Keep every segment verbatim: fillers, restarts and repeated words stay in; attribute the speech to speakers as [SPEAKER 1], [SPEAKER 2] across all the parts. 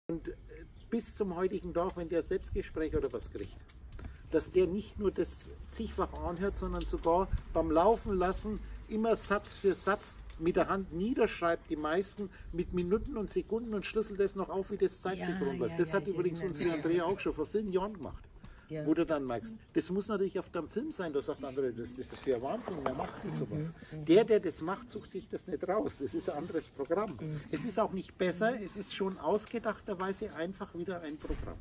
[SPEAKER 1] Und bis zum heutigen Tag, wenn der Selbstgespräch oder was kriegt, dass der nicht nur das zigfach anhört, sondern sogar beim Laufen lassen immer Satz für Satz mit der Hand niederschreibt, die meisten mit Minuten und Sekunden und schlüsselt das noch auf, wie das Zeitsynchron läuft.
[SPEAKER 2] Ja,
[SPEAKER 1] das
[SPEAKER 2] ja,
[SPEAKER 1] hat übrigens unsere Andrea auch schon vor vielen Jahren gemacht. Ja. Wo du dann merkst, das muss natürlich auf deinem Film sein, da sagt andere, das, das ist für ein Wahnsinn, wer macht denn sowas? Mhm. Der, der das macht, sucht sich das nicht raus, es ist ein anderes Programm. Mhm. Es ist auch nicht besser, es ist schon ausgedachterweise einfach wieder ein Programm.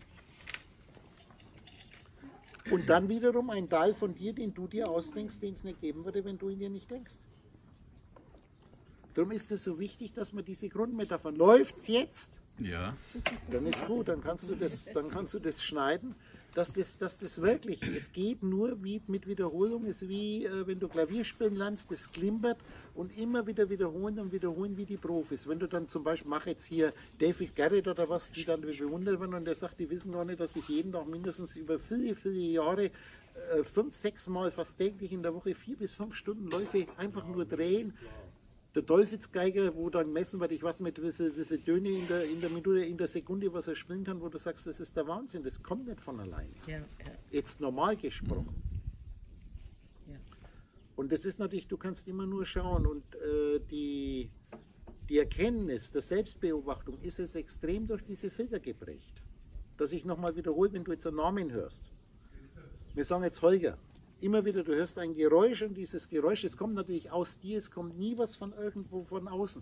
[SPEAKER 1] Und dann wiederum ein Teil von dir, den du dir ausdenkst, den es nicht geben würde, wenn du ihn dir nicht denkst. Darum ist es so wichtig, dass man diese Grundmetaphern, läuft's jetzt?
[SPEAKER 3] Ja.
[SPEAKER 1] Dann ist gut, dann kannst du das, dann kannst du das schneiden, dass das, dass das wirklich, es geht nur wie mit Wiederholung, ist wie äh, wenn du Klavier spielen lernst, das klimpert und immer wieder wiederholen und wiederholen wie die Profis. Wenn du dann zum Beispiel, mach jetzt hier David Garrett oder was, die dann bewundert werden und der sagt, die wissen gar nicht, dass ich jeden Tag mindestens über viele, viele Jahre äh, fünf, sechs Mal fast täglich in der Woche vier bis fünf Stunden Läufe einfach nur drehen. Der Teufelsgeiger, wo dann messen wird, ich weiß nicht, wie viele wie viel Töne in der, in der Minute, in der Sekunde, was er spielen kann, wo du sagst, das ist der Wahnsinn, das kommt nicht von alleine. Ja, ja. Jetzt normal gesprochen. Ja. Und das ist natürlich, du kannst immer nur schauen und äh, die, die Erkenntnis der Selbstbeobachtung ist es extrem durch diese Filter geprägt. Dass ich nochmal wiederhole, wenn du jetzt einen Namen hörst. Wir sagen jetzt Holger. Immer wieder, du hörst ein Geräusch und dieses Geräusch, es kommt natürlich aus dir, es kommt nie was von irgendwo von außen.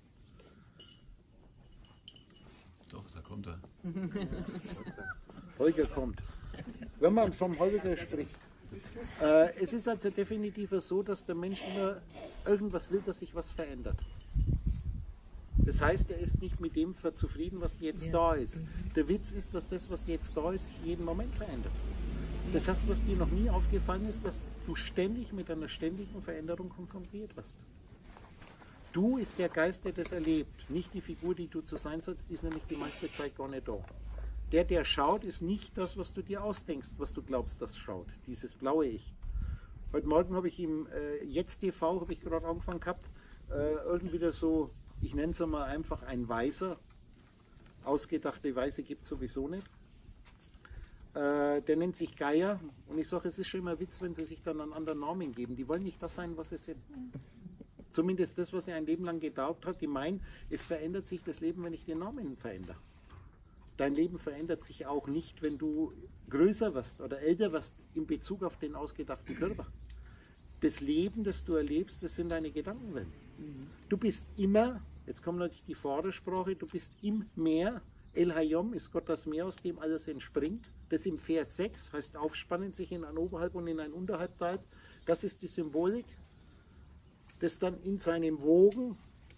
[SPEAKER 3] Doch, da kommt er.
[SPEAKER 1] Holger kommt. Wenn man vom Holger spricht. Äh, es ist also definitiv so, dass der Mensch immer irgendwas will, dass sich was verändert. Das heißt, er ist nicht mit dem zufrieden, was jetzt ja. da ist. Der Witz ist, dass das, was jetzt da ist, sich jeden Moment verändert. Das heißt, was dir noch nie aufgefallen ist, dass du ständig mit einer ständigen Veränderung konfrontiert wirst. Du ist der Geist, der das erlebt, nicht die Figur, die du zu sein sollst, die ist nämlich die meiste Zeit gar nicht da. Der, der schaut, ist nicht das, was du dir ausdenkst, was du glaubst, das schaut, dieses blaue Ich. Heute Morgen habe ich im äh, Jetzt T V, habe ich gerade angefangen gehabt, äh, irgendwie so, ich nenne es mal einfach ein Weiser, ausgedachte Weise gibt es sowieso nicht. Äh, der nennt sich Geier und ich sage, es ist schon immer Witz, wenn sie sich dann einen anderen Namen geben. Die wollen nicht das sein, was sie sind. Zumindest das, was er ein Leben lang geglaubt hat. Die meinen, es verändert sich das Leben, wenn ich den Namen verändere. Dein Leben verändert sich auch nicht, wenn du größer wirst oder älter wirst in Bezug auf den ausgedachten Körper. Das Leben, das du erlebst, das sind deine Gedankenwelten. Du bist immer, jetzt kommt natürlich die Vordersprache, du bist im Meer. El Hayom ist Gott das Meer, aus dem alles entspringt. Das im Vers sechs heißt aufspannen, sich in ein Oberhalb und in ein Unterhalb teilt. Das ist die Symbolik, das dann in seinen Wogen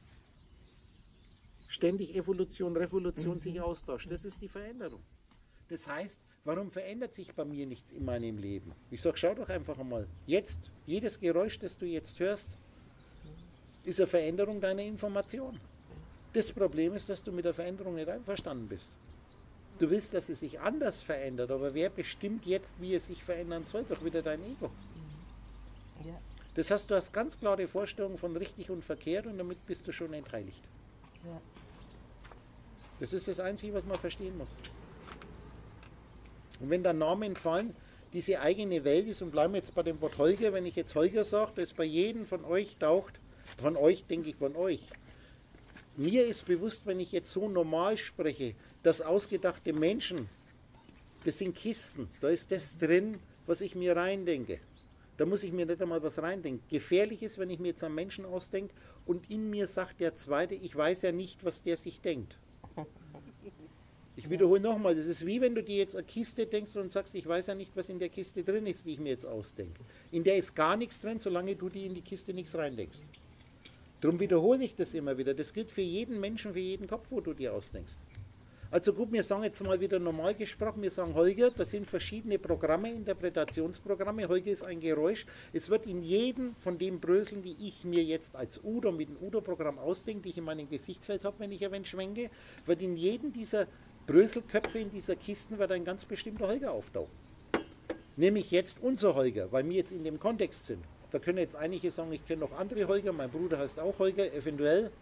[SPEAKER 1] ständig Evolution, Revolution mhm. sich austauscht. Das ist die Veränderung. Das heißt, warum verändert sich bei mir nichts in meinem Leben? Ich sage, schau doch einfach einmal. Jetzt, jedes Geräusch, das du jetzt hörst, ist eine Veränderung deiner Information. Das Problem ist, dass du mit der Veränderung nicht einverstanden bist. Du willst, dass es sich anders verändert, aber wer bestimmt jetzt, wie es sich verändern soll? Doch wieder dein Ego. Ja. Das heißt, du hast ganz klare Vorstellungen von richtig und verkehrt und damit bist du schon entheiligt. Ja. Das ist das Einzige, was man verstehen muss. Und wenn dann Namen fallen, diese eigene Welt ist, und bleiben wir jetzt bei dem Wort Holger, wenn ich jetzt Holger sage, das bei jedem von euch taucht, von euch denke ich von euch. Mir ist bewusst, wenn ich jetzt so normal spreche, dass ausgedachte Menschen, das sind Kisten, da ist das drin, was ich mir reindenke. Da muss ich mir nicht einmal was reindenken. Gefährlich ist, wenn ich mir jetzt einen Menschen ausdenke und in mir sagt der Zweite, ich weiß ja nicht, was der sich denkt. Ich wiederhole nochmal, das ist wie wenn du dir jetzt eine Kiste denkst und sagst, ich weiß ja nicht, was in der Kiste drin ist, die ich mir jetzt ausdenke. In der ist gar nichts drin, solange du dir in die Kiste nichts reindenkst. Darum wiederhole ich das immer wieder. Das gilt für jeden Menschen, für jeden Kopf, wo du dir ausdenkst. Also gut, wir sagen jetzt mal wieder normal gesprochen, wir sagen Holger, das sind verschiedene Programme, Interpretationsprogramme. Holger ist ein Geräusch. Es wird in jedem von den Bröseln, die ich mir jetzt als Udo mit dem Udo-Programm ausdenke, die ich in meinem Gesichtsfeld habe, wenn ich ein wenig schwenke, wird in jedem dieser Bröselköpfe, in dieser Kisten, wird ein ganz bestimmter Holger auftauchen. Nämlich jetzt unser Holger, weil wir jetzt in dem Kontext sind. Da können jetzt einige sagen, ich kenne noch andere Holger, mein Bruder heißt auch Holger, eventuell.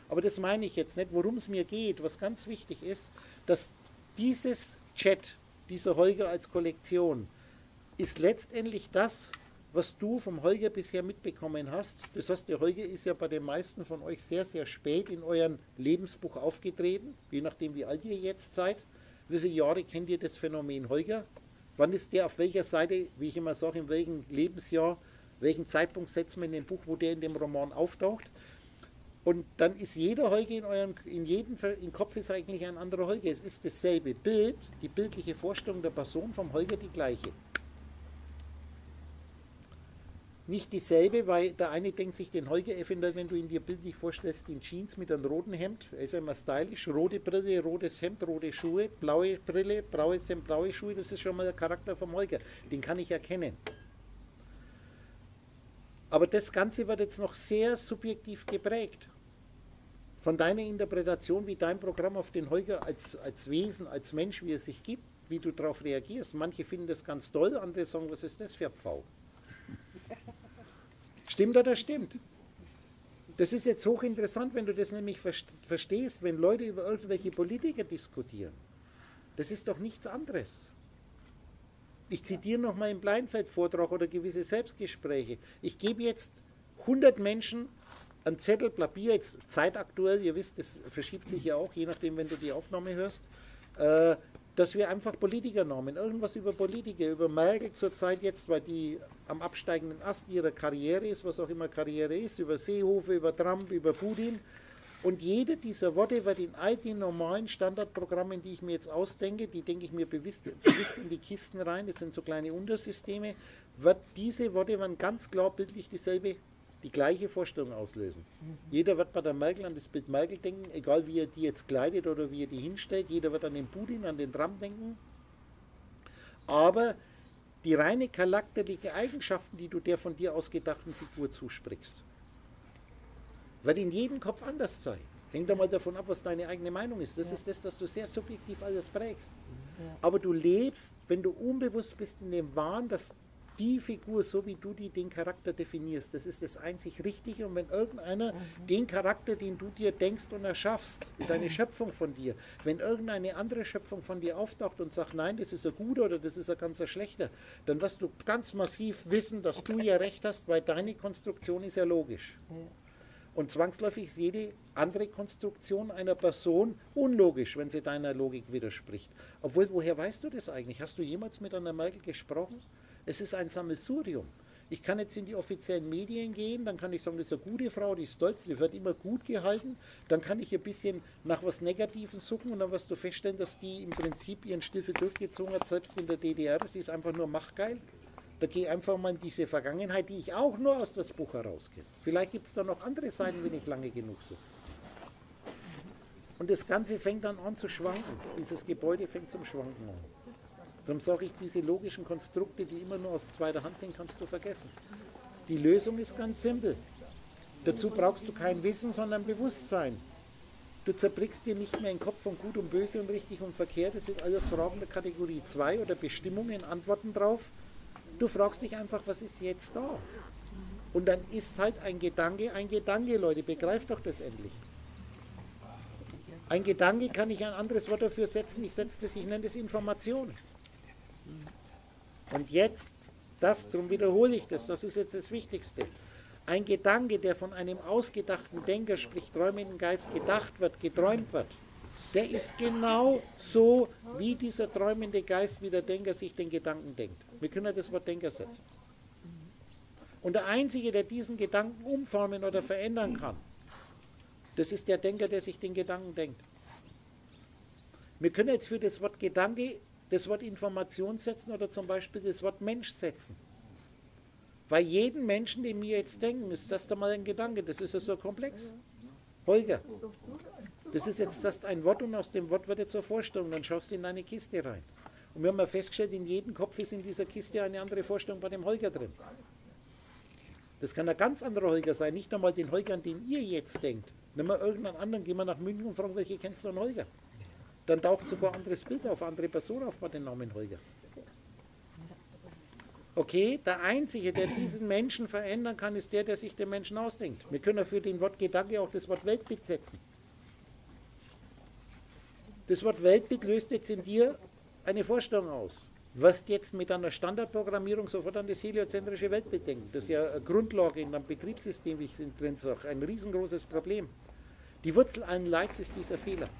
[SPEAKER 1] Aber das meine ich jetzt nicht. Worum es mir geht, was ganz wichtig ist, dass dieses Chat, dieser Holger als Kollektion, ist letztendlich das, was du vom Holger bisher mitbekommen hast. Das heißt, der Holger ist ja bei den meisten von euch sehr, sehr spät in euren Lebensbuch aufgetreten, je nachdem wie alt ihr jetzt seid. Wie viele Jahre kennt ihr das Phänomen Holger? Wann ist der auf welcher Seite, wie ich immer sage, in welchem Lebensjahr, welchen Zeitpunkt setzt man in dem Buch, wo der in dem Roman auftaucht? Und dann ist jeder Holger in eurem, in jedem im Kopf ist eigentlich ein anderer Holger. Es ist dasselbe Bild, die bildliche Vorstellung der Person vom Holger die gleiche. Nicht dieselbe, weil der eine denkt sich den Holger eventuell, wenn du ihn dir bildlich vorstellst, in Jeans mit einem roten Hemd, er ist ja immer stylisch, rote Brille, rotes Hemd, rote Schuhe, blaue Brille, blaues Hemd, blaue Schuhe, das ist schon mal der Charakter vom Holger, den kann ich erkennen. Aber das Ganze wird jetzt noch sehr subjektiv geprägt. Von deiner Interpretation, wie dein Programm auf den Holger als, als Wesen, als Mensch, wie er sich gibt, wie du darauf reagierst. Manche finden das ganz toll, andere sagen, was ist das für ein Pfau? Stimmt oder stimmt? Das ist jetzt hochinteressant, wenn du das nämlich verstehst, wenn Leute über irgendwelche Politiker diskutieren. Das ist doch nichts anderes. Ich zitiere noch mal einen Bleinfeld-Vortrag oder gewisse Selbstgespräche. Ich gebe jetzt hundert Menschen einen Zettel Papier, jetzt zeitaktuell, ihr wisst, das verschiebt sich ja auch, je nachdem, wenn du die Aufnahme hörst, äh, dass wir einfach Politiker nehmen, irgendwas über Politiker, über Merkel zurzeit jetzt, weil die am absteigenden Ast ihrer Karriere ist, was auch immer Karriere ist, über Seehofer, über Trump, über Putin. Und jede dieser Worte wird in all den normalen Standardprogrammen, die ich mir jetzt ausdenke, die denke ich mir bewusst, bewusst in die Kisten rein, das sind so kleine Untersysteme, wird diese Worte werden ganz klar bildlich dieselbe, die gleiche Vorstellung auslösen. Mhm. Jeder wird bei der Merkel an das Bild Merkel denken, egal wie er die jetzt kleidet oder wie er die hinstellt, jeder wird an den Putin, an den Trump denken, aber die reine charakterliche Eigenschaften, die du der von dir ausgedachten Figur zusprichst, wird in jedem Kopf anders sein. Hängt einmal davon ab, was deine eigene Meinung ist. Das ja. ist das, dass du sehr subjektiv alles prägst. Ja. Aber du lebst, wenn du unbewusst bist, in dem Wahn, dass die Figur, so wie du die, den Charakter definierst, das ist das einzig Richtige. Und wenn irgendeiner mhm. den Charakter, den du dir denkst und erschaffst, ist eine Schöpfung von dir. Wenn irgendeine andere Schöpfung von dir auftaucht und sagt, nein, das ist ein guter oder das ist ein ganz schlechter, dann wirst du ganz massiv wissen, dass du ja recht hast, weil deine Konstruktion ist ja logisch. Ja. Und zwangsläufig ist jede andere Konstruktion einer Person unlogisch, wenn sie deiner Logik widerspricht. Obwohl, woher weißt du das eigentlich? Hast du jemals mit einer Merkel gesprochen? Es ist ein Sammelsurium. Ich kann jetzt in die offiziellen Medien gehen, dann kann ich sagen, das ist eine gute Frau, die ist stolz, die wird immer gut gehalten. Dann kann ich ein bisschen nach was Negativen suchen und dann wirst du feststellen, dass die im Prinzip ihren Stiefel durchgezogen hat, selbst in der D D R. Sie ist einfach nur machtgeil. Da gehe ich einfach mal in diese Vergangenheit, die ich auch nur aus das Buch herauskenne. Vielleicht gibt es da noch andere Seiten, wenn ich lange genug suche. Und das Ganze fängt dann an zu schwanken. Dieses Gebäude fängt zum Schwanken an. Darum sage ich, diese logischen Konstrukte, die immer nur aus zweiter Hand sind, kannst du vergessen. Die Lösung ist ganz simpel. Dazu brauchst du kein Wissen, sondern Bewusstsein. Du zerbrichst dir nicht mehr den Kopf von Gut und Böse und richtig und verkehrt. Das sind alles Fragen der Kategorie zwei oder Bestimmungen, Antworten drauf. Du fragst dich einfach, was ist jetzt da? Und dann ist halt ein Gedanke ein Gedanke, Leute, begreift doch das endlich. Ein Gedanke kann ich ein anderes Wort dafür setzen, ich setze das, ich nenne das Information. Und jetzt, das, darum wiederhole ich das, das ist jetzt das Wichtigste. Ein Gedanke, der von einem ausgedachten Denker, sprich träumenden Geist, gedacht wird, geträumt wird, der ist genau so, wie dieser träumende Geist, wie der Denker sich den Gedanken denkt. Wir können das Wort Denker setzen. Und der Einzige, der diesen Gedanken umformen oder verändern kann, das ist der Denker, der sich den Gedanken denkt. Wir können jetzt für das Wort Gedanke das Wort Information setzen oder zum Beispiel das Wort Mensch setzen. Bei jedem Menschen, den wir jetzt denken, ist das da mal ein Gedanke, das ist ja so komplex. Holger, das ist jetzt das ein Wort und aus dem Wort wird jetzt eine Vorstellung, dann schaust du in eine Kiste rein. Und wir haben ja festgestellt, in jedem Kopf ist in dieser Kiste eine andere Vorstellung bei dem Holger drin. Das kann ein ganz anderer Holger sein, nicht einmal den Holger, an den ihr jetzt denkt. Nehmen wir irgendeinen anderen, gehen wir nach München und fragen, welche kennst du an Holger? Dann taucht sogar ein anderes Bild auf, eine andere Person auf bei dem Namen Holger. Okay, der Einzige, der diesen Menschen verändern kann, ist der, der sich den Menschen ausdenkt. Wir können für den Wort Gedanke auch das Wort Weltbild setzen. Das Wort Weltbild löst jetzt in dir eine Vorstellung aus. Wirst jetzt mit einer Standardprogrammierung sofort an das heliozentrische Weltbild denken. Das ist ja eine Grundlage in einem Betriebssystem, wie ich es drin sage, ein riesengroßes Problem. Die Wurzel allen Leids ist dieser Fehler.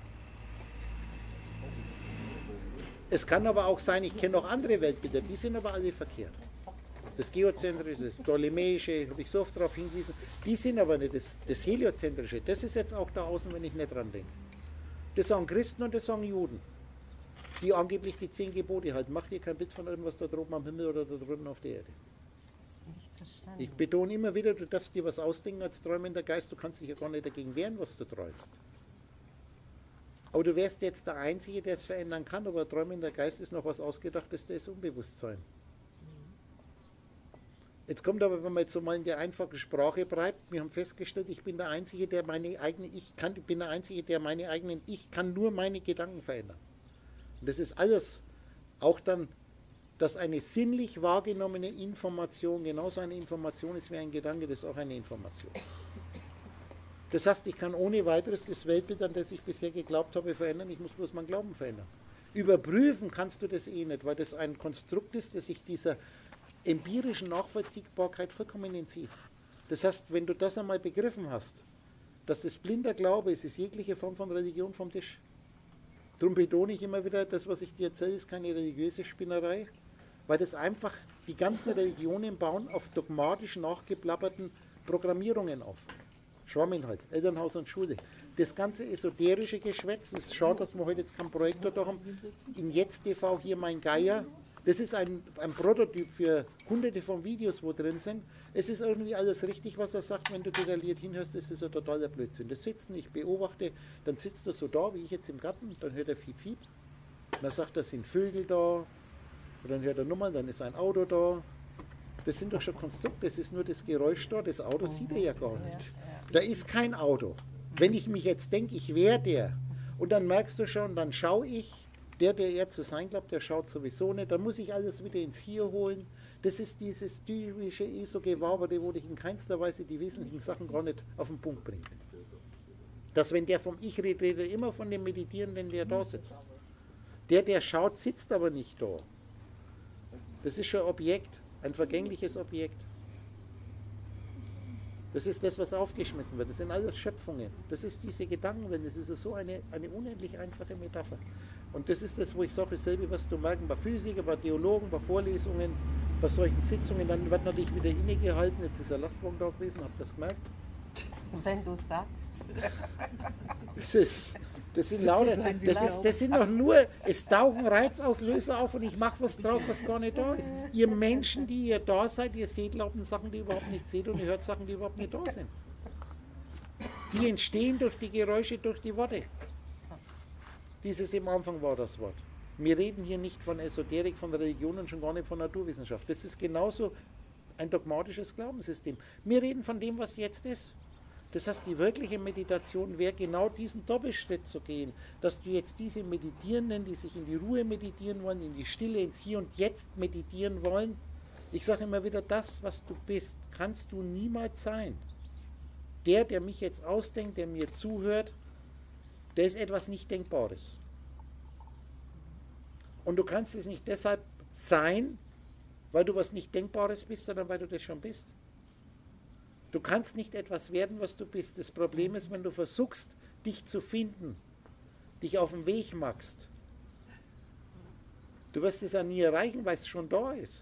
[SPEAKER 1] Es kann aber auch sein, ich kenne noch andere Weltbilder, die sind aber alle verkehrt. Das Geozentrische, das Ptolemäische, habe ich so oft darauf hingewiesen, die sind aber nicht das, das Heliozentrische. Das ist jetzt auch da außen, wenn ich nicht dran denke. Das sagen Christen und das sagen Juden, die angeblich die zehn Gebote halten. Mach dir kein Bild von irgendwas da droben am Himmel oder da drunten auf der Erde.
[SPEAKER 2] Das ist nicht verstanden.
[SPEAKER 1] Ich betone immer wieder, du darfst dir was ausdenken als träumender Geist, du kannst dich ja gar nicht dagegen wehren, was du träumst. Aber du wärst jetzt der Einzige, der es verändern kann, aber ein träumender Geist ist noch was Ausgedachtes, das ist Unbewusstsein. Jetzt kommt aber, wenn man jetzt so mal in der einfachen Sprache bleibt, wir haben festgestellt, ich bin der Einzige, der meine eigene Ich kann, ich bin der Einzige, der meine eigenen Ich kann nur meine Gedanken verändern. Und das ist alles, auch dann, dass eine sinnlich wahrgenommene Information genauso eine Information ist wie ein Gedanke, das ist auch eine Information. Das heißt, ich kann ohne weiteres das Weltbild, an das ich bisher geglaubt habe, verändern, ich muss bloß meinen Glauben verändern. Überprüfen kannst du das eh nicht, weil das ein Konstrukt ist, das sich dieser empirischen Nachvollziehbarkeit vollkommen entzieht. Das heißt, wenn du das einmal begriffen hast, dass das blinder Glaube ist, ist jegliche Form von Religion vom Tisch. Darum betone ich immer wieder, das, was ich dir erzähle, ist keine religiöse Spinnerei, weil das einfach, die ganzen Religionen bauen auf dogmatisch nachgeplapperten Programmierungen auf. Schwamminhalt, Elternhaus und Schule. Das ganze esoterische Geschwätz, es ist schade, dass wir heute jetzt keinen Projektor da haben. In Jetzt T V hier mein Geier. Das ist ein, ein Prototyp für hunderte von Videos, wo drin sind. Es ist irgendwie alles richtig, was er sagt, wenn du detailliert hinhörst, das ist ein totaler Blödsinn. Das Sitzen, ich beobachte, dann sitzt er so da, wie ich jetzt im Garten, dann hört er Fiep, Fiep. Dann sagt er, sind Vögel da, und dann hört er Nummern, dann ist ein Auto da. Das sind doch schon Konstrukte, das ist nur das Geräusch da, das Auto sieht er ja gar nicht. Da ist kein Auto. Wenn ich mich jetzt denke, ich wäre der, und dann merkst du schon, dann schaue ich, der, der er zu sein glaubt, der schaut sowieso nicht, dann muss ich alles wieder ins Hier holen. Das ist dieses typische ESO-Gewaberte, wo dich in keinster Weise die wesentlichen Sachen gar nicht auf den Punkt bringt. Dass wenn der vom Ich redet, redet er immer von dem Meditierenden, der da sitzt. Der, der schaut, sitzt aber nicht da. Das ist schon ein Objekt, ein vergängliches Objekt. Das ist das, was aufgeschmissen wird. Das sind alles Schöpfungen. Das ist diese Gedankenwelt. Das ist so eine, eine unendlich einfache Metapher. Und das ist das, wo ich sage, dasselbe, was du merken bei Physikern, bei Theologen, bei Vorlesungen, bei solchen Sitzungen, dann wird natürlich wieder innegehalten. Jetzt ist ein Lastwagen da gewesen, habt ihr das gemerkt?
[SPEAKER 2] Wenn du sagst.
[SPEAKER 1] Das ist, das sind lauter, das, ist, das sind doch nur, es tauchen Reizauslöser auf und ich mache was drauf, was gar nicht da ist. Ihr Menschen, die ihr da seid, ihr seht lauten Sachen, die ihr überhaupt nicht seht, und ihr hört Sachen, die überhaupt nicht da sind. Die entstehen durch die Geräusche, durch die Worte. Dieses im Anfang war das Wort. Wir reden hier nicht von Esoterik, von Religion und schon gar nicht von Naturwissenschaft. Das ist genauso ein dogmatisches Glaubenssystem. Wir reden von dem, was jetzt ist. Das heißt, die wirkliche Meditation wäre genau diesen Doppelschritt zu gehen, dass du jetzt diese Meditierenden, die sich in die Ruhe meditieren wollen, in die Stille, ins Hier und Jetzt meditieren wollen, ich sage immer wieder, das, was du bist, kannst du niemals sein. Der, der mich jetzt ausdenkt, der mir zuhört, der ist etwas nicht Denkbares. Und du kannst es nicht deshalb sein, weil du was nicht Denkbares bist, sondern weil du das schon bist. Du kannst nicht etwas werden, was du bist. Das Problem ist, wenn du versuchst, dich zu finden, dich auf den Weg machst, du wirst es ja nie erreichen, weil es schon da ist.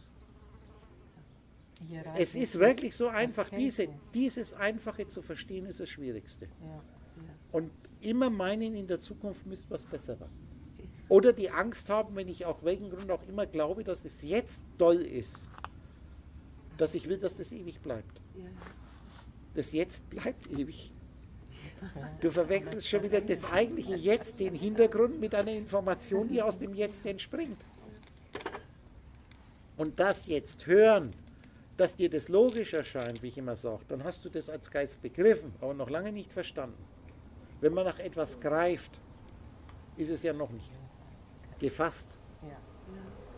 [SPEAKER 1] Es ist wirklich so einfach. Diese, dieses Einfache zu verstehen, ist das Schwierigste. Und immer meinen, in der Zukunft müsste was besser werden. Oder die Angst haben, wenn ich auf welchen Grund auch immer glaube, dass es jetzt toll ist, dass ich will, dass das ewig bleibt. Das Jetzt bleibt ewig. Du verwechselst schon wieder das eigentliche Jetzt, den Hintergrund, mit einer Information, die aus dem Jetzt entspringt. Und das jetzt hören, dass dir das logisch erscheint, wie ich immer sage, dann hast du das als Geist begriffen, aber noch lange nicht verstanden. Wenn man nach etwas greift, ist es ja noch nicht gefasst.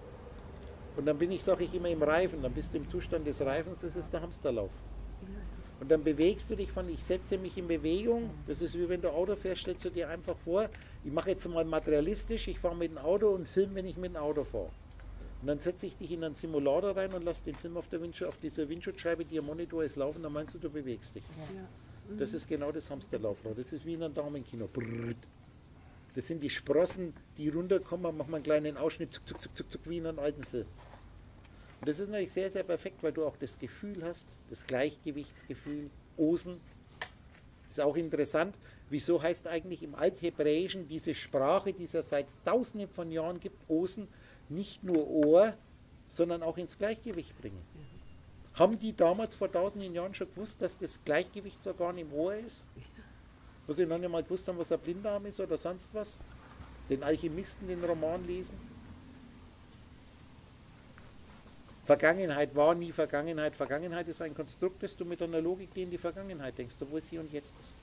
[SPEAKER 1] Und dann bin ich, sage ich immer, im Reifen, dann bist du im Zustand des Reifens, das ist der Hamsterlauf. Und dann bewegst du dich von, ich setze mich in Bewegung. Das ist wie wenn du Auto fährst, stellst du dir einfach vor, ich mache jetzt mal materialistisch, ich fahre mit dem Auto und filme, wenn ich mit dem Auto fahre. Und dann setze ich dich in einen Simulator rein und lass den Film auf, der Windschutz, auf dieser Windschutzscheibe, die am Monitor ist, laufen, dann meinst du, du bewegst dich.
[SPEAKER 4] Ja.
[SPEAKER 1] Das ist genau das Hamsterlaufrad. Das ist wie in einem Daumenkino. Brrrt. Das sind die Sprossen, die runterkommen, machen einen kleinen Ausschnitt, zuck, zuck, zuck, zuck, zuck, wie in einem alten Film. Und das ist natürlich sehr, sehr perfekt, weil du auch das Gefühl hast, das Gleichgewichtsgefühl, Osen. Ist auch interessant, wieso heißt eigentlich im Althebräischen diese Sprache, die es ja seit tausenden von Jahren gibt, Osen, nicht nur Ohr, sondern auch ins Gleichgewicht bringen. Haben die damals vor tausenden Jahren schon gewusst, dass das Gleichgewichtsorgan im Ohr ist? Wo sie noch nicht mal gewusst haben, was ein Blinddarm ist oder sonst was? Den Alchemisten den Roman lesen? Vergangenheit war nie Vergangenheit. Vergangenheit ist ein Konstrukt, das du mit einer Logik in die Vergangenheit denkst, obwohl es hier und jetzt ist.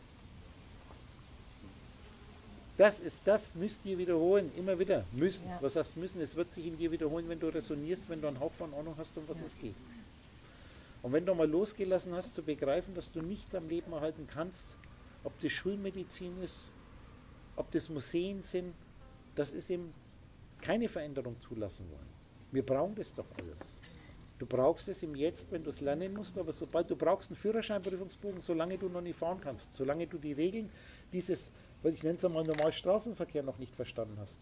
[SPEAKER 1] Das ist, das müsst ihr wiederholen, immer wieder. Müssen.
[SPEAKER 2] Ja.
[SPEAKER 1] Was heißt müssen? Es wird sich in dir wiederholen, wenn du resonierst, wenn du einen Hauch von Ahnung hast, um was
[SPEAKER 2] Ja.
[SPEAKER 1] es geht. Und wenn du mal losgelassen hast, zu begreifen, dass du nichts am Leben erhalten kannst, ob das Schulmedizin ist, ob das Museen sind, das ist eben keine Veränderung zulassen wollen. Wir brauchen das doch alles. Du brauchst es im Jetzt, wenn du es lernen musst, aber sobald du brauchst einen Führerscheinprüfungsbogen, solange du noch nicht fahren kannst, solange du die Regeln dieses, weil ich nenne es einmal normal Straßenverkehr noch nicht verstanden hast.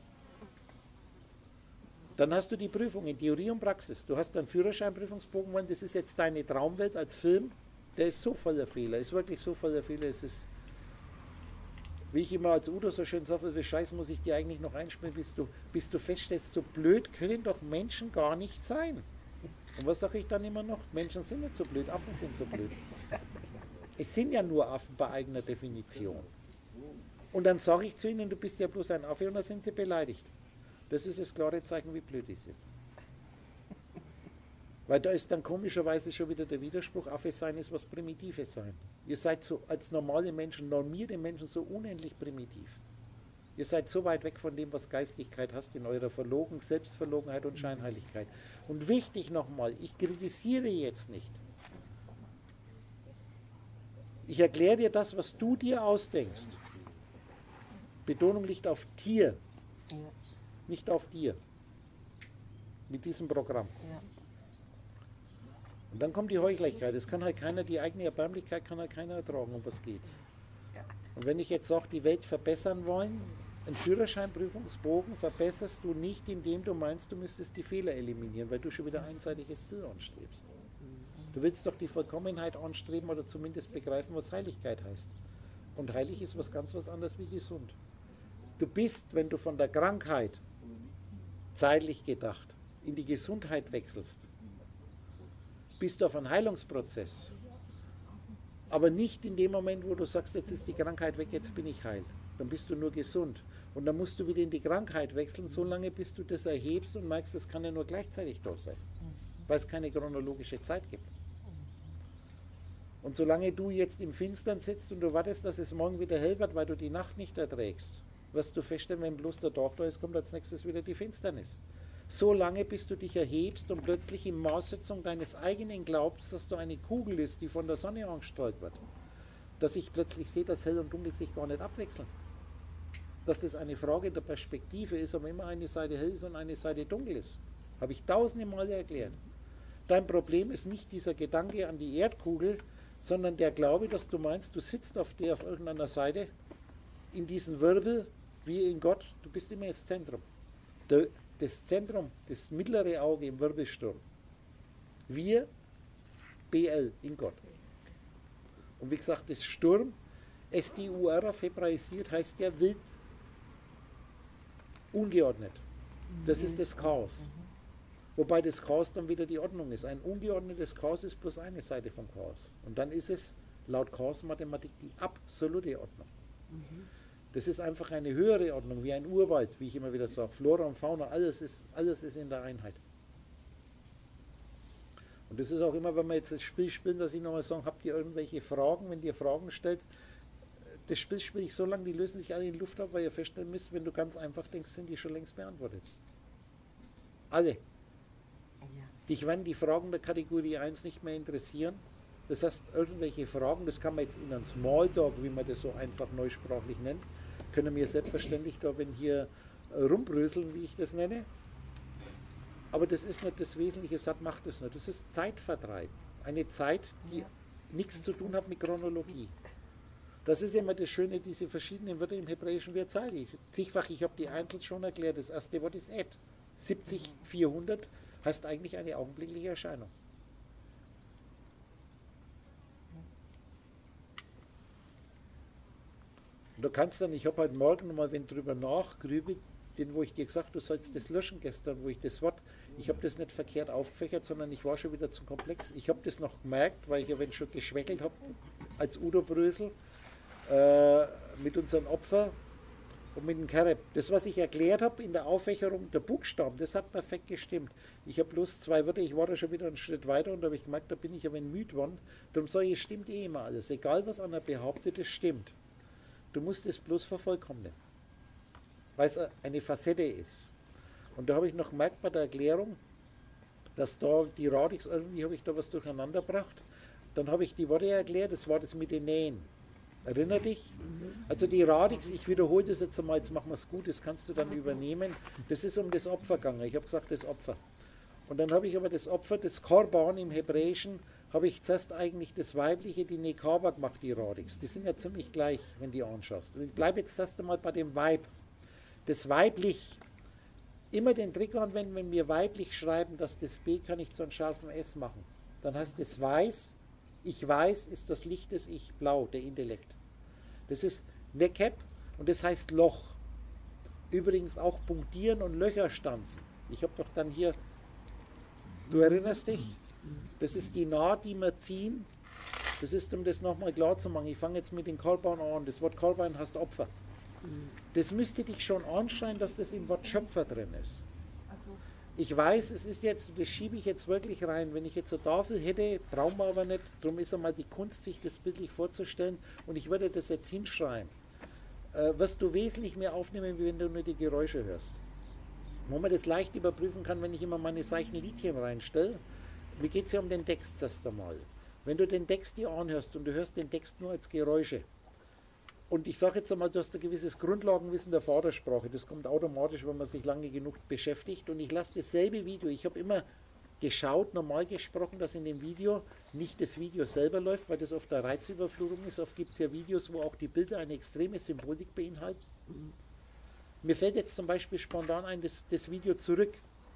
[SPEAKER 1] Dann hast du die Prüfung in Theorie und Praxis. Du hast einen Führerscheinprüfungsbogen, weil das ist jetzt deine Traumwelt als Film, der ist so voller Fehler, ist wirklich so voller Fehler, es ist, wie ich immer als Udo so schön sage, wie Scheiß muss ich dir eigentlich noch einspielen, bis du, bis du feststellst, so blöd können doch Menschen gar nicht sein. Und was sage ich dann immer noch? Menschen sind nicht so blöd, Affen sind so blöd. Es sind ja nur Affen bei eigener Definition. Und dann sage ich zu ihnen, du bist ja bloß ein Affe und dann sind sie beleidigt. Das ist das klare Zeichen, wie blöd die sind. Weil da ist dann komischerweise schon wieder der Widerspruch, Affe sein ist was Primitives sein. Ihr seid so als normale Menschen, normierte Menschen so unendlich primitiv. Ihr seid so weit weg von dem, was Geistigkeit hast in eurer Verlogen, Selbstverlogenheit und Scheinheiligkeit. Und wichtig nochmal, ich kritisiere jetzt nicht. Ich erkläre dir das, was du dir ausdenkst. Betonung liegt auf Tier,
[SPEAKER 2] Ja.
[SPEAKER 1] nicht auf dir. Mit diesem Programm.
[SPEAKER 2] Ja.
[SPEAKER 1] Und dann kommt die Heuchlichkeit. Es kann halt keiner, die eigene Erbärmlichkeit kann halt keiner ertragen. Um was geht's? Und wenn ich jetzt sage, die Welt verbessern wollen, einen Führerscheinprüfungsbogen verbesserst du nicht, indem du meinst, du müsstest die Fehler eliminieren, weil du schon wieder einseitiges Ziel anstrebst. Du willst doch die Vollkommenheit anstreben oder zumindest begreifen, was Heiligkeit heißt. Und heilig ist was ganz was anderes wie gesund. Du bist, wenn du von der Krankheit, zeitlich gedacht, in die Gesundheit wechselst, bist du auf einen Heilungsprozess. Aber nicht in dem Moment, wo du sagst, jetzt ist die Krankheit weg, jetzt bin ich heil. Dann bist du nur gesund. Und dann musst du wieder in die Krankheit wechseln, solange bis du das erhebst und merkst, das kann ja nur gleichzeitig da sein. Weil es keine chronologische Zeit gibt. Und solange du jetzt im Finstern sitzt und du wartest, dass es morgen wieder hell wird, weil du die Nacht nicht erträgst, wirst du feststellen, wenn bloß der Tag da ist, kommt als nächstes wieder die Finsternis. So lange, bis du dich erhebst und plötzlich in Maßsetzung deines eigenen Glaubens, dass du eine Kugel ist, die von der Sonne angestrahlt wird, dass ich plötzlich sehe, dass hell und dunkel sich gar nicht abwechseln. Dass das eine Frage der Perspektive ist, aber immer eine Seite hell ist und eine Seite dunkel ist. Habe ich tausende Male erklärt. Dein Problem ist nicht dieser Gedanke an die Erdkugel, sondern der Glaube, dass du meinst, du sitzt auf der auf irgendeiner Seite in diesem Wirbel, wie in Gott, du bist immer das Zentrum. Der, das Zentrum, das mittlere Auge im Wirbelsturm. Wir, B L, in Gott. Und wie gesagt, das Sturm, S D U R auf Hebraisiert, heißt ja wild, ungeordnet. Das ist das Chaos. Wobei das Chaos dann wieder die Ordnung ist. Ein ungeordnetes Chaos ist bloß eine Seite vom Chaos. Und dann ist es laut Chaos-Mathematik die absolute Ordnung. Das ist einfach eine höhere Ordnung, wie ein Urwald, wie ich immer wieder sage. Flora und Fauna, alles ist, alles ist in der Einheit. Und das ist auch immer, wenn wir jetzt das Spiel spielen, dass ich nochmal sage, habt ihr irgendwelche Fragen? Wenn ihr Fragen stellt, das Spiel spiele ich so lange, die lösen sich alle in Luft ab, weil ihr feststellen müsst, wenn du ganz einfach denkst, sind die schon längst beantwortet. Alle.
[SPEAKER 2] Ja.
[SPEAKER 1] Dich werden die Fragen der Kategorie eins nicht mehr interessieren. Das heißt, irgendwelche Fragen, das kann man jetzt in einem Smalltalk, wie man das so einfach neusprachlich nennt, können wir selbstverständlich da, wenn hier rumbröseln, wie ich das nenne. Aber das ist nicht das Wesentliche, das macht es nicht. Das ist Zeitvertreib. Eine Zeit, die ja. nichts zu tun hat mit Chronologie. Das ist immer das Schöne, diese verschiedenen Wörter im Hebräischen wird zeigen. Zigfach, ich habe die einzeln schon erklärt. Das erste Wort ist et. siebzig, vierhundert heißt eigentlich eine augenblickliche Erscheinung. Und du kannst dann, ich habe heute Morgen nochmal, wenn drüber nachgrübelt, den, wo ich dir gesagt habe, du sollst das löschen gestern, wo ich das Wort, ich habe das nicht verkehrt aufgefächert, sondern ich war schon wieder zu komplex. Ich habe das noch gemerkt, weil ich ja wenn schon geschwächelt habe, als Udo Brösel, äh, mit unseren Opfern und mit dem Kareb. Das, was ich erklärt habe in der Auffächerung der Buchstaben, das hat perfekt gestimmt. Ich habe bloß zwei Wörter, ich war da schon wieder einen Schritt weiter und da habe ich gemerkt, da bin ich ja wenn müde geworden. Darum sage ich, es stimmt eh immer alles. Egal, was einer behauptet, es stimmt. Du musst es bloß vervollkommnen, weil es eine Facette ist. Und da habe ich noch gemerkt bei der Erklärung, dass da die Radix, irgendwie habe ich da was durcheinander gebracht. Dann habe ich die Worte erklärt, das war das mit den Nähen. Erinner dich? Also die Radix, ich wiederhole das jetzt einmal, jetzt machen wir es gut, das kannst du dann übernehmen. Das ist um das Opfer gegangen, ich habe gesagt, das Opfer. Und dann habe ich aber das Opfer, das Korban im Hebräischen, habe ich zuerst eigentlich das Weibliche, die Nekaba gemacht, die Radix. Die sind ja ziemlich gleich, wenn du die anschaust. Und ich bleibe jetzt erst einmal bei dem Weib. Das Weiblich, immer den Trick anwenden, wenn wir weiblich schreiben, dass das B kann ich zu einem scharfen S machen. Dann heißt es weiß, ich weiß ist das Licht des Ich, blau, der Intellekt. Das ist Nekeb und das heißt Loch. Übrigens auch punktieren und Löcher stanzen. Ich habe doch dann hier, du erinnerst dich? Das ist die Naht, die wir ziehen. Das ist, um das nochmal klar zu machen. Ich fange jetzt mit den Korban an. Das Wort Korban heißt Opfer. Das müsste dich schon anschreien, dass das im Wort Schöpfer drin ist. Ich weiß, es ist jetzt, das schiebe ich jetzt wirklich rein. Wenn ich jetzt eine Tafel hätte, brauchen wir aber nicht. Darum ist einmal die Kunst, sich das bildlich vorzustellen. Und ich würde das jetzt hinschreiben. Äh, wirst du wesentlich mehr aufnehmen, wie wenn du nur die Geräusche hörst. Wo man das leicht überprüfen kann, wenn ich immer meine seichten Liedchen reinstelle. Mir geht es ja um den Text erst einmal. Wenn du den Text dir anhörst und du hörst den Text nur als Geräusche, und ich sage jetzt einmal, du hast ein gewisses Grundlagenwissen der Vatersprache, das kommt automatisch, wenn man sich lange genug beschäftigt, und ich lasse dasselbe Video, ich habe immer geschaut, normal gesprochen, dass in dem Video nicht das Video selber läuft, weil das oft eine Reizüberflutung ist. Oft gibt es ja Videos, wo auch die Bilder eine extreme Symbolik beinhalten. Mir fällt jetzt zum Beispiel spontan ein, das, das Video zurück.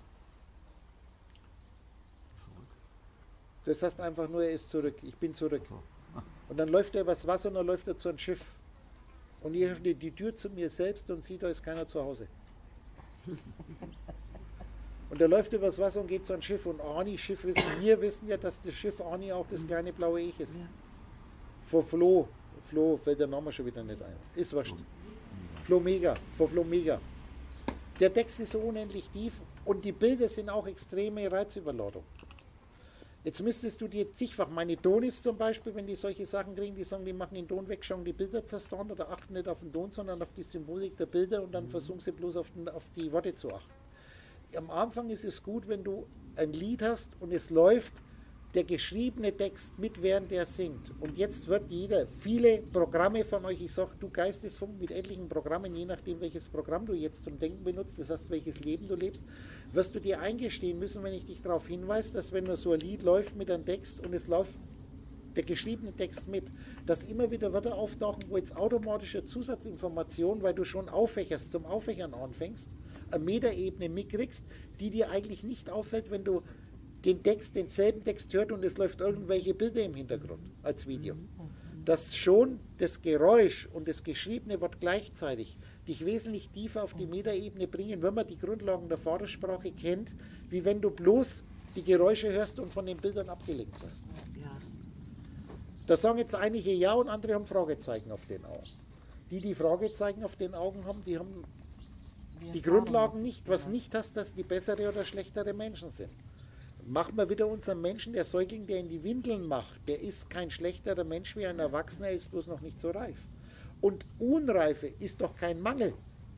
[SPEAKER 1] Das heißt einfach nur, er ist zurück, ich bin zurück. Und dann läuft er übers Wasser und dann läuft er zu einem Schiff. Und ich öffne die Tür zu mir selbst und sehe, da ist keiner zu Hause. Und er läuft übers Wasser und geht zu einem Schiff. Und Arni, Schiff wissen, wir wissen ja, dass das Schiff Arni auch das kleine blaue Ich ist. Vor Flo, Flo fällt der Name schon wieder nicht ein. Ist wurscht. Flo Mega, vor Flo Mega. Der Text ist so unendlich tief und die Bilder sind auch extreme Reizüberladung. Jetzt müsstest du dir zigfach, meine Tonis zum Beispiel, wenn die solche Sachen kriegen, die sagen, die machen den Ton weg, schauen die Bilder zerstören oder achten nicht auf den Ton, sondern auf die Symbolik der Bilder und dann mhm. versuchen sie bloß auf, den, auf die Worte zu achten. Am Anfang ist es gut, wenn du ein Lied hast und es läuft der geschriebene Text mit, während er singt. Und jetzt wird jeder, viele Programme von euch, ich sage, du Geistesfunk mit etlichen Programmen, je nachdem welches Programm du jetzt zum Denken benutzt, das heißt welches Leben du lebst, wirst du dir eingestehen müssen, wenn ich dich darauf hinweise, dass wenn so ein Lied läuft mit einem Text und es läuft der geschriebene Text mit, dass immer wieder Wörter auftauchen, wo jetzt automatische Zusatzinformation, weil du schon auffächerst, zum Auffächern anfängst, eine Metaebene mitkriegst, die dir eigentlich nicht auffällt, wenn du den Text, denselben Text hört und es läuft irgendwelche Bilder im Hintergrund als Video. Dass schon das Geräusch und das geschriebene Wort gleichzeitig dich wesentlich tiefer auf die Metaebene bringen, wenn man die Grundlagen der Vatersprache kennt, wie wenn du bloß die Geräusche hörst und von den Bildern abgelenkt wirst. Da sagen jetzt einige Ja und andere haben Fragezeichen auf den Augen. Die, die Fragezeichen auf den Augen haben, die haben die Grundlagen nicht. Was nicht heißt, dass die bessere oder schlechtere Menschen sind. Machen wir wieder unseren Menschen, der Säugling, der in die Windeln macht, der ist kein schlechterer Mensch wie ein Erwachsener, ist bloß noch nicht so reif. Und Unreife ist doch kein Mangel.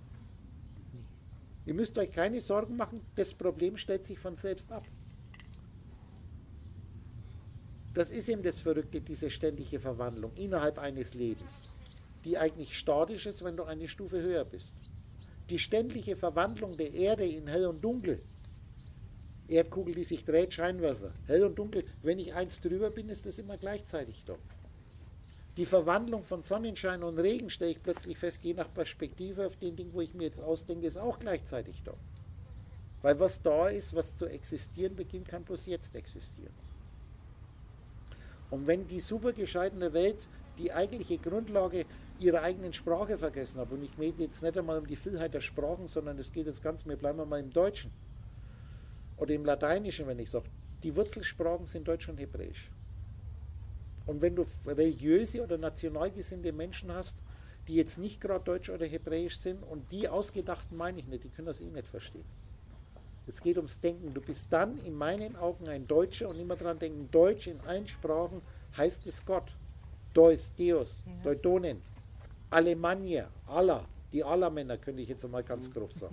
[SPEAKER 1] Ihr müsst euch keine Sorgen machen, das Problem stellt sich von selbst ab. das ist eben das Verrückte, diese ständige Verwandlung innerhalb eines Lebens, die eigentlich statisch ist, wenn du eine Stufe höher bist. Die ständige Verwandlung der Erde in hell und dunkel, Erdkugel, die sich dreht, Scheinwerfer, hell und dunkel, wenn ich eins drüber bin, ist das immer gleichzeitig da. Die Verwandlung von Sonnenschein und Regen, stelle ich plötzlich fest, je nach Perspektive auf den Ding, wo ich mir jetzt ausdenke, ist auch gleichzeitig da. Weil was da ist, was zu existieren beginnt, kann bloß jetzt existieren. Und wenn die super gescheitene Welt die eigentliche Grundlage ihrer eigenen Sprache vergessen hat, und ich rede jetzt nicht einmal um die Vielheit der Sprachen, sondern es geht jetzt ganz, wir bleiben mal im Deutschen oder im Lateinischen, wenn ich sage, die Wurzelsprachen sind Deutsch und Hebräisch. Und wenn du religiöse oder national gesinnte Menschen hast, die jetzt nicht gerade Deutsch oder Hebräisch sind, und die Ausgedachten meine ich nicht, die können das eh nicht verstehen. Es geht ums Denken. Du bist dann in meinen Augen ein Deutscher und immer dran denken, Deutsch in allen Sprachen heißt es Gott. Deus, Deus, ja. Teutonen, Alemannia, Allah, die Allah-Männer, könnte ich jetzt einmal ganz grob sagen.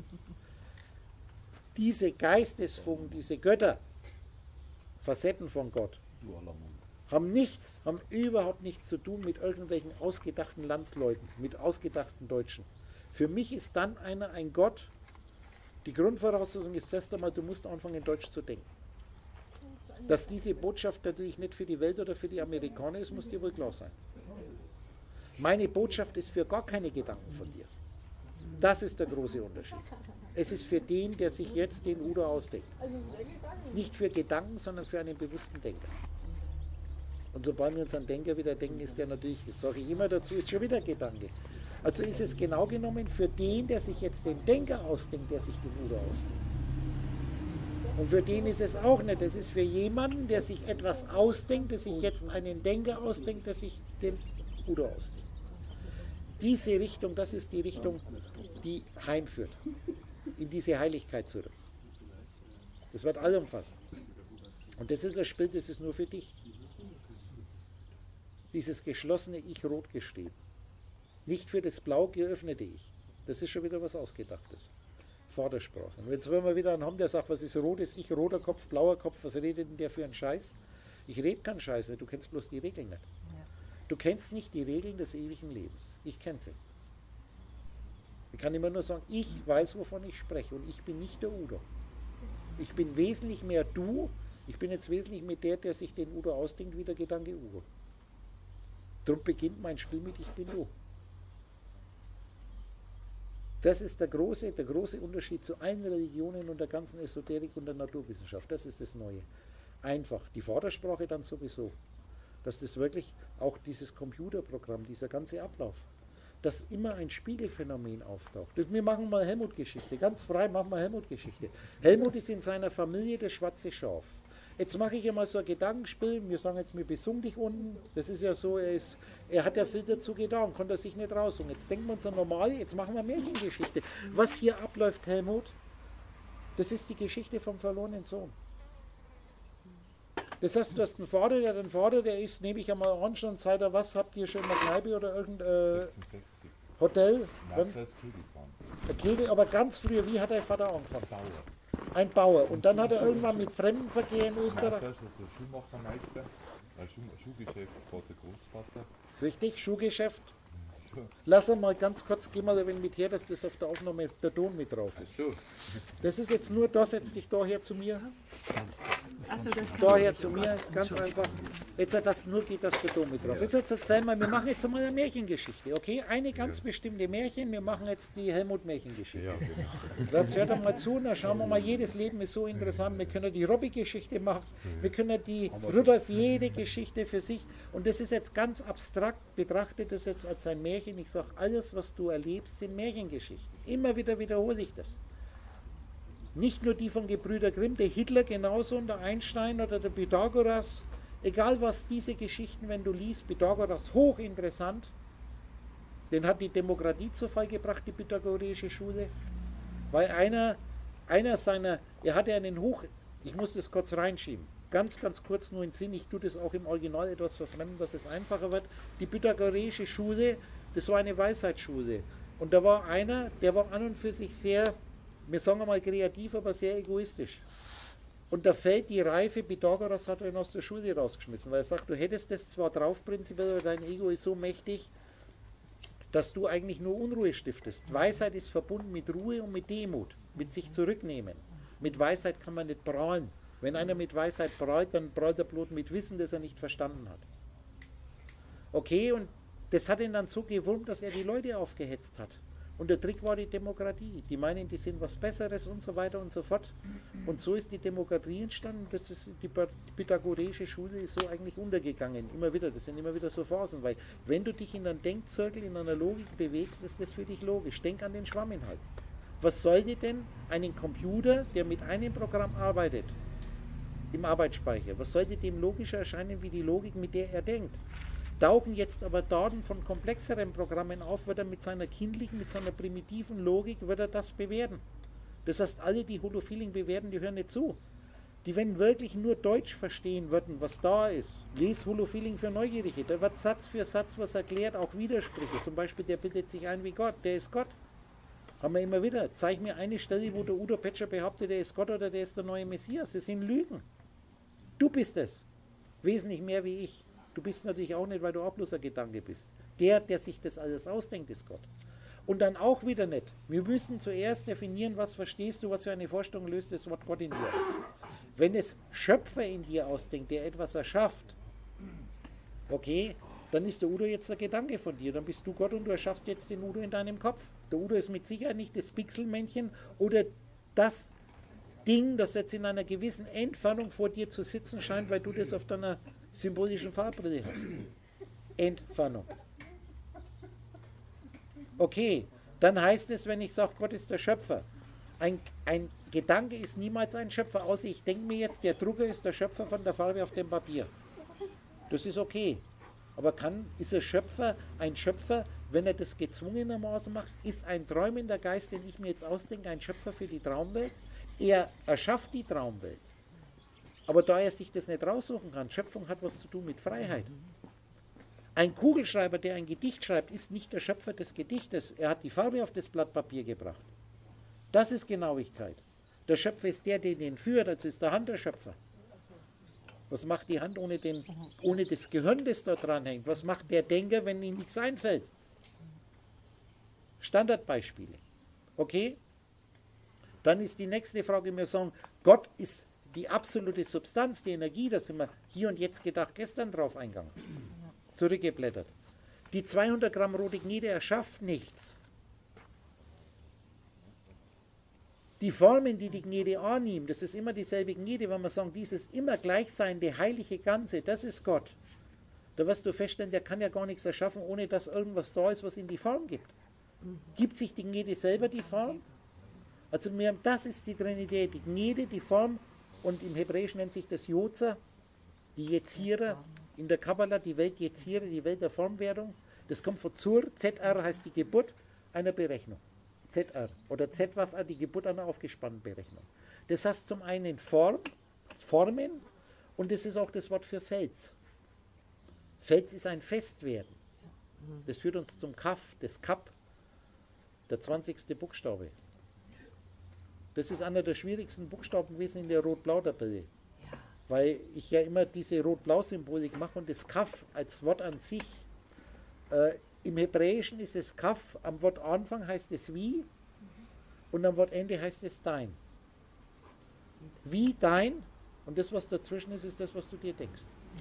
[SPEAKER 1] Diese Geistesfunken, diese Götter, Facetten von Gott, haben nichts, haben überhaupt nichts zu tun mit irgendwelchen ausgedachten Landsleuten, mit ausgedachten Deutschen. Für mich ist dann einer ein Gott. Die Grundvoraussetzung ist erst einmal, du musst anfangen, Deutsch zu denken. Dass diese Botschaft natürlich nicht für die Welt oder für die Amerikaner ist, muss dir wohl klar sein. Meine Botschaft ist für gar keine Gedanken von dir. Das ist der große Unterschied. Es ist für den, der sich jetzt den Udo ausdenkt. Nicht für Gedanken, sondern für einen bewussten Denker. Und sobald wir uns an Denker wieder denken, ist der natürlich, das sage ich immer dazu, ist schon wieder Gedanke. Also ist es genau genommen für den, der sich jetzt den Denker ausdenkt, der sich den Udo ausdenkt. Und für den ist es auch nicht. Es ist für jemanden, der sich etwas ausdenkt, der sich jetzt einen Denker ausdenkt, der sich den Udo ausdenkt. Diese Richtung, das ist die Richtung, die heimführt. In diese Heiligkeit zurück. Das wird allumfassend. Und das ist ein Spiel, das ist nur für dich. Dieses geschlossene Ich rot geschrieben. Nicht für das blau geöffnete Ich. Das ist schon wieder was Ausgedachtes. Vordersprache. Und jetzt wollen wir wieder einen haben, der sagt, was ist rotes Ich, roter Kopf, blauer Kopf, was redet denn der für einen Scheiß? Ich rede keinen Scheiß, du kennst bloß die Regeln nicht. Ja. Du kennst nicht die Regeln des ewigen Lebens. Ich kenne sie. Ich kann immer nur sagen, ich weiß, wovon ich spreche, und ich bin nicht der Udo. Ich bin wesentlich mehr du, ich bin jetzt wesentlich mehr der, der sich den Udo ausdenkt, wie der Gedanke Udo. Darum beginnt mein Spiel mit Ich bin du. Das ist der große, der große Unterschied zu allen Religionen und der ganzen Esoterik und der Naturwissenschaft. Das ist das Neue. Einfach. Die Vordersprache dann sowieso. Dass das wirklich auch dieses Computerprogramm, dieser ganze Ablauf, dass immer ein Spiegelphänomen auftaucht. Wir machen mal Helmut-Geschichte. Ganz frei machen wir Helmut-Geschichte. Helmut ist in seiner Familie das schwarze Schaf. Jetzt mache ich einmal so ein Gedankenspiel, wir sagen jetzt, wir besungen dich unten, das ist ja so, er, ist, er hat ja viel dazu getan, konnte er sich nicht raussuchen. Jetzt denken wir uns an normal, jetzt machen wir Märchengeschichte. Was hier abläuft, Helmut, das ist die Geschichte vom verlorenen Sohn. Das heißt, du hast einen Vater, der den Vater, der ist, nehme ich einmal an, schon seit er was, habt ihr schon eine Kneipe oder irgendein äh, Hotel? Nein, das ist Kegel. Kegel, aber ganz früher, wie hat dein Vater angefangen? Bauer. Ein Bauer. Und dann hat er irgendwann mit Fremdenverkehr in Österreich.
[SPEAKER 4] Nein, das ist der Schuhmachermeister, ein Schuh, Schuhgeschäft war der Großvater.
[SPEAKER 1] Richtig, Schuhgeschäft. Lass mal ganz kurz, geh mal ein wenig mit her, dass das auf der Aufnahme der Ton mit drauf ist. So. Das ist jetzt nur, da setz dich daher zu mir. Also das daher zu mir, ganz einfach. Jetzt hat das nur geht, dass der Ton mit drauf ist. Jetzt erzähl mal, wir machen jetzt mal eine Märchengeschichte, okay? Eine ganz bestimmte Märchen, wir machen jetzt die Helmut-Märchengeschichte. Das hört doch mal zu, und dann schauen wir mal, jedes Leben ist so interessant. Wir können die Robby-Geschichte machen, wir können die Rudolf, jede Geschichte für sich. Und das ist jetzt ganz abstrakt, betrachtet das jetzt als ein Märchen. Ich sage, alles, was du erlebst, sind Märchengeschichten. Immer wieder wiederhole ich das. Nicht nur die von Gebrüder Grimm, der Hitler genauso und der Einstein oder der Pythagoras. Egal was, diese Geschichten, wenn du liest, Pythagoras, hochinteressant. Den hat die Demokratie zu Fall gebracht, die pythagoreische Schule. Weil einer, einer seiner, er hatte einen Hoch, ich muss das kurz reinschieben. Ganz, ganz kurz nur in Sinn, ich tue das auch im Original etwas verfremden, dass es einfacher wird. Die pythagoreische Schule, das war eine Weisheitsschule. Und da war einer, der war an und für sich sehr, wir sagen mal kreativ, aber sehr egoistisch. Und da fällt die Reife, Pythagoras hat ihn aus der Schule rausgeschmissen, weil er sagt, du hättest das zwar drauf prinzipiell, aber dein Ego ist so mächtig, dass du eigentlich nur Unruhe stiftest. Weisheit ist verbunden mit Ruhe und mit Demut, mit sich zurücknehmen. Mit Weisheit kann man nicht prahlen. Wenn einer mit Weisheit prahlt, dann prahlt er bloß mit Wissen, das er nicht verstanden hat. Okay, und das hat ihn dann so gewurmt, dass er die Leute aufgehetzt hat. Und der Trick war die Demokratie. Die meinen, die sind was Besseres und so weiter und so fort. Und so ist die Demokratie entstanden. Das ist die pythagoreische Schule ist so eigentlich untergegangen. Immer wieder, das sind immer wieder so Phasen. Weil wenn du dich in einem Denkzirkel, in einer Logik bewegst, ist das für dich logisch. Denk an den Schwamminhalt. Was sollte denn einen Computer, der mit einem Programm arbeitet, im Arbeitsspeicher, was sollte dem logischer erscheinen wie die Logik, mit der er denkt? Tauchen jetzt aber Daten von komplexeren Programmen auf, wird er mit seiner kindlichen, mit seiner primitiven Logik, wird er das bewerten. Das heißt, alle, die Holofeeling bewerten, die hören nicht zu. Die, wenn wirklich nur Deutsch verstehen würden, was da ist, les Holofeeling für Neugierige, da wird Satz für Satz was erklärt, auch Widersprüche. Zum Beispiel, der bildet sich ein wie Gott, der ist Gott. Haben wir immer wieder. Zeig mir eine Stelle, wo der Udo Petscher behauptet, der ist Gott oder der ist der neue Messias. Das sind Lügen. Du bist es. Wesentlich mehr wie ich. Du bist natürlich auch nicht, weil du auch bloß ein Gedanke bist. Der, der sich das alles ausdenkt, ist Gott. Und dann auch wieder nicht. Wir müssen zuerst definieren, was verstehst du, was für eine Vorstellung löst das Wort Gott in dir aus. Wenn es Schöpfer in dir ausdenkt, der etwas erschafft, okay, dann ist der Udo jetzt ein Gedanke von dir. Dann bist du Gott und du erschaffst jetzt den Udo in deinem Kopf. Der Udo ist mit Sicherheit nicht das Pixelmännchen oder das Ding, das jetzt in einer gewissen Entfernung vor dir zu sitzen scheint, weil du das auf deiner symbolischen Farbbrille hast. Entfernung. Okay, dann heißt es, wenn ich sage, Gott ist der Schöpfer. Ein, ein Gedanke ist niemals ein Schöpfer, außer ich denke mir jetzt, der Drucker ist der Schöpfer von der Farbe auf dem Papier. Das ist okay. Aber kann, ist er Schöpfer, ein Schöpfer, wenn er das gezwungenermaßen macht, ist ein träumender Geist, den ich mir jetzt ausdenke, ein Schöpfer für die Traumwelt? Er erschafft die Traumwelt. Aber da er sich das nicht raussuchen kann, Schöpfung hat was zu tun mit Freiheit. Ein Kugelschreiber, der ein Gedicht schreibt, ist nicht der Schöpfer des Gedichtes. Er hat die Farbe auf das Blatt Papier gebracht. Das ist Genauigkeit. Der Schöpfer ist der, der den führt, also ist der Hand der Schöpfer. Was macht die Hand ohne, den, ohne das Gehirn, das da dran hängt? Was macht der Denker, wenn ihm nichts einfällt? Standardbeispiele. Okay? Dann ist die nächste Frage, wir sagen, Gott ist die absolute Substanz, die Energie, da sind wir hier und jetzt gedacht, gestern drauf eingegangen. Zurückgeblättert. Die zweihundert Gramm rote Gnede erschafft nichts. Die Formen, die die Gnede annimmt, das ist immer dieselbe Gnede, wenn wir sagen, dieses immer gleichseiende, heilige Ganze, das ist Gott. Da wirst du feststellen, der kann ja gar nichts erschaffen, ohne dass irgendwas da ist, was ihm die Form gibt. Gibt sich die Gnede selber die Form? Also wir, das ist die Trinität, die Gnede, die Form, und im Hebräischen nennt sich das Jozer, die Jezira, in der Kabbala die Welt Jezira, die Welt der Formwerdung. Das kommt von Zur, Z R heißt die Geburt einer Berechnung. Z R oder Z W A F R, die Geburt einer aufgespannten Berechnung. Das heißt zum einen Form, Formen, und das ist auch das Wort für Fels. Fels ist ein Festwerden. Das führt uns zum Kaf, das Kap, der zwanzigste Buchstabe. Das ist einer der schwierigsten Buchstaben gewesen in der Rot-Blau-Tabelle. Weil ich ja immer diese Rot-Blau-Symbolik mache und das Kaf als Wort an sich, äh, im Hebräischen ist es Kaf, am Wort Anfang heißt es wie und am Wort Ende heißt es dein. Wie dein und das, was dazwischen ist, ist das, was du dir denkst.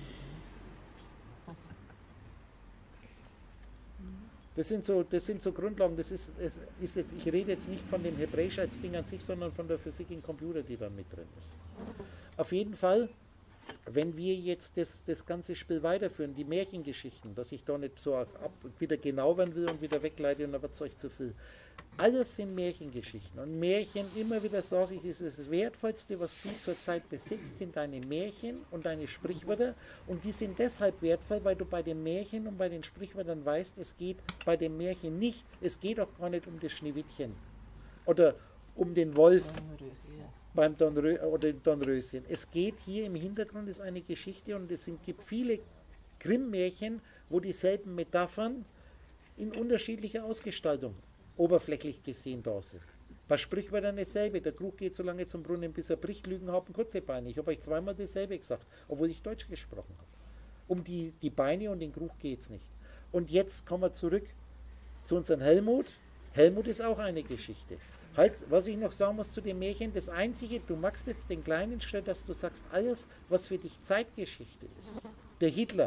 [SPEAKER 1] Das sind so, das sind so Grundlagen, das ist, es ist jetzt, ich rede jetzt nicht von dem Hebräisch als Ding an sich, sondern von der Physik im Computer, die da mit drin ist. Auf jeden Fall, wenn wir jetzt das, das ganze Spiel weiterführen, die Märchengeschichten, dass ich da nicht so ab, wieder genau werden will und wieder wegleite und da wird es euch zu viel. Alles sind Märchengeschichten und Märchen, immer wieder sage ich, ist das Wertvollste, was du zurzeit besitzt, sind deine Märchen und deine Sprichwörter und die sind deshalb wertvoll, weil du bei den Märchen und bei den Sprichwörtern weißt, es geht bei den Märchen nicht, es geht auch gar nicht um das Schneewittchen oder um den Wolf beim Dornrö oder Dornröschen. Es geht hier im Hintergrund, ist eine Geschichte und es sind, gibt viele Grimm-Märchen, wo dieselben Metaphern in unterschiedlicher Ausgestaltung oberflächlich gesehen da sind. Bei Sprichwörtern dasselbe. Der Krug geht so lange zum Brunnen, bis er bricht, Lügen haben kurze Beine. Ich habe euch zweimal dasselbe gesagt, obwohl ich Deutsch gesprochen habe. Um die, die Beine und den Krug geht es nicht. Und jetzt kommen wir zurück zu unserem Helmut. Helmut ist auch eine Geschichte. Halt, was ich noch sagen muss zu dem Märchen, das Einzige, du machst jetzt den kleinen Schritt, dass du sagst, alles, was für dich Zeitgeschichte ist. Der Hitler,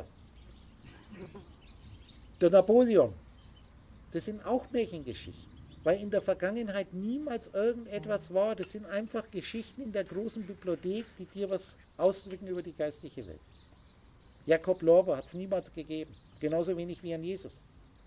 [SPEAKER 1] der Napoleon, das sind auch Märchengeschichten. Weil in der Vergangenheit niemals irgendetwas war. Das sind einfach Geschichten in der großen Bibliothek, die dir was ausdrücken über die geistliche Welt. Jakob Lorber hat es niemals gegeben. Genauso wenig wie an Jesus.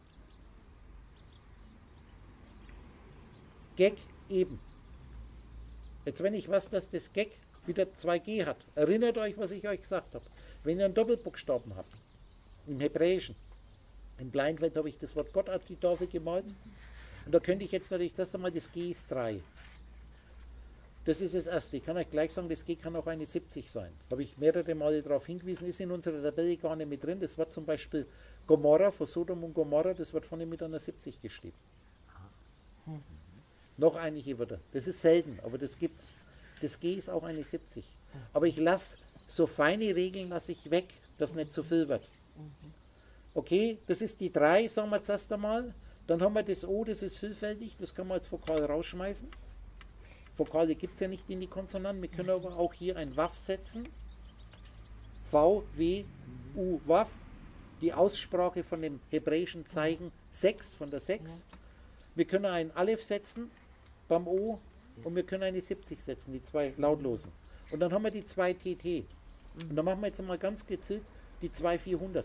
[SPEAKER 1] Gag eben. Jetzt wenn ich weiß, dass das Gag wieder zwei G hat. Erinnert euch, was ich euch gesagt habe. Wenn ihr einen Doppelbuchstaben habt, im Hebräischen, im Blindfeld habe ich das Wort Gott auf die Tafel gemalt. Und da könnte ich jetzt natürlich zuerst einmal, das G ist drei. Das ist das Erste. Ich kann euch gleich sagen, das G kann auch eine siebzig sein. Habe ich mehrere Male darauf hingewiesen, ist in unserer Tabelle gar nicht mit drin. Das Wort zum Beispiel Gomorra, von Sodom und Gomorra, das wird vorne mit einer siebzig geschrieben. Hm. Noch einige Wörter. Das ist selten, aber das gibt's. Das G ist auch eine siebzig. Aber ich lasse, so feine Regeln lasse ich weg, dass nicht zu viel wird. Okay, das ist die drei, sagen wir zuerst einmal. Dann haben wir das O, das ist vielfältig, das kann man als Vokal rausschmeißen. Vokale gibt es ja nicht in die Konsonanten, wir können aber auch hier ein Waff setzen. V, W, U, Waff. Die Aussprache von dem hebräischen Zeichen sechs, von der sechs. Wir können ein Aleph setzen beim O und wir können eine siebzig setzen, die zwei lautlosen. Und dann haben wir die zwei T T. Und dann machen wir jetzt mal ganz gezielt die zwei vierhundert.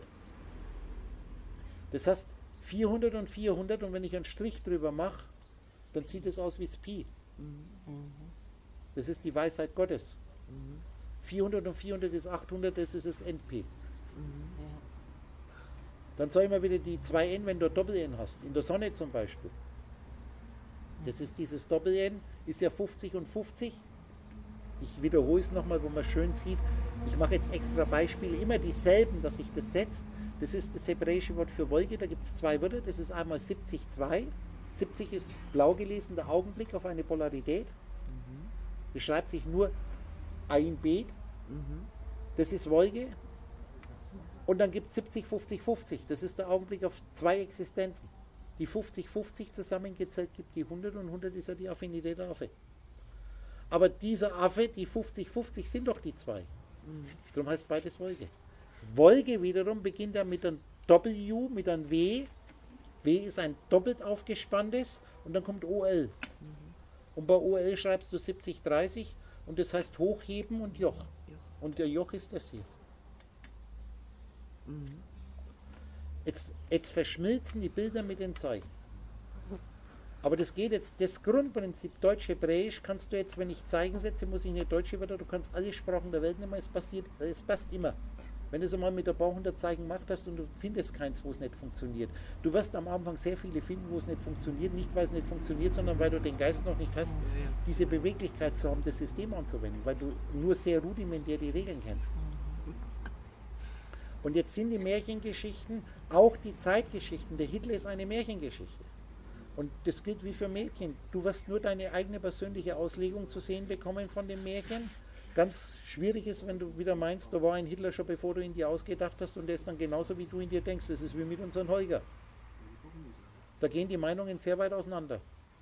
[SPEAKER 1] Das heißt, vierhundert und vierhundert, und wenn ich einen Strich drüber mache, dann sieht es aus wie Pi. Das ist die Weisheit Gottes. vierhundert und vierhundert ist achthundert, das ist das N P. Dann soll ich mal wieder die zwei N, wenn du Doppel-N hast, in der Sonne zum Beispiel. Das ist dieses Doppel-N, ist ja fünfzig und fünfzig. Ich wiederhole es nochmal, wo man schön sieht. Ich mache jetzt extra Beispiele, immer dieselben, dass sich das setzt. Das ist das hebräische Wort für Wolke, da gibt es zwei Wörter, das ist einmal siebzig zwei. siebzig ist blau gelesen, der Augenblick auf eine Polarität. Das schreibt sich nur ein Bet. Das ist Wolke. Und dann gibt es siebzig, fünfzig, fünfzig. Das ist der Augenblick auf zwei Existenzen. Die fünfzig, fünfzig zusammengezählt gibt die hundert und hundert ist ja die Affinität der Affe. Aber dieser Affe, die fünfzig, fünfzig sind doch die zwei. Darum heißt beides Wolke. Wolke wiederum beginnt ja mit einem W, mit einem W. W ist ein doppelt aufgespanntes und dann kommt O L. Und bei O L schreibst du siebzig, dreißig und das heißt hochheben und Joch. Und der Joch ist das hier. Jetzt, jetzt verschmilzen die Bilder mit den Zeichen. Aber das geht jetzt, das Grundprinzip Deutsch-Hebräisch kannst du jetzt, wenn ich Zeichen setze, muss ich nicht Deutsche Wörter, du kannst alle Sprachen der Welt nehmen, es passiert, es passt immer. Wenn du es einmal mit ein paar hundert Zeichen gemacht hast und du findest keins, wo es nicht funktioniert. Du wirst am Anfang sehr viele finden, wo es nicht funktioniert, nicht weil es nicht funktioniert, sondern weil du den Geist noch nicht hast, diese Beweglichkeit zu haben, das System anzuwenden, weil du nur sehr rudimentär die Regeln kennst. Und jetzt sind die Märchengeschichten auch die Zeitgeschichten. Der Hitler ist eine Märchengeschichte. Und das gilt wie für Mädchen. Du wirst nur deine eigene persönliche Auslegung zu sehen bekommen von dem Märchen. Ganz schwierig ist, wenn du wieder meinst, da war ein Hitler schon bevor du ihn dir ausgedacht hast und der ist dann genauso wie du in dir denkst. Das ist wie mit unserem Holger. Da gehen die Meinungen sehr weit auseinander.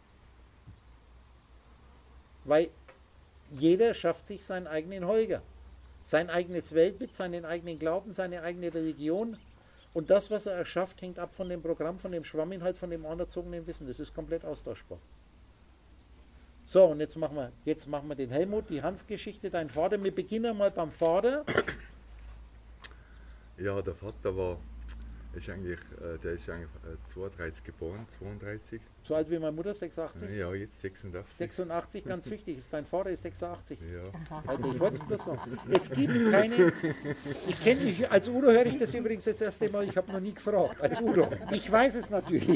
[SPEAKER 1] Weil jeder schafft sich seinen eigenen Holger. Sein eigenes Weltbild, seinen eigenen Glauben, seine eigene Religion. Und das, was er erschafft, hängt ab von dem Programm, von dem Schwamminhalt, von dem anerzogenen Wissen. Das ist komplett austauschbar. So, und jetzt machen wir, jetzt machen wir den Helmut, die Hans-Geschichte, dein Vater. Wir beginnen mal beim Vater.
[SPEAKER 4] Ja, der Vater war, ist eigentlich, äh, der ist eigentlich äh, zweiunddreißig geboren, zweiunddreißig.
[SPEAKER 1] So alt wie meine Mutter, sechsundachtzig?
[SPEAKER 4] Ja, jetzt sechsundachtzig.
[SPEAKER 1] sechsundachtzig, ganz wichtig, ist dein Vater ist sechsundachtzig.
[SPEAKER 4] Ja.
[SPEAKER 1] Alter, ich wollte es bloß sagen. Es gibt keine, ich kenne dich, als Udo höre ich das übrigens jetzt das erste Mal, ich habe noch nie gefragt, als Udo. Ich weiß es natürlich.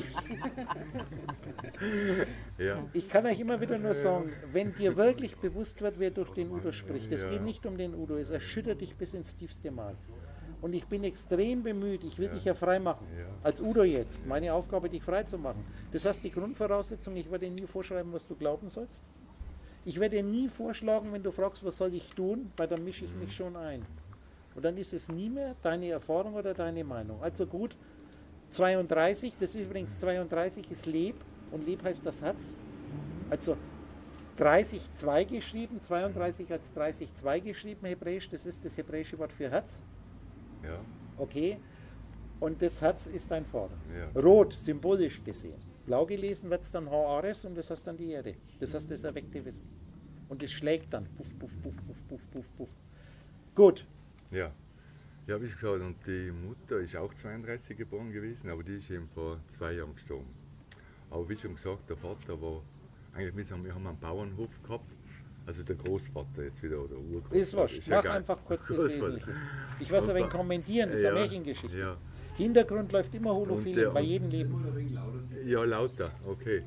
[SPEAKER 4] Ja.
[SPEAKER 1] Ich kann euch immer wieder nur sagen, wenn dir wirklich bewusst wird, wer durch den Udo spricht, es
[SPEAKER 4] Ja.
[SPEAKER 1] geht nicht um den Udo, es erschüttert dich bis ins tiefste Mal. Und ich bin extrem bemüht, ich will
[SPEAKER 4] Ja.
[SPEAKER 1] dich ja frei machen.
[SPEAKER 4] Ja.
[SPEAKER 1] Als Udo jetzt. Meine Aufgabe, dich frei zu machen. Das heißt, die Grundvoraussetzung, ich werde dir nie vorschreiben, was du glauben sollst. Ich werde dir nie vorschlagen, wenn du fragst, was soll ich tun, weil dann mische ich mich schon ein. Und dann ist es nie mehr deine Erfahrung oder deine Meinung. Also gut, zweiunddreißig, das ist übrigens zweiunddreißig ist Leb und Leb heißt das Herz. Also dreißig zwei geschrieben, zweiunddreißig als dreißig zwei geschrieben hebräisch, das ist das hebräische Wort für Herz.
[SPEAKER 4] Ja.
[SPEAKER 1] Okay? Und das Herz ist dein Vater.
[SPEAKER 4] Ja.
[SPEAKER 1] Rot, symbolisch gesehen. Blau gelesen wird es dann Haares und das heißt dann die Erde. Das heißt das erweckte Wissen. Und es schlägt dann. Puff, puff, puff, puff, puff, puff, puff. Gut.
[SPEAKER 4] Ja. Ja, wie gesagt, und die Mutter ist auch zweiunddreißig geboren gewesen, aber die ist eben vor zwei Jahren gestorben. Aber wie schon gesagt, der Vater war, eigentlich, wir haben, wir haben einen Bauernhof gehabt, also der Großvater jetzt wieder, oder Urgroßvater.
[SPEAKER 1] Das war's.
[SPEAKER 4] ist ja
[SPEAKER 1] Mach
[SPEAKER 4] geil.
[SPEAKER 1] einfach kurz das
[SPEAKER 4] Großvater.
[SPEAKER 1] Wesentliche. Ich weiß ein wenig kommentieren, das ist eine
[SPEAKER 4] Ja,
[SPEAKER 1] Märchengeschichte.
[SPEAKER 4] Ja,
[SPEAKER 1] Hintergrund läuft immer
[SPEAKER 4] Und
[SPEAKER 1] Holophilie,
[SPEAKER 4] der-
[SPEAKER 1] bei jedem Leben.
[SPEAKER 4] ja, lauter, okay.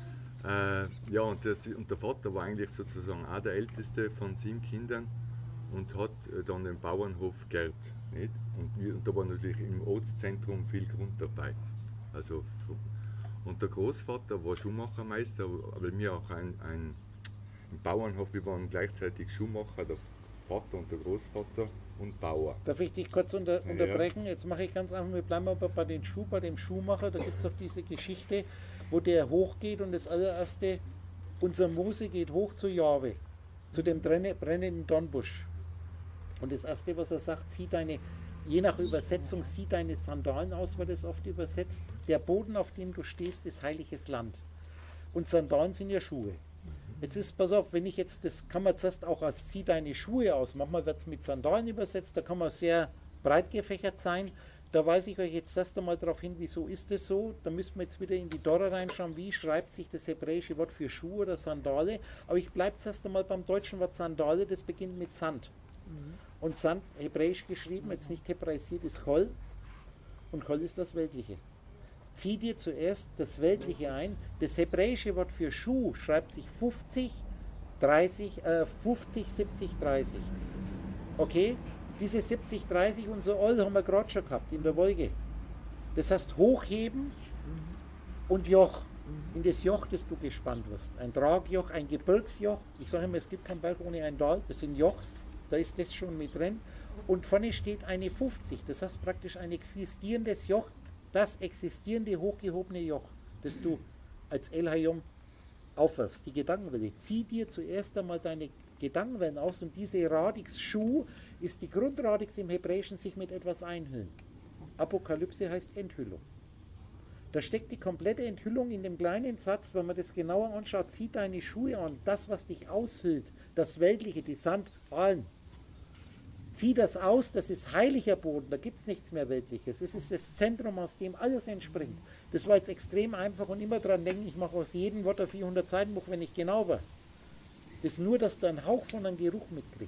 [SPEAKER 4] Äh, ja, und der, und der Vater war eigentlich sozusagen auch der älteste von sieben Kindern und hat äh, dann den Bauernhof geerbt. Nicht? Und, wir, und da war natürlich im Ortszentrum viel Grund dabei. Also, und der Großvater war Schuhmachermeister, aber wir auch ein, ein im Bauernhof, wir waren gleichzeitig Schuhmacher, der Vater und der Großvater und Bauer.
[SPEAKER 1] Darf ich dich kurz unter, unterbrechen? Jetzt mache ich ganz einfach, wir bleiben aber bei den Schuh, bei dem Schuhmacher, da gibt es auch diese Geschichte, wo der hochgeht und das allererste, unser Mose geht hoch zu Jahwe, zu dem brenne- brennenden Dornbusch. Und das erste, was er sagt, zieh deine, je nach Übersetzung, zieh deine Sandalen aus, weil das oft übersetzt, der Boden, auf dem du stehst, ist heiliges Land. Und Sandalen sind ja Schuhe. Jetzt ist, pass auf, wenn ich jetzt, das kann man zuerst auch als zieh deine Schuhe aus, manchmal wird es mit Sandalen übersetzt, da kann man sehr breit gefächert sein. Da weise ich euch jetzt erst einmal darauf hin, wieso ist es so. Da müssen wir jetzt wieder in die Dora reinschauen, wie schreibt sich das hebräische Wort für Schuh oder Sandale. Aber ich bleibe zuerst einmal beim deutschen Wort Sandale, das beginnt mit Sand. Und Sand, hebräisch geschrieben, jetzt nicht hebräisiert, ist Chol. Und Chol ist das Weltliche. Zieh dir zuerst das Weltliche ein. Das hebräische Wort für Schuh schreibt sich fünfzig, dreißig, äh, fünfzig, siebzig, dreißig. Okay? Diese siebzig, dreißig, unser Oll haben wir gerade schon gehabt in der Wolke. Das heißt hochheben und Joch. In das Joch, das du gespannt wirst. Ein Tragjoch, ein Gebirgsjoch. Ich sage immer, es gibt keinen Berg ohne ein Tal. Das sind Jochs. Da ist das schon mit drin. Und vorne steht eine fünfzig. Das heißt praktisch ein existierendes Joch. Das existierende, hochgehobene Joch, das du als El Hayom aufwirfst. Die Gedankenwelle. Zieh dir zuerst einmal deine Gedankenwellen aus und diese Radix Schuh ist die Grundradix im Hebräischen, sich mit etwas einhüllen. Apokalypse heißt Enthüllung. Da steckt die komplette Enthüllung in dem kleinen Satz, wenn man das genauer anschaut, zieh deine Schuhe an, das, was dich aushüllt, das Weltliche, die Sandalen. Zieh das aus, das ist heiliger Boden, da gibt es nichts mehr Weltliches. Es ist das Zentrum, aus dem alles entspringt. Das war jetzt extrem einfach und immer dran denken, ich mache aus jedem Wort ein vierhundert Seiten Buch, wenn ich genau war. Das ist nur, dass du einen Hauch von einem Geruch mitkriegt.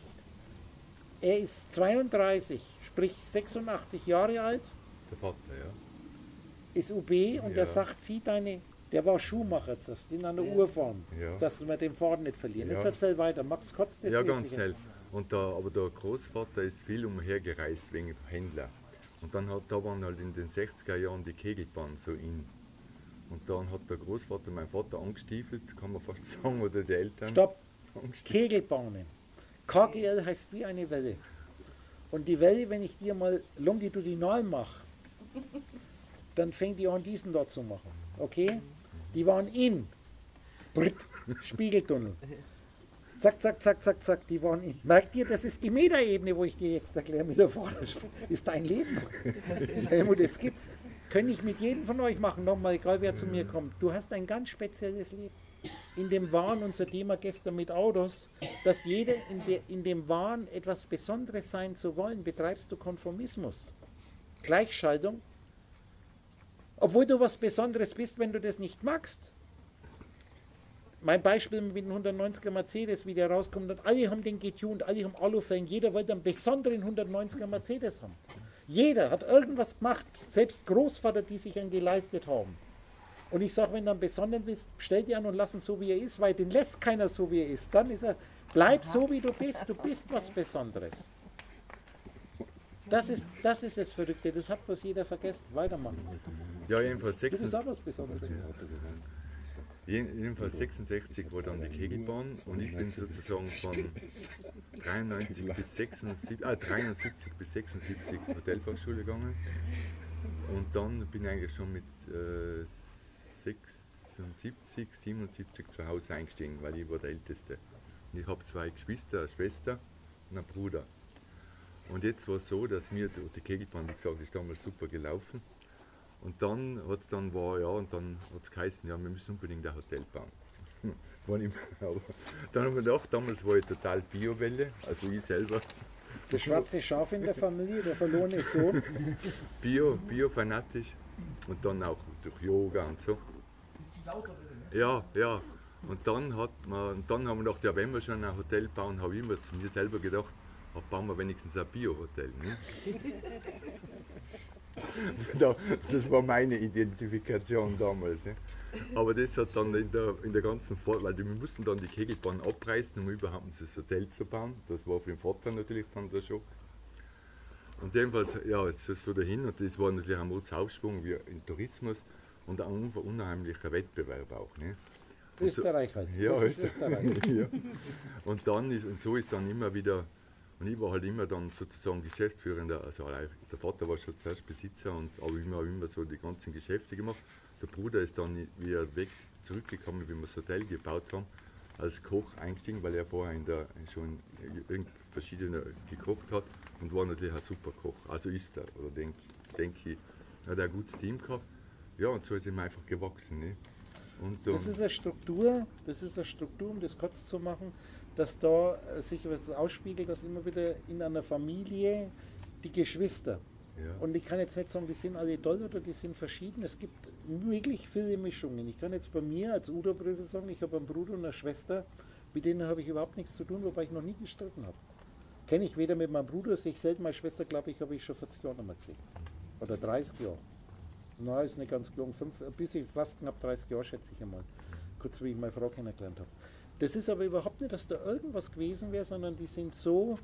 [SPEAKER 1] Er ist zweiunddreißig, sprich sechsundachtzig Jahre alt,
[SPEAKER 4] Der Vater, ja.
[SPEAKER 1] ist U B und
[SPEAKER 4] Ja.
[SPEAKER 1] er sagt, zieh deine, der war Schuhmacher zuerst, in einer Urform,
[SPEAKER 4] Ja.
[SPEAKER 1] dass wir den Faden nicht verlieren.
[SPEAKER 4] Ja.
[SPEAKER 1] Jetzt erzähl weiter, Max kurz das
[SPEAKER 4] Ja, ganz
[SPEAKER 1] Wesentliche.
[SPEAKER 4] schnell. Und der, aber der Großvater ist viel umhergereist wegen Händler. Und dann hat, da waren halt in den sechziger Jahren die Kegelbahnen so in. Und dann hat der Großvater meinen Vater angestiefelt, kann man fast sagen, oder die Eltern.
[SPEAKER 1] Stopp,
[SPEAKER 4] Angestiefelt.
[SPEAKER 1] Kegelbahnen. K G L heißt wie eine Welle. Und die Welle, wenn ich dir mal longitudinal mache, dann fängt die an, diesen dort zu machen. Okay? Die waren in. Britt, Spiegeltunnel. Zack, zack, zack, zack, zack, die waren in. Merkt ihr, das ist die Metaebene, wo ich dir jetzt erkläre mit der Vorderspur. Ist dein Leben. Helmut, es gibt, kann ich mit jedem von euch machen, nochmal, egal wer zu mir kommt. Du hast ein ganz spezielles Leben. In dem Wahn, unser Thema gestern mit Autos, dass jeder in, der, in dem Wahn etwas Besonderes sein zu wollen, betreibst du Konformismus. Gleichschaltung. Obwohl du was Besonderes bist, wenn du das nicht magst. Mein Beispiel mit dem hundertneunziger Mercedes, wie der rauskommt, und alle haben den getuned, alle haben Alufällen, jeder wollte einen besonderen hundertneunziger Mercedes haben. Jeder hat irgendwas gemacht, selbst Großvater, die sich einen geleistet haben. Und ich sage, wenn du einen besonderen bist, stell dir an und lass ihn so, wie er ist, weil den lässt keiner so, wie er ist. Dann ist er, bleib so, wie du bist, du bist was Besonderes. Das ist, das ist das Verrückte, das hat bloß jeder vergessen. Weitermachen.
[SPEAKER 4] Ja, jedenfalls
[SPEAKER 1] Das ist
[SPEAKER 4] sechsundsechzig,
[SPEAKER 1] auch was Besonderes.
[SPEAKER 4] jedenfalls sechsundsechzig war dann die Kegelbahn und ich bin sozusagen von dreiundneunzig bis sechsundsiebzig, ah, dreiundsiebzig bis sechsundsiebzig Hotelfachschule gegangen und dann bin ich eigentlich schon mit äh, sechsundsiebzig, siebenundsiebzig zu Hause eingestiegen, weil ich war der Älteste. Und ich habe zwei Geschwister, eine Schwester und einen Bruder. Und jetzt war es so, dass mir die Kegelbahn, wie gesagt, ist damals super gelaufen. Und dann hat dann war ja und dann hat es geheißen, ja, wir müssen unbedingt ein Hotel bauen. War nicht mehr, aber dann haben wir gedacht, damals war ich total Bio-Welle, also ich selber.
[SPEAKER 1] Das schwarze Schaf in der Familie, der verlorene Sohn.
[SPEAKER 4] Bio, Bio-fanatisch und dann auch durch Yoga und so. Ja, ja. Und dann, hat man, und dann haben wir gedacht, ja, wenn wir schon ein Hotel bauen, habe ich immer zu mir selber gedacht, ach, bauen wir wenigstens ein Bio-Hotel. Ne? Das war meine Identifikation damals. Ne? Aber das hat dann in der, in der ganzen Fahrt, weil wir mussten dann die Kegelbahn abreißen, um überhaupt das Hotel zu bauen. Das war für den Vater natürlich dann der Schock. Und jedenfalls, ja, jetzt ist es so dahin und das war natürlich ein Mordsaufschwung wie im Tourismus und ein unheimlicher Wettbewerb auch. Ne? Und
[SPEAKER 1] Österreich halt.
[SPEAKER 4] So, ja,
[SPEAKER 1] das ist Österreich.
[SPEAKER 4] ja. Und dann ist, und so ist dann immer wieder, und ich war halt immer dann sozusagen Geschäftsführender, also der Vater war schon zuerst Besitzer, und, aber ich habe immer so die ganzen Geschäfte gemacht. Der Bruder ist dann wieder weg zurückgekommen, wie wir das Hotel gebaut haben, als Koch eingestiegen, weil er vorher in der, schon irgend verschiedene gekocht hat und war natürlich ein super Koch. Also ist er, oder denke denk ich. Er hat ein gutes Team gehabt. Ja, und so ist ihm einfach gewachsen. Ne? Und,
[SPEAKER 1] Das ist eine Struktur, das ist eine Struktur, um das kurz zu machen, dass da sich etwas ausspiegelt, dass immer wieder in einer Familie die Geschwister,
[SPEAKER 4] ja.
[SPEAKER 1] und ich kann jetzt nicht sagen, die sind alle toll oder die sind verschieden, es gibt wirklich viele Mischungen. Ich kann jetzt bei mir als Udo-Brüssel sagen, ich habe einen Bruder und eine Schwester, mit denen habe ich überhaupt nichts zu tun, wobei ich noch nie gestritten habe. Kenne ich weder mit meinem Bruder, sehe ich selten, meine Schwester, glaube ich, habe ich schon vierzig Jahre nicht mehr gesehen. Oder dreißig Jahre. Na, ist nicht ganz gelungen, fünf, ein bisschen fast knapp dreißig Jahre schätze ich einmal, kurz wie ich meine Frau kennengelernt habe. Das ist aber überhaupt nicht, dass da irgendwas gewesen wäre, sondern die sind so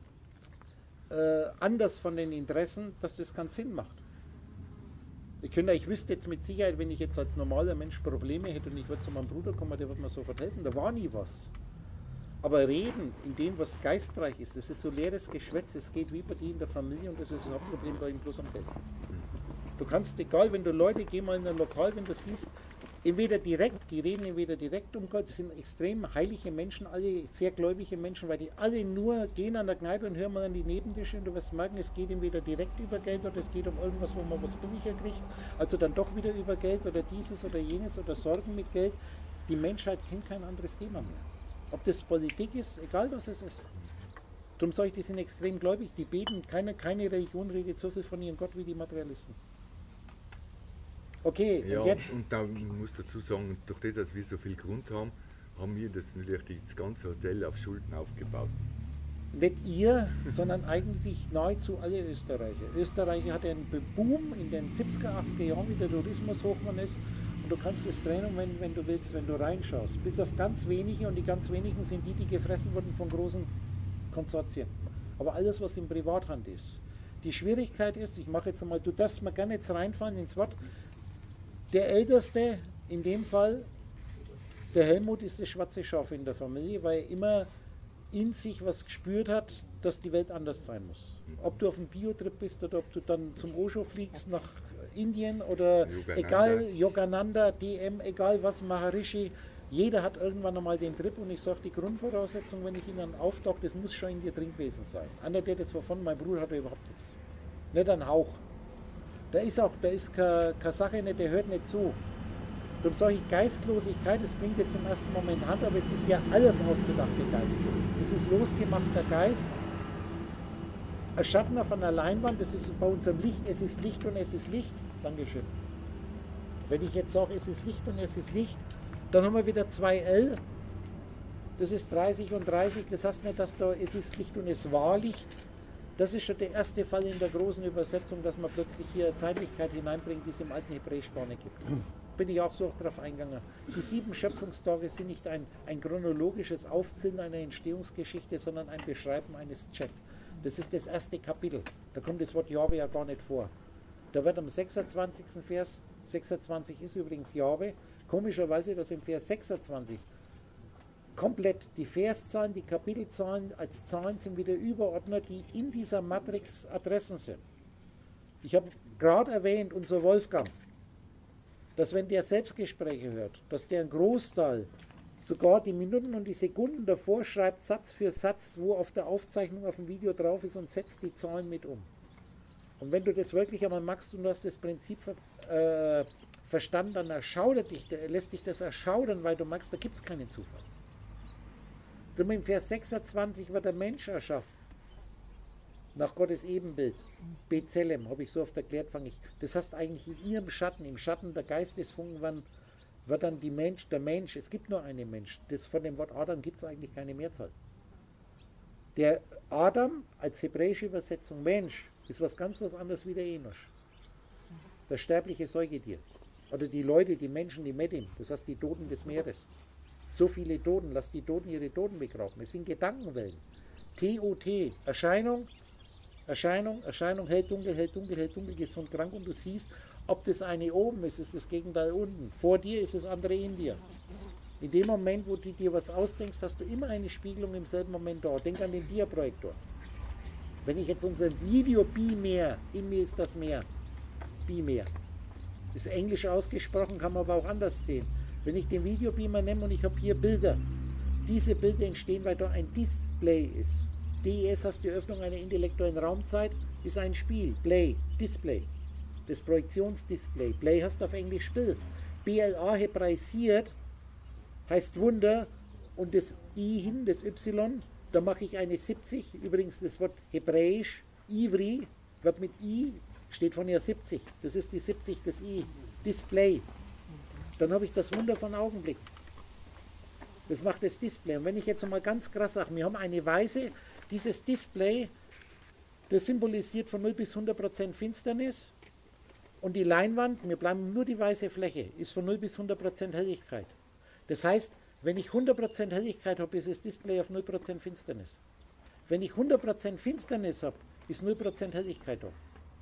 [SPEAKER 1] äh, anders von den Interessen, dass das keinen Sinn macht. Ich, könnte, ich wüsste jetzt mit Sicherheit, wenn ich jetzt als normaler Mensch Probleme hätte und ich würde zu meinem Bruder kommen, der würde mir sofort helfen, da war nie was. Aber reden in dem, was geistreich ist, das ist so leeres Geschwätz, es geht wie bei dir in der Familie und das ist das Hauptproblem bei ihm bloß am Geld. Du kannst, egal, wenn du Leute, geh mal in ein Lokal, wenn du siehst, entweder direkt, die reden entweder direkt um Gott, das sind extrem heilige Menschen, alle sehr gläubige Menschen, weil die alle nur gehen an der Kneipe und hören mal an die Nebentische und du wirst merken, es geht entweder direkt über Geld oder es geht um irgendwas, wo man was billiger kriegt, also dann doch wieder über Geld oder dieses oder jenes oder Sorgen mit Geld. Die Menschheit kennt kein anderes Thema mehr. Ob das Politik ist, egal was es ist. Darum sage ich, die sind extrem gläubig, die beten, keine, keine Religion redet so viel von ihrem Gott wie die Materialisten. Okay,
[SPEAKER 4] ja,
[SPEAKER 1] und jetzt?
[SPEAKER 4] Und da muss dazu sagen, durch das, dass wir so viel Grund haben, haben wir das natürlich das ganze Hotel auf Schulden aufgebaut.
[SPEAKER 1] Nicht ihr, sondern eigentlich nahezu alle Österreicher. Österreich hatte einen Boom in den siebziger, achtziger Jahren, wie der Tourismus hochgekommen ist. Und du kannst es trennen, wenn, wenn du willst, wenn du reinschaust. Bis auf ganz wenige, und die ganz wenigen sind die, die gefressen wurden von großen Konsortien. Aber alles, was in Privathand ist. Die Schwierigkeit ist, ich mache jetzt einmal, du darfst mal gerne jetzt reinfahren ins Wort, der Älteste, in dem Fall, der Helmut, ist das schwarze Schaf in der Familie, weil er immer in sich was gespürt hat, dass die Welt anders sein muss. Ob du auf einem Biotrip bist oder ob du dann zum Osho fliegst nach Indien oder
[SPEAKER 4] Yogananda.
[SPEAKER 1] egal, Yogananda, D M, egal was, Maharishi, jeder hat irgendwann einmal den Trip und ich sage, die Grundvoraussetzung, wenn ich ihn dann auftauche, das muss schon in dir drin gewesen sein. Einer, der das wovon, mein Bruder hat überhaupt nichts. Nicht ein Hauch. Da ist auch, da ist keine, keine Sache nicht, der hört nicht zu. Darum sage ich Geistlosigkeit, das klingt jetzt im ersten Moment hart, aber es ist ja alles ausgedachte geistlos. Es ist losgemachter Geist, ein Schatten auf einer Leinwand, das ist bei unserem Licht, es ist Licht und es ist Licht. Dankeschön. Wenn ich jetzt sage, es ist Licht und es ist Licht, dann haben wir wieder zwei L, das ist dreißig und dreißig, das heißt nicht, dass da es ist Licht und es war Licht. Das ist schon der erste Fall in der großen Übersetzung, dass man plötzlich hier eine Zeitlichkeit hineinbringt, die es im alten Hebräisch gar nicht gibt. Bin ich auch so darauf eingegangen. Die sieben Schöpfungstage sind nicht ein, ein chronologisches Aufzählen einer Entstehungsgeschichte, sondern ein Beschreiben eines Chat. Das ist das erste Kapitel. Da kommt das Wort Jahwe ja gar nicht vor. Da wird am sechsundzwanzigsten Vers, sechsundzwanzig ist übrigens Jahwe, komischerweise, dass im Vers sechsundzwanzig komplett die Verszahlen, die Kapitelzahlen als Zahlen sind wieder überordnet, die in dieser Matrix Adressen sind. Ich habe gerade erwähnt, unser Wolfgang, dass wenn der Selbstgespräche hört, dass der einen Großteil, sogar die Minuten und die Sekunden davor schreibt, Satz für Satz, wo auf der Aufzeichnung auf dem Video drauf ist und setzt die Zahlen mit um. Und wenn du das wirklich einmal magst und du hast das Prinzip äh, verstanden, dann erschaudert dich, lässt dich das erschaudern, weil du magst, da gibt es keinen Zufall. Drum im Vers sechsundzwanzig wird der Mensch erschaffen. Nach Gottes Ebenbild. Bezellem, habe ich so oft erklärt, fange ich. Das heißt eigentlich in ihrem Schatten, im Schatten der Geistesfunken wird, wird dann die Mensch, der Mensch, es gibt nur einen Mensch. Das, von dem Wort Adam gibt es eigentlich keine Mehrzahl. Der Adam als hebräische Übersetzung Mensch ist was ganz was anderes wie der Enosch. Das sterbliche Säugetier. Oder die Leute, die Menschen, die Medim, das heißt die Toten des Meeres. So viele Toten, lass die Toten ihre Toten begraben. Es sind Gedankenwellen. T O T, Erscheinung, Erscheinung, Erscheinung, hell, dunkel, hell, dunkel, hell, dunkel, gesund, krank und du siehst, ob das eine oben ist, ist das Gegenteil unten. Vor dir ist das andere in dir. In dem Moment, wo du dir was ausdenkst, hast du immer eine Spiegelung im selben Moment da. Denk an den Dia-Projektor. Wenn ich jetzt unser Video Bi-Meer, in mir ist das Meer, Bi-Meer. Ist englisch ausgesprochen, kann man aber auch anders sehen. Wenn ich den Videobeamer nehme und ich habe hier Bilder, diese Bilder entstehen, weil da ein Display ist. D E S heißt die Öffnung einer intellektuellen Raumzeit, ist ein Spiel, Play, Display. Das Projektionsdisplay. Play heißt auf Englisch Spiel. B L A hebraisiert heißt Wunder und das I hin, das Y, da mache ich eine siebzig. Übrigens das Wort Hebräisch, Ivri, wird mit I, steht von hier siebzig. Das ist die siebzig, das I. Display. Dann habe ich das Wunder von Augenblick. Das macht das Display. Und wenn ich jetzt mal ganz krass sage, wir haben eine Weise, dieses Display, das symbolisiert von null bis hundert Prozent Finsternis. Und die Leinwand, wir bleiben nur die weiße Fläche, ist von null bis hundert Prozent Helligkeit. Das heißt, wenn ich hundert Prozent Helligkeit habe, ist das Display auf null Prozent Finsternis. Wenn ich hundert Prozent Finsternis habe, ist null Prozent Helligkeit da.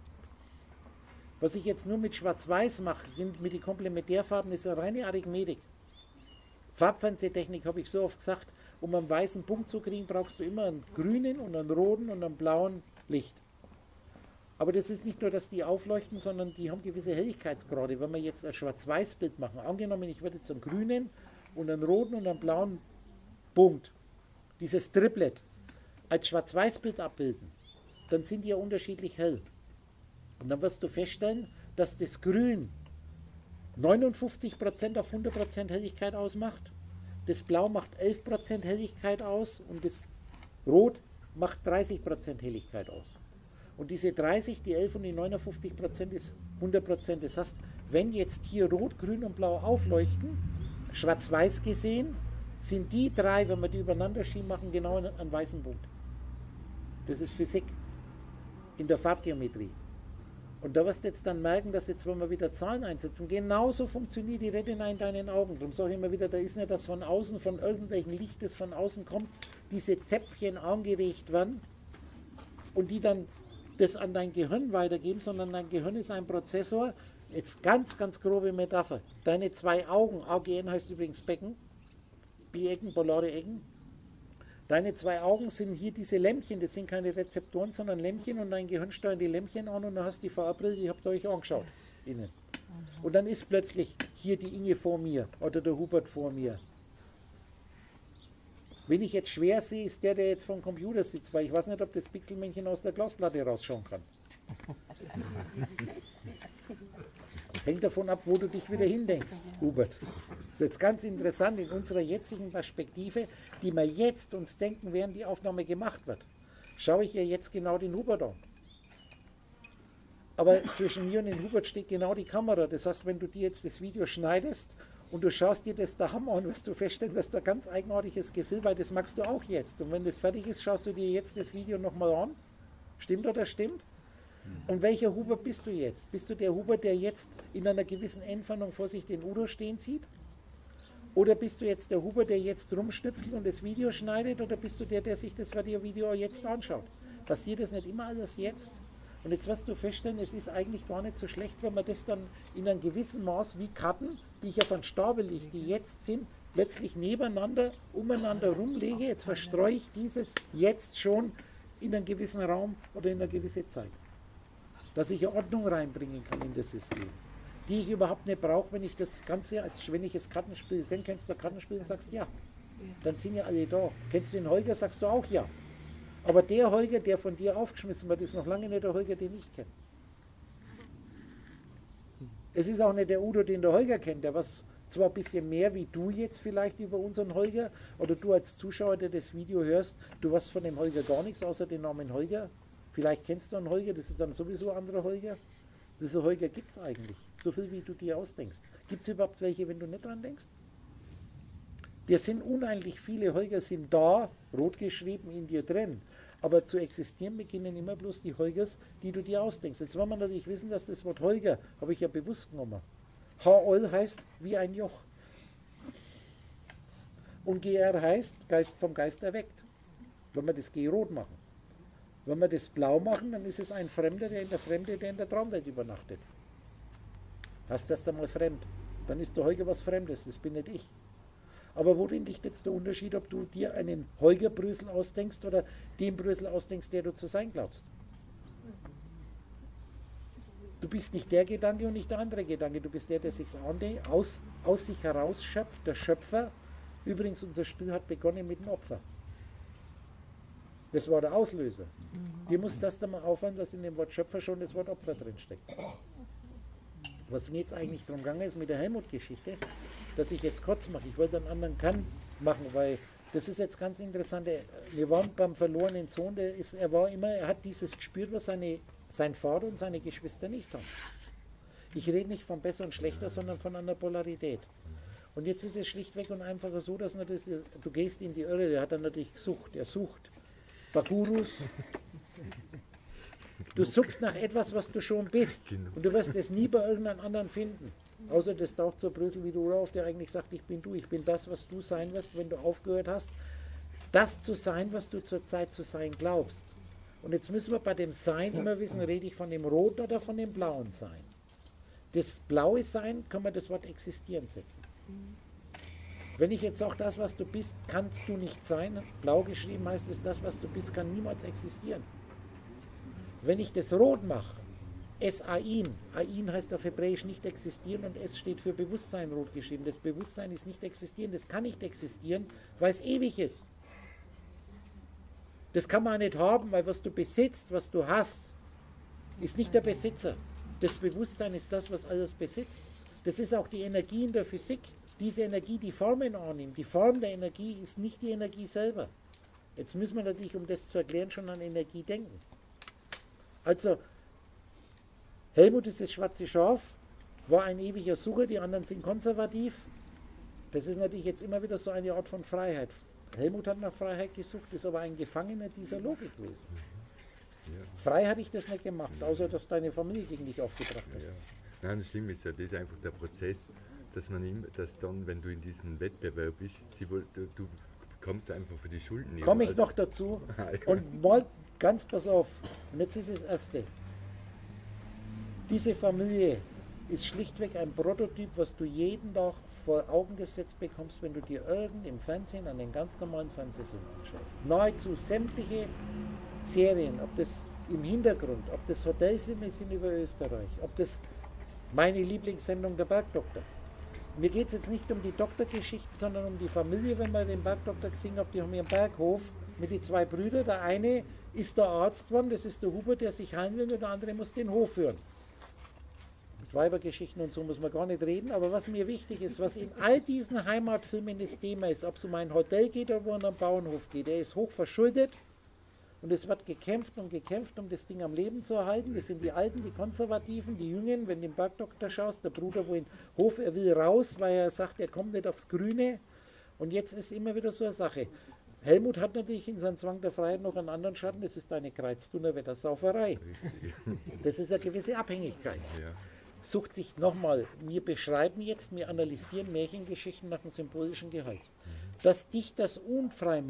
[SPEAKER 1] Was ich jetzt nur mit Schwarz-Weiß mache, sind mit den Komplementärfarben, ist eine reine Arithmetik. Farbfernsehtechnik habe ich so oft gesagt, um einen weißen Punkt zu kriegen, brauchst du immer einen grünen und einen roten und einen blauen Licht. Aber das ist nicht nur, dass die aufleuchten, sondern die haben gewisse Helligkeitsgrade. Wenn wir jetzt ein Schwarz-Weiß-Bild machen, angenommen, ich würde jetzt einen grünen und einen roten und einen blauen Punkt, dieses Triplet, als Schwarz-Weiß-Bild abbilden, dann sind die ja unterschiedlich hell. Und dann wirst du feststellen, dass das Grün neunundfünfzig Prozent auf hundert Prozent Helligkeit ausmacht, das Blau macht elf Prozent Helligkeit aus und das Rot macht dreißig Prozent Helligkeit aus. Und diese dreißig, die elf und die neunundfünfzig Prozent ist hundert Prozent. Das heißt, wenn jetzt hier Rot, Grün und Blau aufleuchten, schwarz-weiß gesehen, sind die drei, wenn wir die übereinander schieben, machen genau einen weißen Punkt. Das ist Physik in der Farbgeometrie. Und da wirst du jetzt dann merken, dass jetzt, wenn wir wieder Zahlen einsetzen, genauso funktioniert die Retina in deinen Augen. Darum sage ich immer wieder, da ist nicht, dass von außen, von irgendwelchen Licht, das von außen kommt, diese Zäpfchen angeregt werden und die dann das an dein Gehirn weitergeben, sondern dein Gehirn ist ein Prozessor. Jetzt ganz, ganz grobe Metapher. Deine zwei Augen, A G N heißt übrigens Becken, Bi-Ecken, polare Ecken. Deine zwei Augen sind hier diese Lämpchen, das sind keine Rezeptoren, sondern Lämpchen und dein Gehirn steuert die Lämpchen an und dann hast du die V R-Brille, die habt ihr euch angeschaut. Innen. Und dann ist plötzlich hier die Inge vor mir oder der Hubert vor mir. Wenn ich jetzt schwer sehe, ist der, der jetzt vom Computer sitzt, weil ich weiß nicht, ob das Pixelmännchen aus der Glasplatte rausschauen kann. Hängt davon ab, wo du dich wieder hindenkst, Hubert. Das ist jetzt ganz interessant in unserer jetzigen Perspektive, die wir jetzt uns denken, während die Aufnahme gemacht wird. Schaue ich ja jetzt genau den Hubert an. Aber zwischen mir und dem Hubert steht genau die Kamera. Das heißt, wenn du dir jetzt das Video schneidest und du schaust dir das daheim an, wirst du feststellen, dass du ein ganz eigenartiges Gefühl, weil das magst du auch jetzt. Und wenn das fertig ist, schaust du dir jetzt das Video nochmal an. Stimmt oder stimmt? Und welcher Hubert bist du jetzt? Bist du der Hubert, der jetzt in einer gewissen Entfernung vor sich den Udo stehen sieht? Oder bist du jetzt der Hubert, der jetzt rumschnipselt und das Video schneidet? Oder bist du der, der sich das Video jetzt anschaut? Passiert es nicht immer alles jetzt? Und jetzt wirst du feststellen, es ist eigentlich gar nicht so schlecht, wenn man das dann in einem gewissen Maß wie Karten, die ich ja von Stabelig, die jetzt sind, plötzlich nebeneinander, umeinander rumlege. Jetzt verstreue ich dieses jetzt schon in einen gewissen Raum oder in eine gewisse Zeit. Dass ich eine Ordnung reinbringen kann in das System, die ich überhaupt nicht brauche, wenn ich das Ganze, als wenn ich das Kartenspiel sehe. Kennst du Kartenspiel und sagst ja. Dann sind ja alle da. Kennst du den Holger, sagst du auch ja. Aber der Holger, der von dir aufgeschmissen wird, ist noch lange nicht der Holger, den ich kenne. Es ist auch nicht der Udo, den der Holger kennt, der was zwar ein bisschen mehr wie du jetzt vielleicht über unseren Holger, oder du als Zuschauer, der das Video hörst, du weißt von dem Holger gar nichts, außer den Namen Holger. Vielleicht kennst du einen Holger, das ist dann sowieso ein anderer Holger. Diese Holger gibt es eigentlich, so viel wie du dir ausdenkst. Gibt es überhaupt welche, wenn du nicht dran denkst? Wir sind unendlich viele Holger, sind da, rot geschrieben, in dir drin. Aber zu existieren beginnen immer bloß die Holgers, die du dir ausdenkst. Jetzt wollen wir natürlich wissen, dass das Wort Holger, habe ich ja bewusst genommen. H-Ol heißt wie ein Joch. Und G R heißt Geist vom Geist erweckt. Wenn wir das G rot machen. Wenn wir das blau machen, dann ist es ein Fremder, der in der Fremde, der in der Traumwelt übernachtet. Hast das dann mal fremd? Dann ist der Holger was Fremdes, das bin nicht ich. Aber worin liegt jetzt der Unterschied, ob du dir einen Holger Brösel ausdenkst oder den Brösel ausdenkst, der du zu sein glaubst? Du bist nicht der Gedanke und nicht der andere Gedanke. Du bist der, der sich aus, aus sich heraus schöpft, der Schöpfer. Übrigens, unser Spiel hat begonnen mit dem Opfer. Das war der Auslöser. Mhm. Dir muss das dann mal aufhören, dass in dem Wort Schöpfer schon das Wort Opfer drinsteckt. Was mir jetzt eigentlich darum gegangen ist mit der Helmut-Geschichte, dass ich jetzt kurz mache. Ich wollte einen anderen Kann machen, weil das ist jetzt ganz interessant. Wir waren beim verlorenen Sohn, der ist, er war immer, er hat dieses gespürt, was seine, sein Vater und seine Geschwister nicht haben. Ich rede nicht von besser und schlechter, sondern von einer Polarität. Und jetzt ist es schlichtweg und einfach so, dass das, du gehst in die Irre, der hat dann natürlich gesucht, er sucht Bagurus. Du suchst nach etwas, was du schon bist. Und du wirst es nie bei irgendeinem anderen finden. Außer das taucht so Brösel wie du auf, der eigentlich sagt, ich bin du, ich bin das, was du sein wirst, wenn du aufgehört hast, das zu sein, was du zur Zeit zu sein glaubst. Und jetzt müssen wir bei dem Sein immer wissen, rede ich von dem roten oder von dem blauen Sein. Das blaue Sein kann man das Wort existieren setzen. Wenn ich jetzt sage, das, was du bist, kannst du nicht sein, blau geschrieben heißt es, das, was du bist, kann niemals existieren. Wenn ich das rot mache, Es-Ain, Ain heißt auf Hebräisch nicht existieren und S steht für Bewusstsein rot geschrieben. Das Bewusstsein ist nicht existieren, das kann nicht existieren, weil es ewig ist. Das kann man nicht haben, weil was du besitzt, was du hast, ist nicht der Besitzer. Das Bewusstsein ist das, was alles besitzt. Das ist auch die Energie in der Physik. Diese Energie, die Formen annimmt. Die Form der Energie ist nicht die Energie selber. Jetzt müssen wir natürlich, um das zu erklären, schon an Energie denken. Also, Helmut ist das schwarze Schaf, war ein ewiger Sucher, die anderen sind konservativ. Das ist natürlich jetzt immer wieder so eine Art von Freiheit. Helmut hat nach Freiheit gesucht, ist aber ein Gefangener dieser Logik gewesen. Ja. Frei hatte ich das nicht gemacht, außer dass deine Familie gegen dich aufgebracht hast.
[SPEAKER 4] Ja. Nein, das stimmt, ja, das ist einfach der Prozess, dass man immer, dass dann, wenn du in diesem Wettbewerb bist, sie, du, du kommst einfach für die Schulden.
[SPEAKER 1] Komme ich also noch dazu und mal ganz pass auf, und jetzt ist das Erste. Diese Familie ist schlichtweg ein Prototyp, was du jeden Tag vor Augen gesetzt bekommst, wenn du dir irgend im Fernsehen einen ganz normalen Fernsehfilm anschaust. Nahezu sämtliche Serien, ob das im Hintergrund, ob das Hotelfilme sind über Österreich, ob das meine Lieblingssendung der Bergdoktor. Mir geht es jetzt nicht um die Doktorgeschichten, sondern um die Familie, wenn man den Bergdoktor gesehen hat, die haben ihren Berghof mit den zwei Brüdern. Der eine ist der Arzt geworden, das ist der Hubert, der sich heilen will, und der andere muss den Hof führen. Mit Weibergeschichten und so muss man gar nicht reden, aber was mir wichtig ist, was in all diesen Heimatfilmen das Thema ist, ob es um ein Hotel geht oder wo es um einen Bauernhof geht, er ist hoch verschuldet und es wird gekämpft und gekämpft, um das Ding am Leben zu erhalten. Das sind die Alten, die Konservativen, die Jungen, wenn du den Bergdoktor schaust, der Bruder, wo in Hof, er will raus, weil er sagt, er kommt nicht aufs Grüne. Und jetzt ist immer wieder so eine Sache. Helmut hat natürlich in seinem Zwang der Freiheit noch einen anderen Schatten, das ist eine Kreuztuner Wettersauferei. Das ist eine gewisse Abhängigkeit. Ja. Sucht sich nochmal, wir beschreiben jetzt, wir analysieren Märchengeschichten nach dem symbolischen Gehalt. Dass dich das unfrei macht,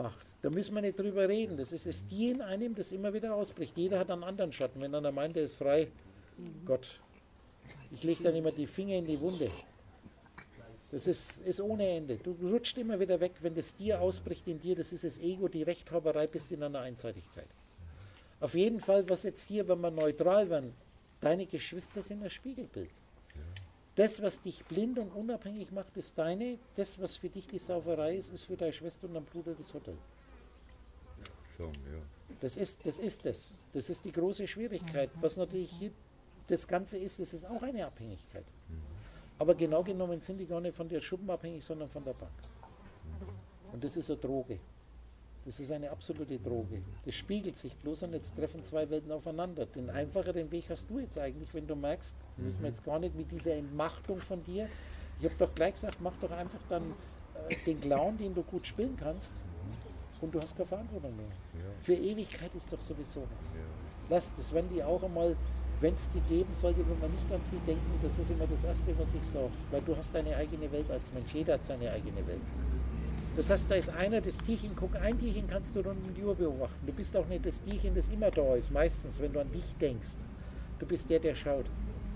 [SPEAKER 1] Da müssen wir nicht drüber reden. Das ist das Tier in einem, das immer wieder ausbricht. Jeder hat einen anderen Schatten. Wenn einer meint, der ist frei, Gott, ich lege dann immer die Finger in die Wunde. Das ist, ist ohne Ende. Du rutscht immer wieder weg, wenn das Tier ausbricht in dir, das ist das Ego, die Rechthaberei, bist in einer Einseitigkeit. Auf jeden Fall, was jetzt hier, wenn wir neutral werden, deine Geschwister sind ein Spiegelbild. Das, was dich blind und unabhängig macht, ist deine. Das, was für dich die Sauferei ist, ist für deine Schwester und deinen Bruder das Hotel.
[SPEAKER 4] So, ja.
[SPEAKER 1] Das ist, das ist das. Das ist die große Schwierigkeit. Was natürlich hier das Ganze ist, das ist auch eine Abhängigkeit. Aber genau genommen sind die gar nicht von der Schuppen abhängig, sondern von der Bank. Und das ist eine Droge. Das ist eine absolute Droge. Das spiegelt sich bloß und jetzt treffen zwei Welten aufeinander. Den einfacheren Weg hast du jetzt eigentlich, wenn du merkst, müssen wir jetzt gar nicht mit dieser Entmachtung von dir. Ich habe doch gleich gesagt, mach doch einfach dann äh, den Clown, den du gut spielen kannst, und du hast keine Verantwortung mehr.
[SPEAKER 4] Ja.
[SPEAKER 1] Für Ewigkeit ist doch sowieso was.
[SPEAKER 4] Ja.
[SPEAKER 1] Lass, das werden die auch einmal, wenn es die geben sollte, wenn man nicht an sie denken, das ist immer das Erste, was ich sage. Weil du hast deine eigene Welt als Mensch, jeder hat seine eigene Welt. Das heißt, da ist einer, das Tierchen, guck, ein Tierchen kannst du rund um die Uhr beobachten. Du bist auch nicht das Tierchen, das immer da ist, meistens, wenn du an dich denkst. Du bist der, der schaut.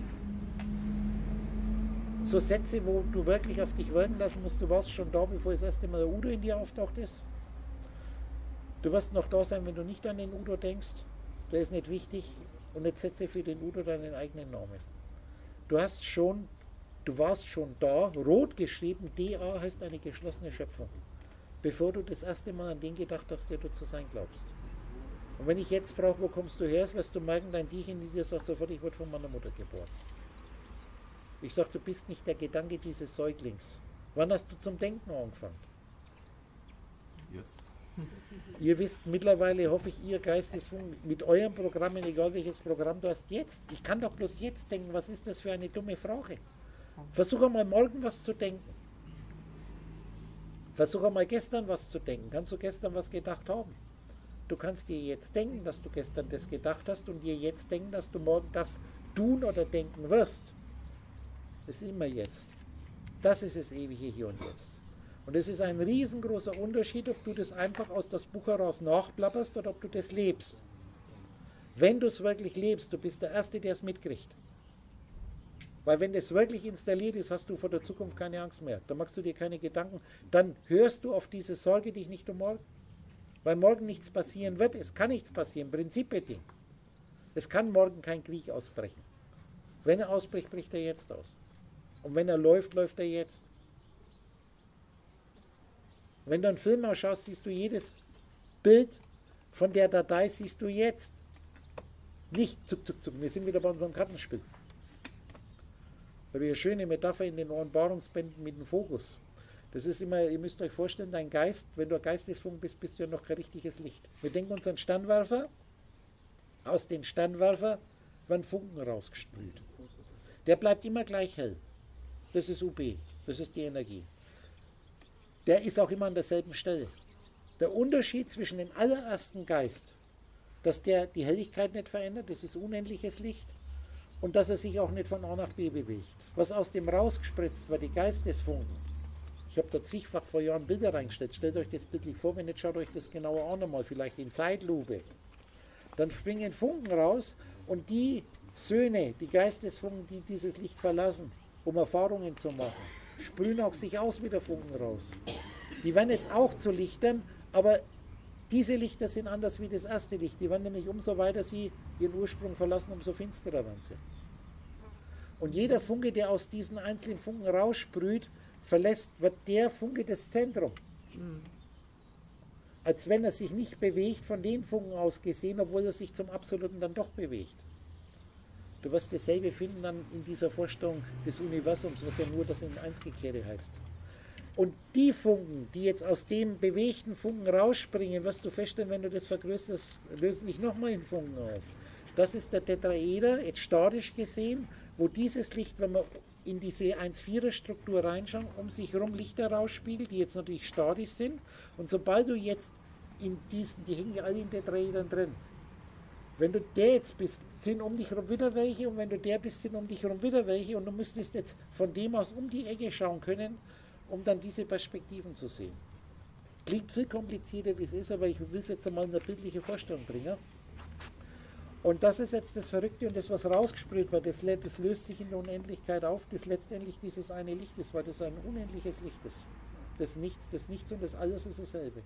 [SPEAKER 1] So Sätze, wo du wirklich auf dich wirken lassen musst, du warst schon da, bevor das erste Mal der Udo in dir auftaucht ist. Du wirst noch da sein, wenn du nicht an den Udo denkst. Der ist nicht wichtig. Und jetzt setze für den Udo deinen eigenen Namen. Du hast schon, du warst schon da, rot geschrieben, D A heißt eine geschlossene Schöpfung. Bevor du das erste Mal an den gedacht hast, der du zu sein glaubst. Und wenn ich jetzt frage, wo kommst du her, wirst du merken, dein Tierchen in dir sagt sofort, ich wurde von meiner Mutter geboren. Ich sage, du bist nicht der Gedanke dieses Säuglings. Wann hast du zum Denken angefangen?
[SPEAKER 3] Jetzt.
[SPEAKER 1] Ihr wisst mittlerweile, hoffe ich, ihr Geistesfunk mit euren Programmen, egal welches Programm du hast, jetzt. Ich kann doch bloß jetzt denken, was ist das für eine dumme Frage? Versuch einmal morgen was zu denken. Versuch einmal gestern was zu denken. Kannst du gestern was gedacht haben? Du kannst dir jetzt denken, dass du gestern das gedacht hast und dir jetzt denken, dass du morgen das tun oder denken wirst. Das ist immer jetzt. Das ist das ewige Hier und Jetzt. Und es ist ein riesengroßer Unterschied, ob du das einfach aus das Buch heraus nachplapperst oder ob du das lebst. Wenn du es wirklich lebst, du bist der Erste, der es mitkriegt. Weil wenn das wirklich installiert ist, hast du vor der Zukunft keine Angst mehr. Da machst du dir keine Gedanken. Dann hörst du auf diese Sorge dich nicht um morgen. Weil morgen nichts passieren wird. Es kann nichts passieren, prinzipbedingt. Es kann morgen kein Krieg ausbrechen. Wenn er ausbricht, bricht er jetzt aus. Und wenn er läuft, läuft er jetzt. Wenn du einen Film ausschaust, siehst du jedes Bild von der Datei, siehst du jetzt. Nicht zuck, zuck, zuck. Wir sind wieder bei unserem Kartenspiel. Da habe ich eine schöne Metapher in den Offenbarungsbänden mit dem Fokus. Das ist immer, ihr müsst euch vorstellen, dein Geist, wenn du ein Geistesfunk bist, bist du ja noch kein richtiges Licht. Wir denken uns an Sternwerfer. Aus den Sternwerfer werden Funken rausgesprüht. Der bleibt immer gleich hell. Das ist U B, das ist die Energie. Der ist auch immer an derselben Stelle. Der Unterschied zwischen dem allerersten Geist, dass der die Helligkeit nicht verändert, das ist unendliches Licht, und dass er sich auch nicht von A nach B bewegt. Was aus dem rausgespritzt war, die Geistesfunken. Ich habe da zigfach vor Jahren Bilder reingestellt. Stellt euch das bildlich vor, wenn nicht, schaut euch das genauer an einmal, vielleicht in Zeitlupe. Dann springen Funken raus und die Söhne, die Geistesfunken, die dieses Licht verlassen, um Erfahrungen zu machen, sprühen auch sich aus mit der Funken raus. Die werden jetzt auch zu Lichtern, aber diese Lichter sind anders wie das erste Licht. Die werden nämlich umso weiter sie ihren Ursprung verlassen, umso finsterer werden sie. Und jeder Funke, der aus diesen einzelnen Funken raussprüht, verlässt, wird der Funke das Zentrum. Mhm. Als wenn er sich nicht bewegt, von den Funken aus gesehen, obwohl er sich zum Absoluten dann doch bewegt. Du wirst dasselbe finden dann in dieser Vorstellung des Universums, was ja nur das in eins Gekehrte heißt. Und die Funken, die jetzt aus dem bewegten Funken rausspringen, wirst du feststellen, wenn du das vergrößerst, lösen sich nochmal in Funken auf. Das ist der Tetraeder, jetzt statisch gesehen, wo dieses Licht, wenn man in diese eins Vierer Struktur reinschauen, um sich herum Lichter rausspiegelt, die jetzt natürlich statisch sind. Und sobald du jetzt in diesen, die hängen ja alle in Tetraedern drin, wenn du der jetzt bist, sind um dich herum wieder welche, und wenn du der bist, sind um dich herum wieder welche, und du müsstest jetzt von dem aus um die Ecke schauen können, um dann diese Perspektiven zu sehen. Klingt viel komplizierter, wie es ist, aber ich will es jetzt einmal in eine bildliche Vorstellung bringen. Und das ist jetzt das Verrückte und das, was rausgesprüht wird, das, das löst sich in der Unendlichkeit auf, das letztendlich dieses eine Licht ist, weil das ein unendliches Licht ist. Das Nichts, das Nichts und das Alles ist dasselbe.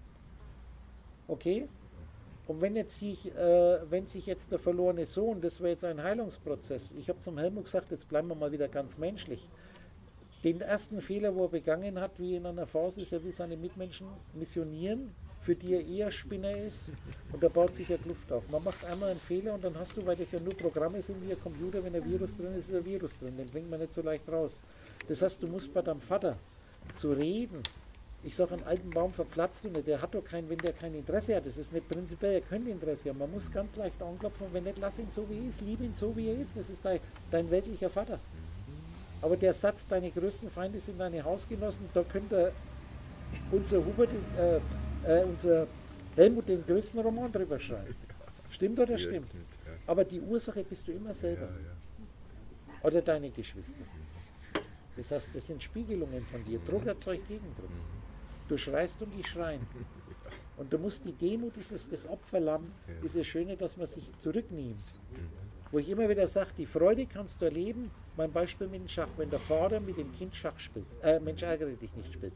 [SPEAKER 1] Okay? Und wenn jetzt sich, äh, wenn sich jetzt der verlorene Sohn, das wäre jetzt ein Heilungsprozess, ich habe zum Helmut gesagt, jetzt bleiben wir mal wieder ganz menschlich. Den ersten Fehler, wo er begangen hat, wie in einer Phase, ist, er will seine Mitmenschen missionieren, für die er eher Spinner ist, und da baut sich ja Kluft auf. Man macht einmal einen Fehler und dann hast du, weil das ja nur Programme sind wie ein Computer, wenn ein Virus drin ist, ist ein Virus drin, den bringt man nicht so leicht raus. Das heißt, du musst bei deinem Vater zu reden. Ich sage, einen alten Baum verplatzt du nicht, der hat doch kein, wenn der kein Interesse hat, das ist nicht prinzipiell, er könnte Interesse haben, man muss ganz leicht anklopfen, wenn nicht, lass ihn so wie er ist, liebe ihn so wie er ist, das ist dein, dein weltlicher Vater. Aber der Satz, deine größten Feinde sind deine Hausgenossen, da könnte unser Hubert, äh, äh, unser Helmut den größten Roman drüber schreiben. Stimmt oder
[SPEAKER 4] Ja,
[SPEAKER 1] stimmt?
[SPEAKER 4] stimmt, ja.
[SPEAKER 1] Aber die Ursache bist du immer selber.
[SPEAKER 4] Ja, ja.
[SPEAKER 1] Oder deine Geschwister. Das heißt, das sind Spiegelungen von dir. Druck erzeugt Gegendruck. Du schreist und ich schreien. Und du musst die Demut, dieses das Opferlamm,
[SPEAKER 4] Ja.
[SPEAKER 1] dieses Schöne, dass man sich zurücknimmt. Wo ich immer wieder sage, die Freude kannst du erleben, mein Beispiel mit dem Schach, wenn der Vater mit dem Kind Schach spielt. Äh, Mensch, ärgere dich nicht spielt.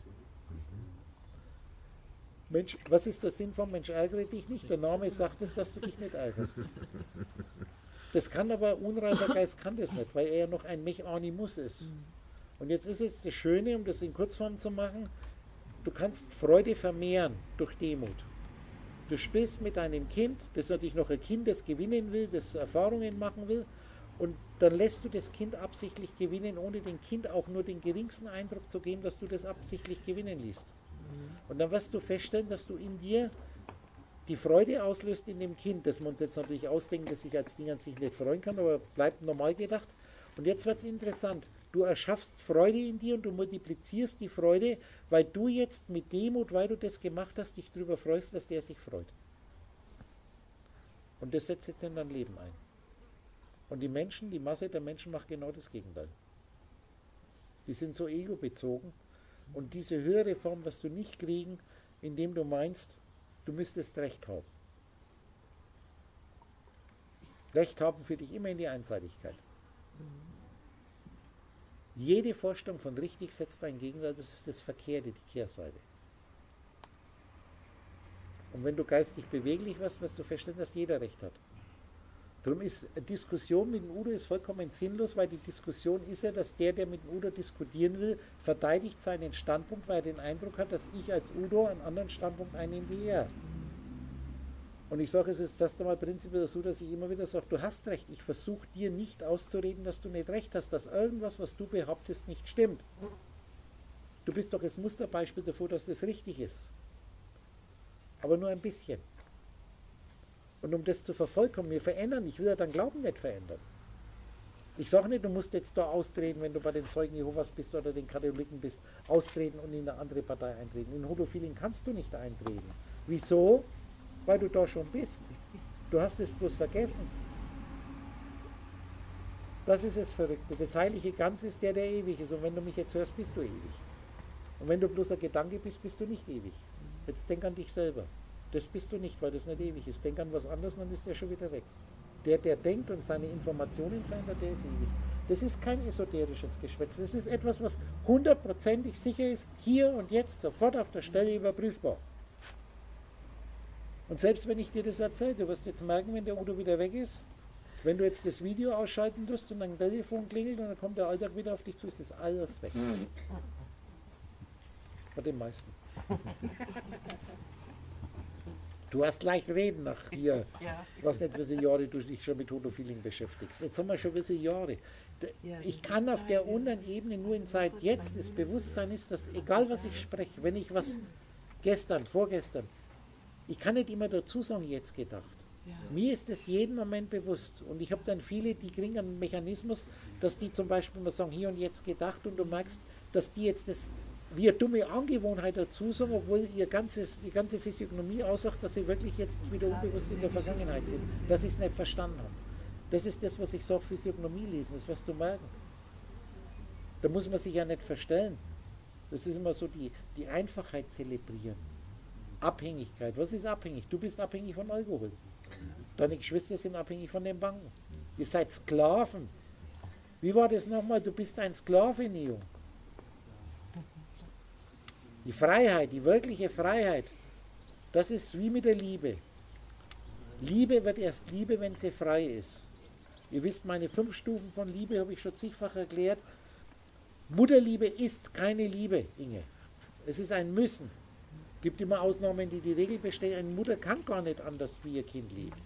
[SPEAKER 1] Mensch, was ist der Sinn von Mensch, ärgere dich nicht? Der Name sagt es, dass du dich nicht ärgerst. Das kann aber, unreifer Geist kann das nicht, weil er ja noch ein Mechanimus ist. Und jetzt ist es das Schöne, um das in Kurzform zu machen, du kannst Freude vermehren durch Demut. Du spielst mit deinem Kind, das natürlich noch ein Kind, das gewinnen will, das Erfahrungen machen will, und dann lässt du das Kind absichtlich gewinnen, ohne dem Kind auch nur den geringsten Eindruck zu geben, dass du das absichtlich gewinnen lässt. Und dann wirst du feststellen, dass du in dir die Freude auslöst in dem Kind, das wir uns jetzt natürlich ausdenken, dass sich als Ding an sich nicht freuen kann, aber bleibt normal gedacht. Und jetzt wird es interessant. Du erschaffst Freude in dir und du multiplizierst die Freude, weil du jetzt mit Demut, weil du das gemacht hast, dich darüber freust, dass der sich freut. Und das setzt jetzt in dein Leben ein. Und die Menschen, die Masse der Menschen macht genau das Gegenteil. Die sind so egobezogen und diese höhere Form wirst du nicht kriegen, indem du meinst, du müsstest Recht haben. Recht haben für dich immer in die Einseitigkeit. Jede Vorstellung von richtig setzt ein Gegenteil, das ist das Verkehrte, die Kehrseite. Und wenn du geistig beweglich wirst, wirst du feststellen, dass jeder Recht hat. Darum ist eine Diskussion mit dem Udo ist vollkommen sinnlos, weil die Diskussion ist ja, dass der, der mit dem Udo diskutieren will, verteidigt seinen Standpunkt, weil er den Eindruck hat, dass ich als Udo einen anderen Standpunkt einnehme wie er. Und ich sage, es ist das einmal prinzipiell so, dass ich immer wieder sage, du hast recht, ich versuche dir nicht auszureden, dass du nicht recht hast, dass irgendwas, was du behauptest, nicht stimmt. Du bist doch das Musterbeispiel davor, dass das richtig ist. Aber nur ein bisschen. Und um das zu vervollkommen, wir verändern, ich will ja deinen Glauben nicht verändern. Ich sage nicht, du musst jetzt da austreten, wenn du bei den Zeugen Jehovas bist oder den Katholiken bist, austreten und in eine andere Partei eintreten. In Hodophilien kannst du nicht eintreten. Wieso? Weil du da schon bist. Du hast es bloß vergessen. Das ist das Verrückte. Das heilige Ganze ist der, der ewig ist. Und wenn du mich jetzt hörst, bist du ewig. Und wenn du bloß ein Gedanke bist, bist du nicht ewig. Jetzt denk an dich selber. Das bist du nicht, weil das nicht ewig ist. Denk an was anderes, dann ist der schon wieder weg. Der, der denkt und seine Informationen verändert, der ist ewig. Das ist kein esoterisches Geschwätz. Das ist etwas, was hundertprozentig sicher ist, hier und jetzt, sofort auf der Stelle überprüfbar. Und selbst wenn ich dir das erzähle, du wirst jetzt merken, wenn der Udo wieder weg ist, wenn du jetzt das Video ausschalten tust und dein Telefon klingelt und dann kommt der Alltag wieder auf dich zu, ist das alles weg. Bei den meisten. Du hast leicht reden nach hier.
[SPEAKER 2] Ja.
[SPEAKER 1] Ich weiß nicht, wie viele Jahre du dich schon mit Hodophiling beschäftigst. Jetzt haben wir schon wie viele Jahre. Ich kann auf der unteren Ebene nur in Zeit jetzt, das Bewusstsein ist, dass egal was ich spreche, wenn ich was gestern, vorgestern, ich kann nicht immer dazu sagen, jetzt gedacht.
[SPEAKER 2] Ja.
[SPEAKER 1] Mir ist das jeden Moment bewusst. Und ich habe dann viele, die kriegen einen Mechanismus, dass die zum Beispiel mal sagen, hier und jetzt gedacht, und du merkst, dass die jetzt das wie eine dumme Angewohnheit dazu sagen, obwohl ihr ganzes, die ganze Physiognomie aussagt, dass sie wirklich jetzt wieder unbewusst in der Vergangenheit sind, dass sie es nicht verstanden haben. Das ist das, was ich sage, Physiognomie lesen, das wirst du merken. Da muss man sich ja nicht verstellen. Das ist immer so die, die Einfachheit zelebrieren. Abhängigkeit. Was ist abhängig? Du bist abhängig von Alkohol. Deine Geschwister sind abhängig von den Banken. Ihr seid Sklaven. Wie war das nochmal? Du bist ein Sklave, Neo. Die Freiheit, die wirkliche Freiheit, das ist wie mit der Liebe. Liebe wird erst Liebe, wenn sie frei ist. Ihr wisst, meine fünf Stufen von Liebe habe ich schon zigfach erklärt. Mutterliebe ist keine Liebe, Inge. Es ist ein Müssen. Es gibt immer Ausnahmen, die die Regel bestehen. Eine Mutter kann gar nicht anders wie ihr Kind lieben.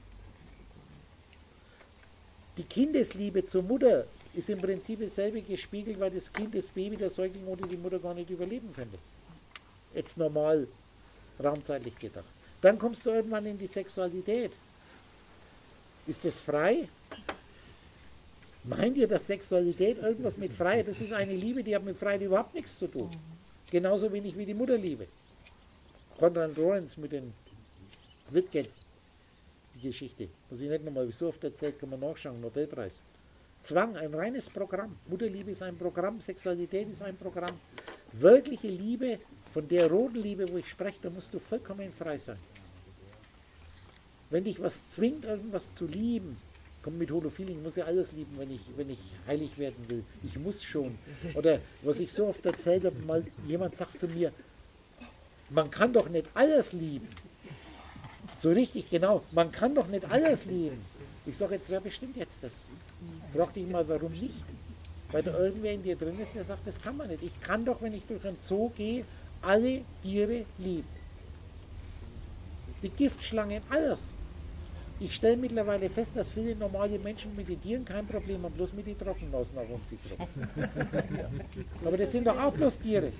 [SPEAKER 1] Die Kindesliebe zur Mutter ist im Prinzip dasselbe gespiegelt, weil das Kind, das Baby, der Säugling ohne die Mutter gar nicht überleben könnte. Jetzt normal, raumzeitlich gedacht. Dann kommst du irgendwann in die Sexualität. Ist das frei? Meint ihr, dass Sexualität irgendwas mit Freiheit, das ist eine Liebe, die hat mit Freiheit überhaupt nichts zu tun. Genauso wenig wie die Mutterliebe. Konrad Lorenz mit den Wittgens, die Geschichte, muss ich nicht nochmal so oft erzählt, kann man nachschauen, Nobelpreis. Zwang, ein reines Programm. Mutterliebe ist ein Programm, Sexualität ist ein Programm. Wirkliche Liebe, von der roten Liebe, wo ich spreche, da musst du vollkommen frei sein. Wenn dich was zwingt, irgendwas zu lieben, komm mit Holofeeling, ich muss ja alles lieben, wenn ich, wenn ich heilig werden will. Ich muss schon. Oder was ich so oft erzählt habe, mal jemand sagt zu mir, man kann doch nicht alles lieben. So richtig, genau, man kann doch nicht alles lieben. Ich sage jetzt, wer bestimmt jetzt das? Frag dich mal, warum nicht? Weil da irgendwer in dir drin ist, der sagt, das kann man nicht. Ich kann doch, wenn ich durch einen Zoo gehe, alle Tiere lieben. Die Giftschlangen, alles. Ich stelle mittlerweile fest, dass viele normale Menschen mit den Tieren kein Problem haben, bloß mit den Trockennasen auf um sich rum. Aber das sind doch auch bloß Tiere.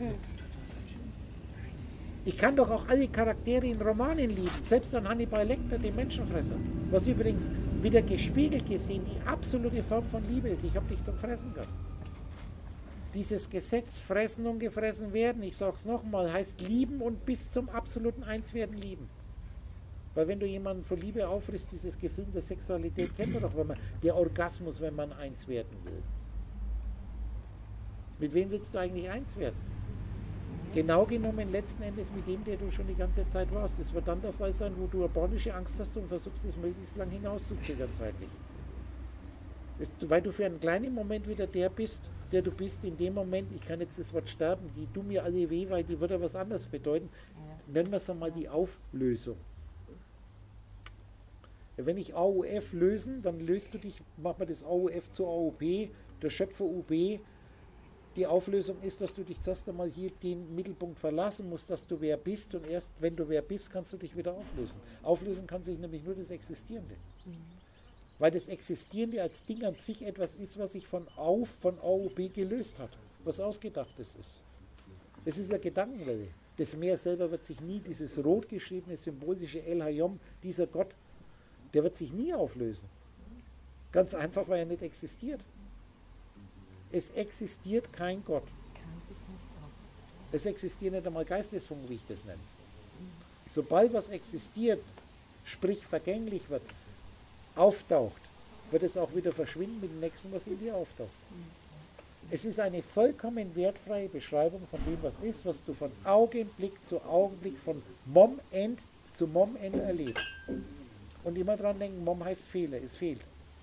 [SPEAKER 1] Ich kann doch auch alle Charaktere in Romanen lieben, selbst an Hannibal Lecter, den Menschenfresser. Was übrigens wieder gespiegelt gesehen die absolute Form von Liebe ist. Ich habe dich zum Fressen gehabt. Dieses Gesetz, fressen und gefressen werden, ich sage es nochmal, heißt lieben und bis zum absoluten Einswerden lieben. Weil wenn du jemanden von Liebe auffrisst, dieses Gefühl der Sexualität kennt man doch, wenn man, der Orgasmus, wenn man eins werden will. Mit wem willst du eigentlich eins werden? Genau genommen letzten Endes mit dem, der du schon die ganze Zeit warst. Das wird dann der Fall sein, wo du eine panische Angst hast und versuchst, es möglichst lang hinauszuzögern zeitlich. Das, weil du für einen kleinen Moment wieder der bist, der du bist, in dem Moment, ich kann jetzt das Wort sterben, die tun mir alle weh, weil die würde was anderes bedeuten. Ja. Nennen wir es einmal die Auflösung. Wenn ich A U F lösen, dann löst du dich, machen wir das A U F zu A U P, der Schöpfer U B. Die Auflösung ist, dass du dich zuerst einmal hier den Mittelpunkt verlassen musst, dass du wer bist, und erst wenn du wer bist, kannst du dich wieder auflösen. Auflösen kann sich nämlich nur das Existierende. Mhm. Weil das Existierende als Ding an sich etwas ist, was sich von Auf, von A U B gelöst hat, was Ausgedachtes ist. Es ist eine Gedankenwelle. Das Meer selber wird sich nie, dieses rot geschriebene symbolische El Hayom, dieser Gott, der wird sich nie auflösen. Ganz einfach, weil er nicht existiert. Es existiert kein Gott.
[SPEAKER 2] Kann sich nicht auflösen.
[SPEAKER 1] Es existiert nicht einmal Geistesfunken, wie ich das nenne. Sobald was existiert, sprich vergänglich wird, auftaucht, wird es auch wieder verschwinden mit dem nächsten, was in dir auftaucht. Es ist eine vollkommen wertfreie Beschreibung von dem, was ist, was du von Augenblick zu Augenblick, von Mom-End zu Mom-End erlebst. Und immer dran denken, Mom heißt Fehler, es fehlt.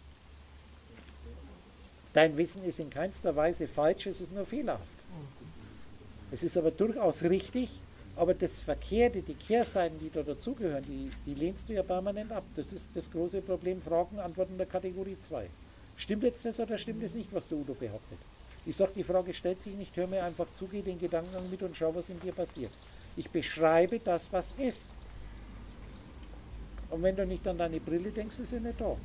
[SPEAKER 1] Dein Wissen ist in keinster Weise falsch, es ist nur fehlerhaft. Es ist aber durchaus richtig, aber das Verkehrte, die Kehrseiten, die da dazugehören, die, die lehnst du ja permanent ab. Das ist das große Problem, Fragen, Antworten der Kategorie zwei. Stimmt jetzt das oder stimmt es nicht, was der Udo behauptet? Ich sage, die Frage stellt sich nicht, hör mir einfach zu, geh den Gedankengang mit und schau, was in dir passiert. Ich beschreibe das, was ist. Und wenn du nicht an deine Brille denkst, ist sie nicht da.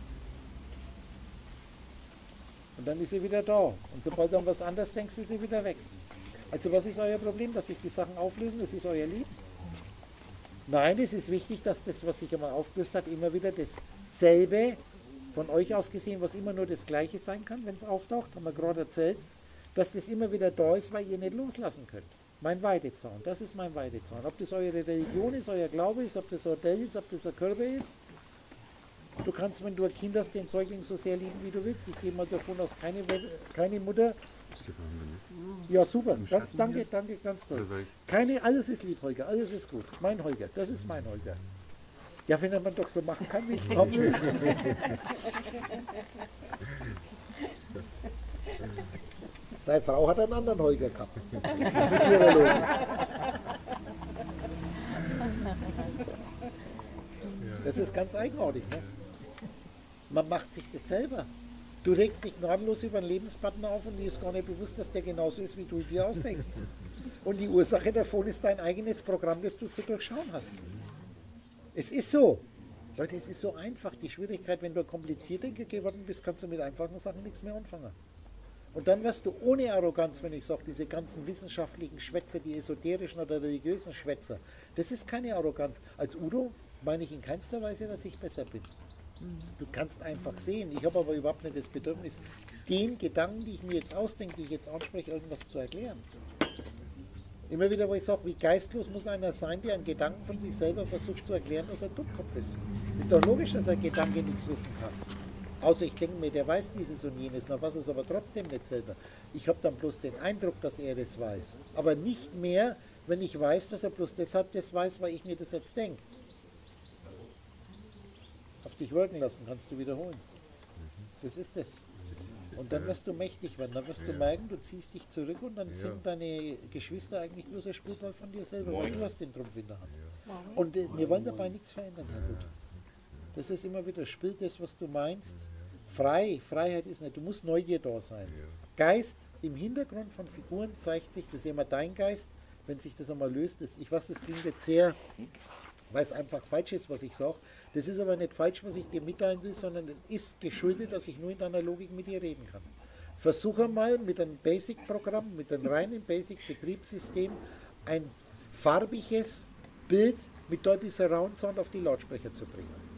[SPEAKER 1] Und dann ist sie wieder da. Und sobald du an was anderes denkst, ist sie wieder weg. Also was ist euer Problem, dass sich die Sachen auflösen? Das ist euer Leben? Nein, es ist wichtig, dass das, was sich einmal aufgelöst hat, immer wieder dasselbe, von euch aus gesehen, was immer nur das Gleiche sein kann, wenn es auftaucht, haben wir gerade erzählt, dass das immer wieder da ist, weil ihr nicht loslassen könnt. Mein Weidezaun, das ist mein Weidezaun. Ob das eure Religion ist, euer Glaube ist, ob das ein Hotel ist, ob das ein Körper ist, Du kannst, wenn du ein Kind hast, den Säugling so sehr lieben, wie du willst. Ich gehe mal davon aus, keine, keine Mutter. Ja, super. Ganz, danke, danke, ganz toll. Keine, alles ist lieb, Holger, alles ist gut. Mein Holger, das ist mein Holger. Ja, wenn man doch so machen kann, wie ich komme. Seine Frau hat einen anderen Holger gehabt. Mit ihrer Logik. Das ist ganz eigenartig, ne? Man macht sich das selber. Du regst dich gnadenlos über einen Lebenspartner auf und dir ist gar nicht bewusst, dass der genauso ist, wie du dir ausdenkst. Und die Ursache davon ist dein eigenes Programm, das du zu durchschauen hast. Es ist so. Leute, es ist so einfach. Die Schwierigkeit, wenn du komplizierter geworden bist, kannst du mit einfachen Sachen nichts mehr anfangen. Und dann wirst du ohne Arroganz, wenn ich sage, diese ganzen wissenschaftlichen Schwätzer, die esoterischen oder religiösen Schwätzer, das ist keine Arroganz. Als Udo meine ich in keinster Weise, dass ich besser bin. Du kannst einfach sehen. Ich habe aber überhaupt nicht das Bedürfnis, den Gedanken, die ich mir jetzt ausdenke, die ich jetzt anspreche, irgendwas zu erklären. Immer wieder, wo ich sage, wie geistlos muss einer sein, der einen Gedanken von sich selber versucht zu erklären, dass er Dummkopf ist. Ist doch logisch, dass ein Gedanke nichts wissen kann. Außer ich denke mir, der weiß dieses und jenes, na was es aber trotzdem nicht selber. Ich habe dann bloß den Eindruck, dass er das weiß. Aber nicht mehr, wenn ich weiß, dass er bloß deshalb das weiß, weil ich mir das jetzt denke. Auf dich wirken lassen, kannst du wiederholen. Das ist es. Und dann wirst du mächtig werden. Dann wirst du merken, du ziehst dich zurück und dann sind deine Geschwister eigentlich bloß ein Spielball von dir selber, weil du hast den Trumpf in der Hand. Und äh, wir wollen dabei nichts verändern, Herr Gut. Das ist immer wieder, spiel das, was du meinst. Frei, Freiheit ist nicht, du musst Neugier da sein. Geist im Hintergrund von Figuren zeigt sich, das ist immer dein Geist, wenn sich das einmal löst. Das, ich weiß, das klingt jetzt sehr, weil es einfach falsch ist, was ich sage. Das ist aber nicht falsch, was ich dir mitteilen will, sondern es ist geschuldet, dass ich nur in deiner Logik mit dir reden kann. Versuche mal mit einem Basic-Programm, mit einem reinen Basic-Betriebssystem ein farbiges Bild mit Dolby Surround Sound auf die Lautsprecher zu bringen.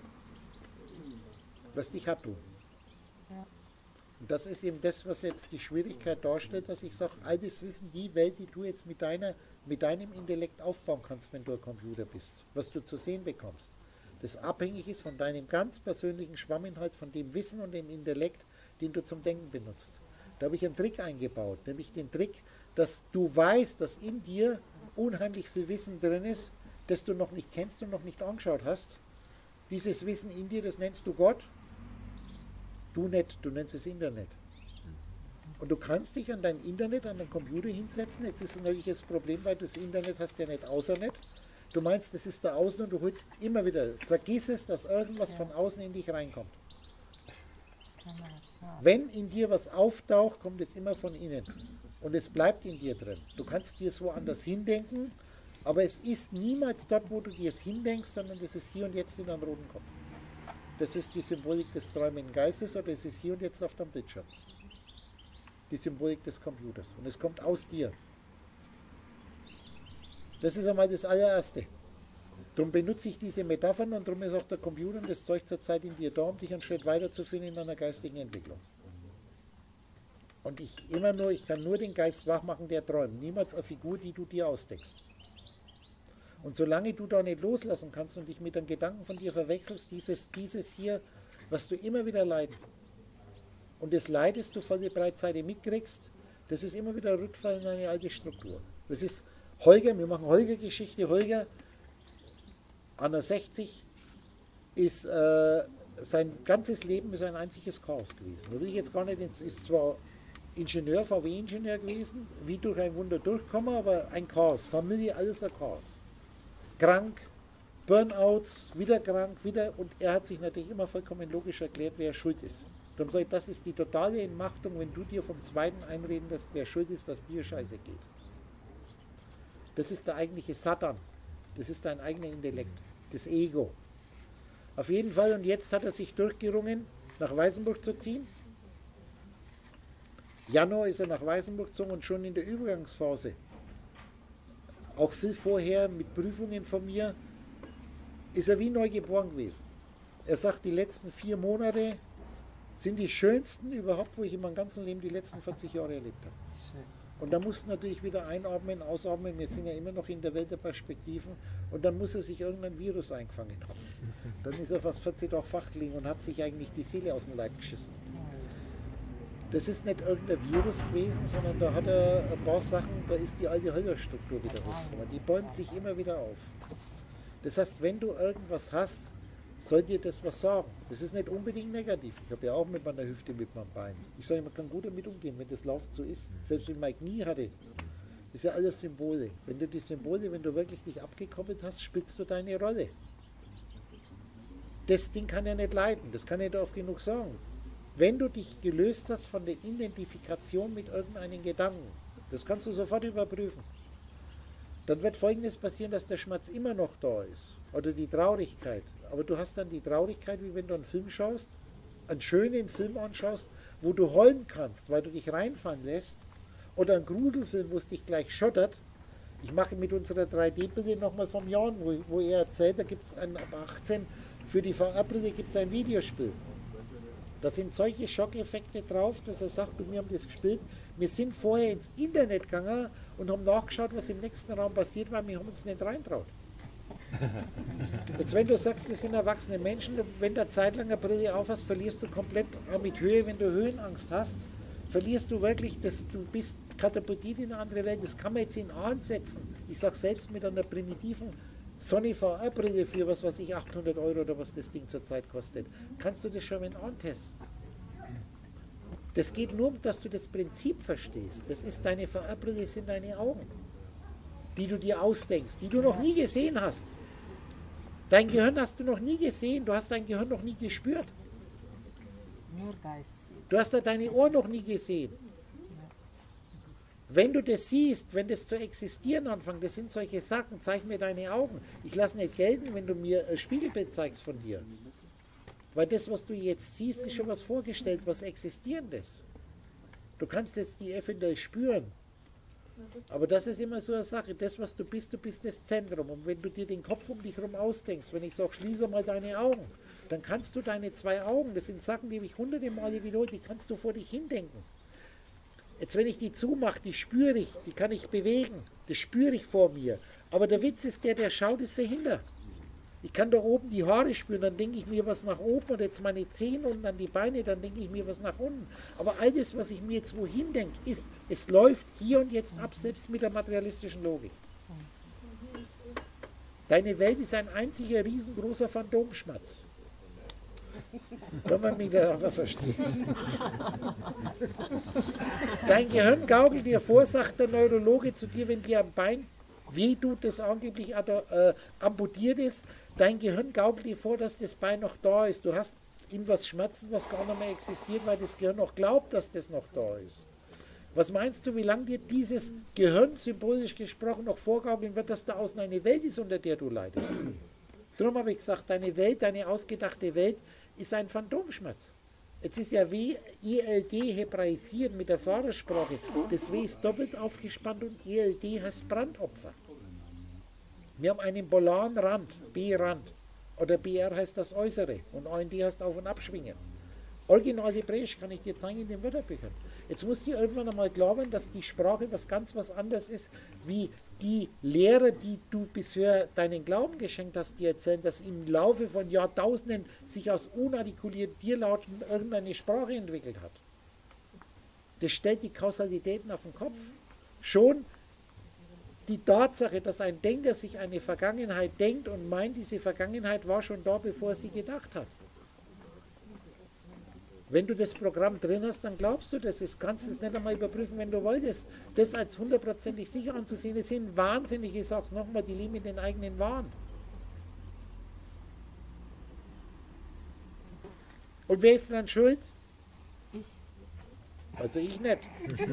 [SPEAKER 1] Was dich hat du.
[SPEAKER 2] Ja.
[SPEAKER 1] Und das ist eben das, was jetzt die Schwierigkeit darstellt, dass ich sage, all das Wissen, die Welt, die du jetzt mit, deiner, mit deinem Intellekt aufbauen kannst, wenn du ein Computer bist, was du zu sehen bekommst, das abhängig ist von deinem ganz persönlichen Schwamminhalt, von dem Wissen und dem Intellekt, den du zum Denken benutzt. Da habe ich einen Trick eingebaut, nämlich den Trick, dass du weißt, dass in dir unheimlich viel Wissen drin ist, das du noch nicht kennst und noch nicht angeschaut hast. Dieses Wissen in dir, das nennst du Gott. Du nicht, du nennst es Internet. Und du kannst dich an dein Internet, an deinen Computer hinsetzen. Jetzt ist natürlich das Problem, weil du das Internet hast ja nicht außer nicht. Du meinst, das ist da außen und du holst immer wieder, vergiss es, dass irgendwas ja. von außen in dich reinkommt. Wenn in dir was auftaucht, kommt es immer von innen. Und es bleibt in dir drin. Du kannst dir es woanders hindenken, aber es ist niemals dort, wo du dir es hindenkst, sondern es ist hier und jetzt in deinem roten Kopf. Das ist die Symbolik des träumenden Geistes oder es ist hier und jetzt auf deinem Bildschirm. Die Symbolik des Computers. Und es kommt aus dir. Das ist einmal das allererste. Darum benutze ich diese Metaphern und darum ist auch der Computer und das Zeug zur Zeit in dir da, um dich einen Schritt weiterzuführen in deiner geistigen Entwicklung. Und ich immer nur, ich kann nur den Geist wach machen, der träumt. Niemals eine Figur, die du dir ausdeckst. Und solange du da nicht loslassen kannst und dich mit den Gedanken von dir verwechselst, dieses, dieses hier, was du immer wieder leiden. Und das Leid, das du von der Breitseite mitkriegst, das ist immer wieder ein Rückfall in eine alte Struktur. Das ist Holger, wir machen Holger-Geschichte. Holger, Anna sechzig, ist, äh, sein ganzes Leben ist ein einziges Chaos gewesen. Da will ich jetzt gar nicht, ins, ist zwar Ingenieur, V W-Ingenieur gewesen, wie durch ein Wunder durchkommen, aber ein Chaos, Familie, alles ein Chaos. Krank, Burnouts, wieder krank, wieder, und er hat sich natürlich immer vollkommen logisch erklärt, wer schuld ist. Darum sage ich, das ist die totale Entmachtung, wenn du dir vom Zweiten einreden lässt, wer schuld ist, dass dir Scheiße geht. Das ist der eigentliche Satan, das ist dein eigener Intellekt, das Ego. Auf jeden Fall, und jetzt hat er sich durchgerungen, nach Weißenburg zu ziehen. Januar ist er nach Weißenburg gezogen und schon in der Übergangsphase, auch viel vorher mit Prüfungen von mir, ist er wie neu geboren gewesen. Er sagt, die letzten vier Monate sind die schönsten überhaupt, wo ich in meinem ganzen Leben die letzten vierzig Jahre erlebt habe. Und da mussten natürlich wieder einatmen, ausatmen, wir sind ja immer noch in der Welt der Perspektiven und dann muss er sich irgendein Virus eingefangen haben. Dann ist er fast vierzig Tage wach gelegen und hat sich eigentlich die Seele aus dem Leib geschissen. Das ist nicht irgendein Virus gewesen, sondern da hat er ein paar Sachen, da ist die alte Höllerstruktur wieder hochgekommen. Die bäumt sich immer wieder auf. Das heißt, wenn du irgendwas hast, soll dir das was sagen. Das ist nicht unbedingt negativ. Ich habe ja auch mit meiner Hüfte, mit meinem Bein. Ich sage, man kann gut damit umgehen, wenn das läuft, so ist. Selbst wenn ich mein Knie hatte, das ist ja alles Symbole. Wenn du die Symbole, wenn du wirklich dich abgekoppelt hast, spielst du deine Rolle. Das Ding kann ja nicht leiden, das kann ich dir oft genug sagen. Wenn du dich gelöst hast von der Identifikation mit irgendeinem Gedanken, das kannst du sofort überprüfen, dann wird Folgendes passieren, dass der Schmerz immer noch da ist. Oder die Traurigkeit. Aber du hast dann die Traurigkeit, wie wenn du einen Film schaust, einen schönen Film anschaust, wo du heulen kannst, weil du dich reinfallen lässt. Oder einen Gruselfilm, wo es dich gleich schottert. Ich mache mit unserer drei D-Brille nochmal vom Jan, wo, wo er erzählt, da gibt es ab achtzehn, für die V R-Brille gibt es ein Videospiel. Da sind solche Schockeffekte drauf, dass er sagt, du, wir haben das gespielt. Wir sind vorher ins Internet gegangen und haben nachgeschaut, was im nächsten Raum passiert war. Wir haben uns nicht reintraut. Jetzt, wenn du sagst, das sind erwachsene Menschen, wenn du eine Zeit lang eine Brille auf hast, verlierst du komplett auch mit Höhe, wenn du Höhenangst hast, verlierst du wirklich, dass du bist katapultiert in eine andere Welt. Das kann man jetzt in Ahn setzen. Ich sage selbst mit einer primitiven Sony V R-Brille für was weiß ich, achthundert Euro oder was das Ding zurzeit kostet, kannst du das schon in Ahn testen. Das geht nur, dass du das Prinzip verstehst. Das ist deine V R-Brille, sind deine Augen, die du dir ausdenkst, die du noch nie gesehen hast. Dein Gehirn hast du noch nie gesehen, du hast dein Gehirn noch nie gespürt.
[SPEAKER 2] Nur Geist.
[SPEAKER 1] Du hast da deine Ohren noch nie gesehen. Wenn du das siehst, wenn das zu existieren anfängt, das sind solche Sachen, zeig mir deine Augen. Ich lasse nicht gelten, wenn du mir ein Spiegelbild zeigst von dir. Weil das, was du jetzt siehst, ist schon was vorgestellt, was Existierendes. Du kannst jetzt die eventuell spüren. Aber das ist immer so eine Sache, das, was du bist, du bist das Zentrum. Und wenn du dir den Kopf um dich herum ausdenkst, wenn ich sage, schließe mal deine Augen, dann kannst du deine zwei Augen, das sind Sachen, die habe ich hunderte Male wiederholt, die kannst du vor dich hindenken. Jetzt, wenn ich die zumache, die spüre ich, die kann ich bewegen, das spüre ich vor mir. Aber der Witz ist der, der schaut, ist dahinter. Ich kann da oben die Haare spüren, dann denke ich mir was nach oben und jetzt meine Zehen und dann die Beine, dann denke ich mir was nach unten. Aber all das, was ich mir jetzt wohin denke, ist, es läuft hier und jetzt ab, selbst mit der materialistischen Logik. Deine Welt ist ein einziger riesengroßer Phantomschmerz. Wenn man mich da aber versteht. Dein Gehirn gaukelt dir vor, sagt der Neurologe zu dir, wenn dir am Bein weh tut, das angeblich äh, amputiert ist, dein Gehirn gaukelt dir vor, dass das Bein noch da ist. Du hast in was Schmerzen, was gar nicht mehr existiert, weil das Gehirn noch glaubt, dass das noch da ist. Was meinst du, wie lange dir dieses Gehirn, symbolisch gesprochen, noch vorgaukeln wird, dass da außen eine Welt ist, unter der du leidest? Darum habe ich gesagt, deine Welt, deine ausgedachte Welt, ist ein Phantomschmerz. Jetzt ist ja W, E L D hebraisiert mit der Vorderarsprache. Das W ist doppelt aufgespannt und E L D heißt Brandopfer. Wir haben einen polaren Rand, B-Rand. Oder B R heißt das Äußere und A N D heißt Auf- und Abschwingen. Original Hebräisch kann ich dir zeigen in den Wörterbüchern. Jetzt musst du irgendwann einmal glauben, dass die Sprache was ganz was anderes ist, wie die Lehre, die du bisher deinen Glauben geschenkt hast, dir erzählen, dass im Laufe von Jahrtausenden sich aus unartikulierten Tierlauten irgendeine Sprache entwickelt hat. Das stellt die Kausalitäten auf den Kopf. Schon die Tatsache, dass ein Denker sich eine Vergangenheit denkt und meint, diese Vergangenheit war schon da, bevor er sie gedacht hat. Wenn du das Programm drin hast, dann glaubst du das. Du kannst es nicht einmal überprüfen, wenn du wolltest. Das als hundertprozentig sicher anzusehen, das sind wahnsinnige, ich sage es nochmal, die leben in den eigenen Wahn. Und wer ist dann schuld?
[SPEAKER 2] Ich.
[SPEAKER 1] Also ich nicht.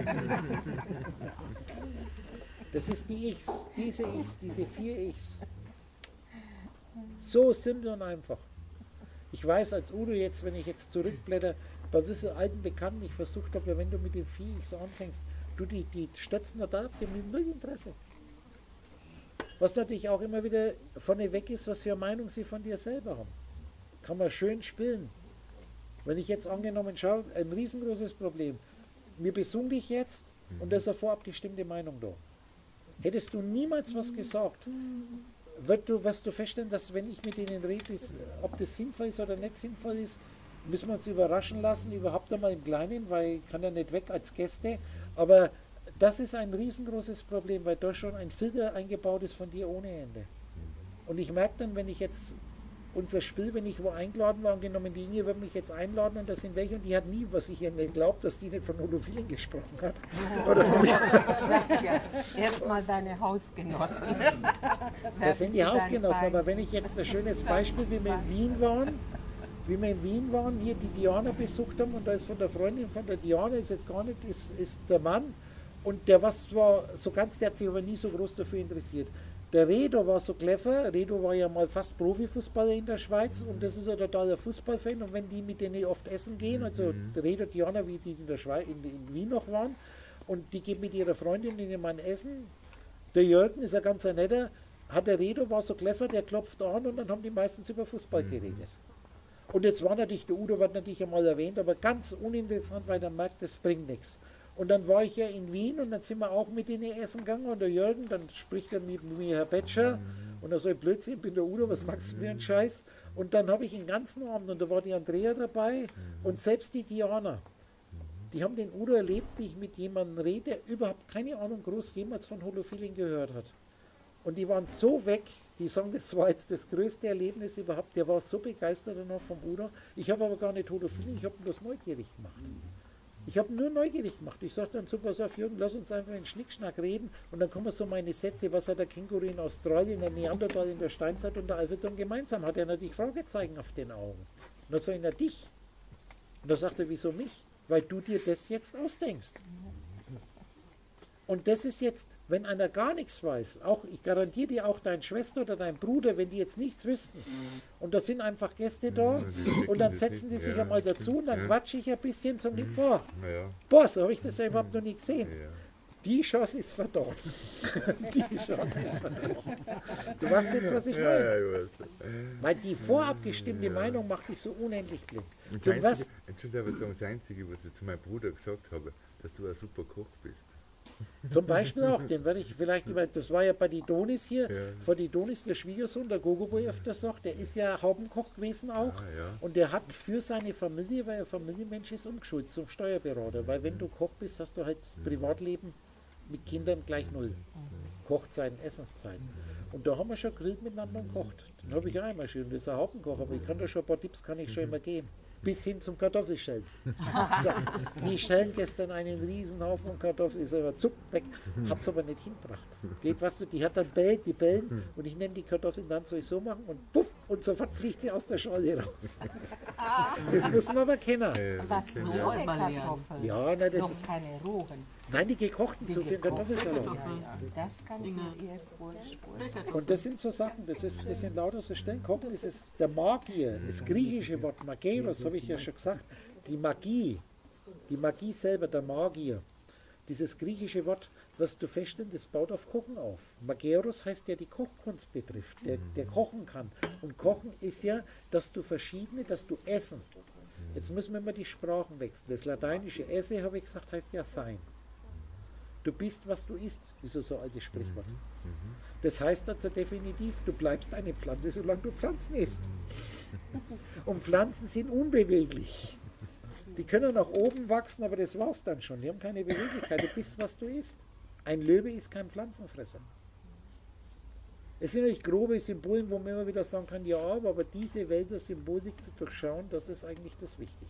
[SPEAKER 1] Das ist die Ichs, diese Ichs, diese vier Ichs. So simpel und einfach. Ich weiß als Udo jetzt, wenn ich jetzt zurückblätter, bei wie vielen alten Bekannten ich versucht habe, wenn du mit den vier Ichs anfängst, du die, die stürzen da ab, die haben null Interesse. Was natürlich auch immer wieder vorne weg ist, was für eine Meinung sie von dir selber haben. Kann man schön spielen. Wenn ich jetzt angenommen schaue, ein riesengroßes Problem. Wir besuchen dich jetzt und da ist eine vorab bestimmte Meinung da. Hättest du niemals was gesagt, wird du, wirst du feststellen, dass wenn ich mit ihnen rede, ist, ob das sinnvoll ist oder nicht sinnvoll ist, müssen wir uns überraschen lassen, überhaupt einmal im Kleinen, weil ich kann ja nicht weg als Gäste. Aber das ist ein riesengroßes Problem, weil da schon ein Filter eingebaut ist von dir ohne Ende. Und ich merke dann, wenn ich jetzt unser Spiel, wenn ich wo eingeladen war, angenommen, die Inge wird mich jetzt einladen und das sind welche und die hat nie, was ich ihr nicht glaubt, dass die nicht von Holophilen gesprochen hat. Oder von
[SPEAKER 2] Sag ja, erstmal deine Hausgenossen.
[SPEAKER 1] Das sind die Hausgenossen, aber wenn ich jetzt ein schönes Beispiel, wie wir in Wien waren, wie wir in Wien waren, hier die Diana besucht haben und da ist von der Freundin von der Diana, ist jetzt gar nicht, ist, ist der Mann und der was war so ganz, der hat sich aber nie so groß dafür interessiert. Der Redo war so clever, Redo war ja mal fast Profifußballer in der Schweiz und das ist ein totaler Fußballfan und wenn die mit denen oft essen gehen, also der Redo, Diana, wie die in, der Schweiz, in, in Wien noch waren und die geht mit ihrer Freundin in Mann essen, der Jürgen ist ein ganz netter, hat der Redo, war so clever, der klopft an und dann haben die meistens über Fußball geredet. Und jetzt war natürlich, der Udo wird natürlich einmal erwähnt, aber ganz uninteressant, weil der merkt, das bringt nichts. Und dann war ich ja in Wien und dann sind wir auch mit denen essen gegangen und der Jürgen, dann spricht er mit mir, Herr Betscher, und er so, Blödsinn, ich bin der Udo, was machst du für einen Scheiß? Und dann habe ich den ganzen Abend, und da war die Andrea dabei und selbst die Diana, die haben den Udo erlebt, wie ich mit jemandem rede, der überhaupt keine Ahnung groß jemals von Holophilen gehört hat. Und die waren so weg, die sagen, das war jetzt das größte Erlebnis überhaupt, der war so begeistert noch vom Udo. Ich habe aber gar nicht Holophilen, ich habe ihn bloß neugierig gemacht. Ich habe nur neugierig gemacht. Ich sage dann so, pass auf, Jürgen, lass uns einfach in Schnickschnack reden und dann kommen so meine Sätze, was hat der Känguru in Australien, der Neandertal in der Steinzeit und der Alpheton gemeinsam? Hat er natürlich Fragezeichen auf den Augen. Und dann sagt er, dich. Und dann sagt er, wieso mich? Weil du dir das jetzt ausdenkst. Und das ist jetzt, wenn einer gar nichts weiß, auch ich garantiere dir auch deine Schwester oder dein Bruder, wenn die jetzt nichts wüssten. Und da sind einfach Gäste da und dann setzen die sich ja, einmal dazu und dann ja. quatsche ich ein bisschen und sage, boah, ja. boah, so habe ich das ja überhaupt noch nie gesehen. Ja. Die Chance ist verdorben. Die Chance ist verdorben. Du weißt jetzt, was ich meine? Ja, ja, ich weiß. Weil die vorabgestimmte ja. Meinung macht dich so unendlich blind.
[SPEAKER 4] Entschuldigung, aber das Einzige, was ich zu meinem Bruder gesagt habe, dass du ein super Koch bist.
[SPEAKER 1] Zum Beispiel auch, den werde ich vielleicht, das war ja bei die Donis hier, ja. vor die Donis, der Schwiegersohn, der Gogo, wo ich öfters sage, der ist ja Haubenkoch gewesen auch ah, ja. und der hat für seine Familie, weil er Familienmensch ist, umgeschult zum Steuerberater, weil wenn du Koch bist, hast du halt Privatleben mit Kindern gleich null. Kochzeiten, Essenszeiten. Und da haben wir schon grillt miteinander und kocht. Dann habe ich auch immer schön, das ist ein Haubenkoch, aber ich kann da schon ein paar Tipps, kann ich schon immer geben. Bis hin zum Kartoffelschellen. So, die schellen gestern einen Riesenhaufen und Kartoffeln, ist aber zupp weg, hat es aber nicht hingebracht. Geht, was du, die hat dann bellt, die bellen und ich nehme die Kartoffeln, dann soll ich so machen und puff, und sofort fliegt sie aus der Schale raus. Das muss man aber kennen.
[SPEAKER 2] Was, rohe Kartoffeln?
[SPEAKER 1] Ja, na, das
[SPEAKER 2] noch keine rohen.
[SPEAKER 1] Nein, die gekochten, so für einen Kartoffelsalat.
[SPEAKER 2] Ja, ja. Das kann ich mir eher vorstellen.
[SPEAKER 1] Und das sind so Sachen, das, ist, das sind lauter so Stellen. Kochen ist es, der Magier, das griechische Wort Mageros, habe ich ja schon gesagt, die Magie, die Magie selber, der Magier, dieses griechische Wort, wirst du feststellen, das baut auf Kochen auf. Mageros heißt, der die Kochkunst betrifft, der, der kochen kann. Und Kochen ist ja, dass du verschiedene, dass du essen. Jetzt müssen wir mal die Sprachen wechseln. Das lateinische Esse, habe ich gesagt, heißt ja sein. Du bist, was du isst, ist so ein altes Sprichwort. Das heißt also definitiv, du bleibst eine Pflanze, solange du Pflanzen isst. Und Pflanzen sind unbeweglich. Die können nach oben wachsen, aber das war's dann schon. Die haben keine Beweglichkeit. Du bist, was du isst. Ein Löwe ist kein Pflanzenfresser. Es sind natürlich grobe Symbolen, wo man immer wieder sagen kann, ja, aber diese Welt der Symbolik zu durchschauen, das ist eigentlich das Wichtige.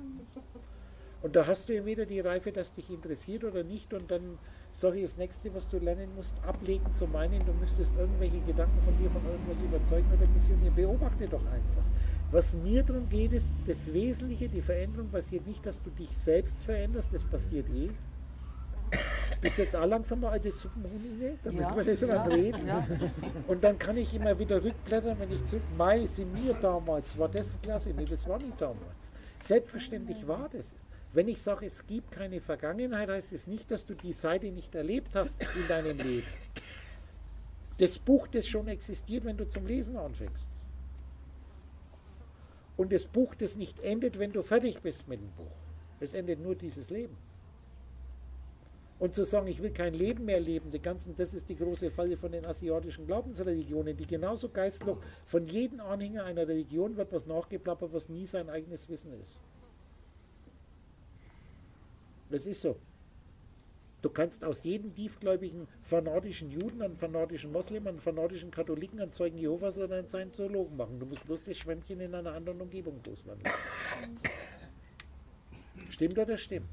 [SPEAKER 1] Und da hast du entweder die Reife, dass dich interessiert oder nicht, und dann sage ich das Nächste, was du lernen musst, ablegen zu meinen, du müsstest irgendwelche Gedanken von dir von irgendwas überzeugen oder missionieren. Beobachte doch einfach. Was mir darum geht, ist, das Wesentliche, die Veränderung passiert nicht, dass du dich selbst veränderst, das passiert eh. Bist jetzt auch langsam mal alte Suppenhunde, da müssen wir nicht drüber reden. Ja. Und dann kann ich immer wieder rückblättern, wenn ich zurück, Mai, sie mir damals, war das klasse? Nee, das war nicht damals. Selbstverständlich war das. Wenn ich sage, es gibt keine Vergangenheit, heißt es nicht, dass du die Seite nicht erlebt hast in deinem Leben. Das Buch, das schon existiert, wenn du zum Lesen anfängst. Und das Buch, das nicht endet, wenn du fertig bist mit dem Buch. Es endet nur dieses Leben. Und zu sagen, ich will kein Leben mehr leben, die ganzen, das ist die große Falle von den asiatischen Glaubensreligionen, die genauso geistlos von jedem Anhänger einer Religion wird was nachgeplappert, was nie sein eigenes Wissen ist. Das ist so. Du kannst aus jedem tiefgläubigen fanatischen Juden, einen fanatischen Moslem, einen fanatischen Katholiken, einen Zeugen Jehovas oder einen Scientologen machen. Du musst bloß das Schwämmchen in einer anderen Umgebung loswandeln. Stimmt oder stimmt?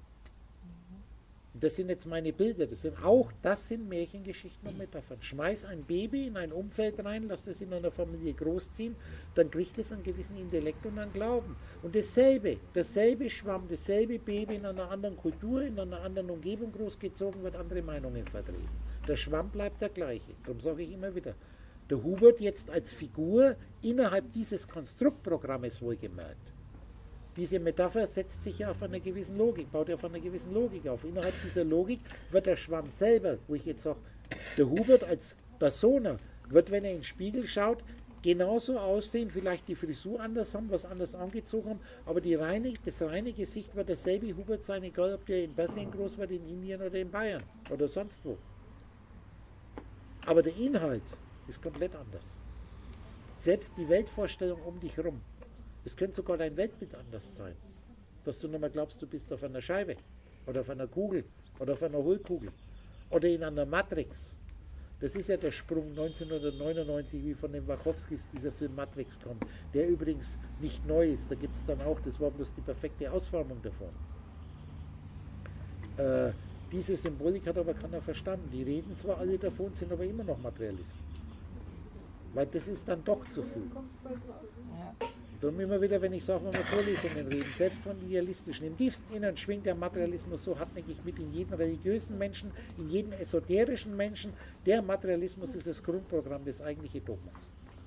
[SPEAKER 1] Das sind jetzt meine Bilder, das sind auch, das sind Märchengeschichten und Metaphern. Schmeiß ein Baby in ein Umfeld rein, lass das in einer Familie großziehen, dann kriegt es einen gewissen Intellekt und einen Glauben. Und dasselbe, dasselbe Schwamm, dasselbe Baby in einer anderen Kultur, in einer anderen Umgebung großgezogen wird, andere Meinungen vertreten. Der Schwamm bleibt der gleiche. Darum sage ich immer wieder, der Hubert jetzt als Figur innerhalb dieses Konstruktprogrammes wohlgemerkt. Diese Metapher setzt sich ja auf einer gewissen Logik, baut ja auf einer gewissen Logik auf. Innerhalb dieser Logik wird der Schwamm selber, wo ich jetzt sage, der Hubert als Persona wird, wenn er in den Spiegel schaut, genauso aussehen, vielleicht die Frisur anders haben, was anders angezogen haben, aber die reine, das reine Gesicht wird derselbe Hubert sein, egal ob der in Persien groß wird, in Indien oder in Bayern oder sonst wo. Aber der Inhalt ist komplett anders. Selbst die Weltvorstellung um dich herum. Es könnte sogar dein Weltbild anders sein. Dass du nochmal glaubst, du bist auf einer Scheibe oder auf einer Kugel oder auf einer Hohlkugel oder in einer Matrix. Das ist ja der Sprung neunzehnhundertneunundneunzig, wie von den Wachowskis dieser Film Matrix kommt, der übrigens nicht neu ist. Da gibt es dann auch, das war bloß die perfekte Ausformung davon. Äh, diese Symbolik hat aber keiner verstanden. Die reden zwar alle davon, sind aber immer noch Materialisten. Weil das ist dann doch zu viel.
[SPEAKER 2] Ja.
[SPEAKER 1] Darum immer wieder, wenn ich sage, wenn wir Vorlesungen reden, selbst von idealistischen, im tiefsten Innern schwingt der Materialismus so hartnäckig mit in jedem religiösen Menschen, in jedem esoterischen Menschen. Der Materialismus ist das Grundprogramm, das eigentliche Dogmas.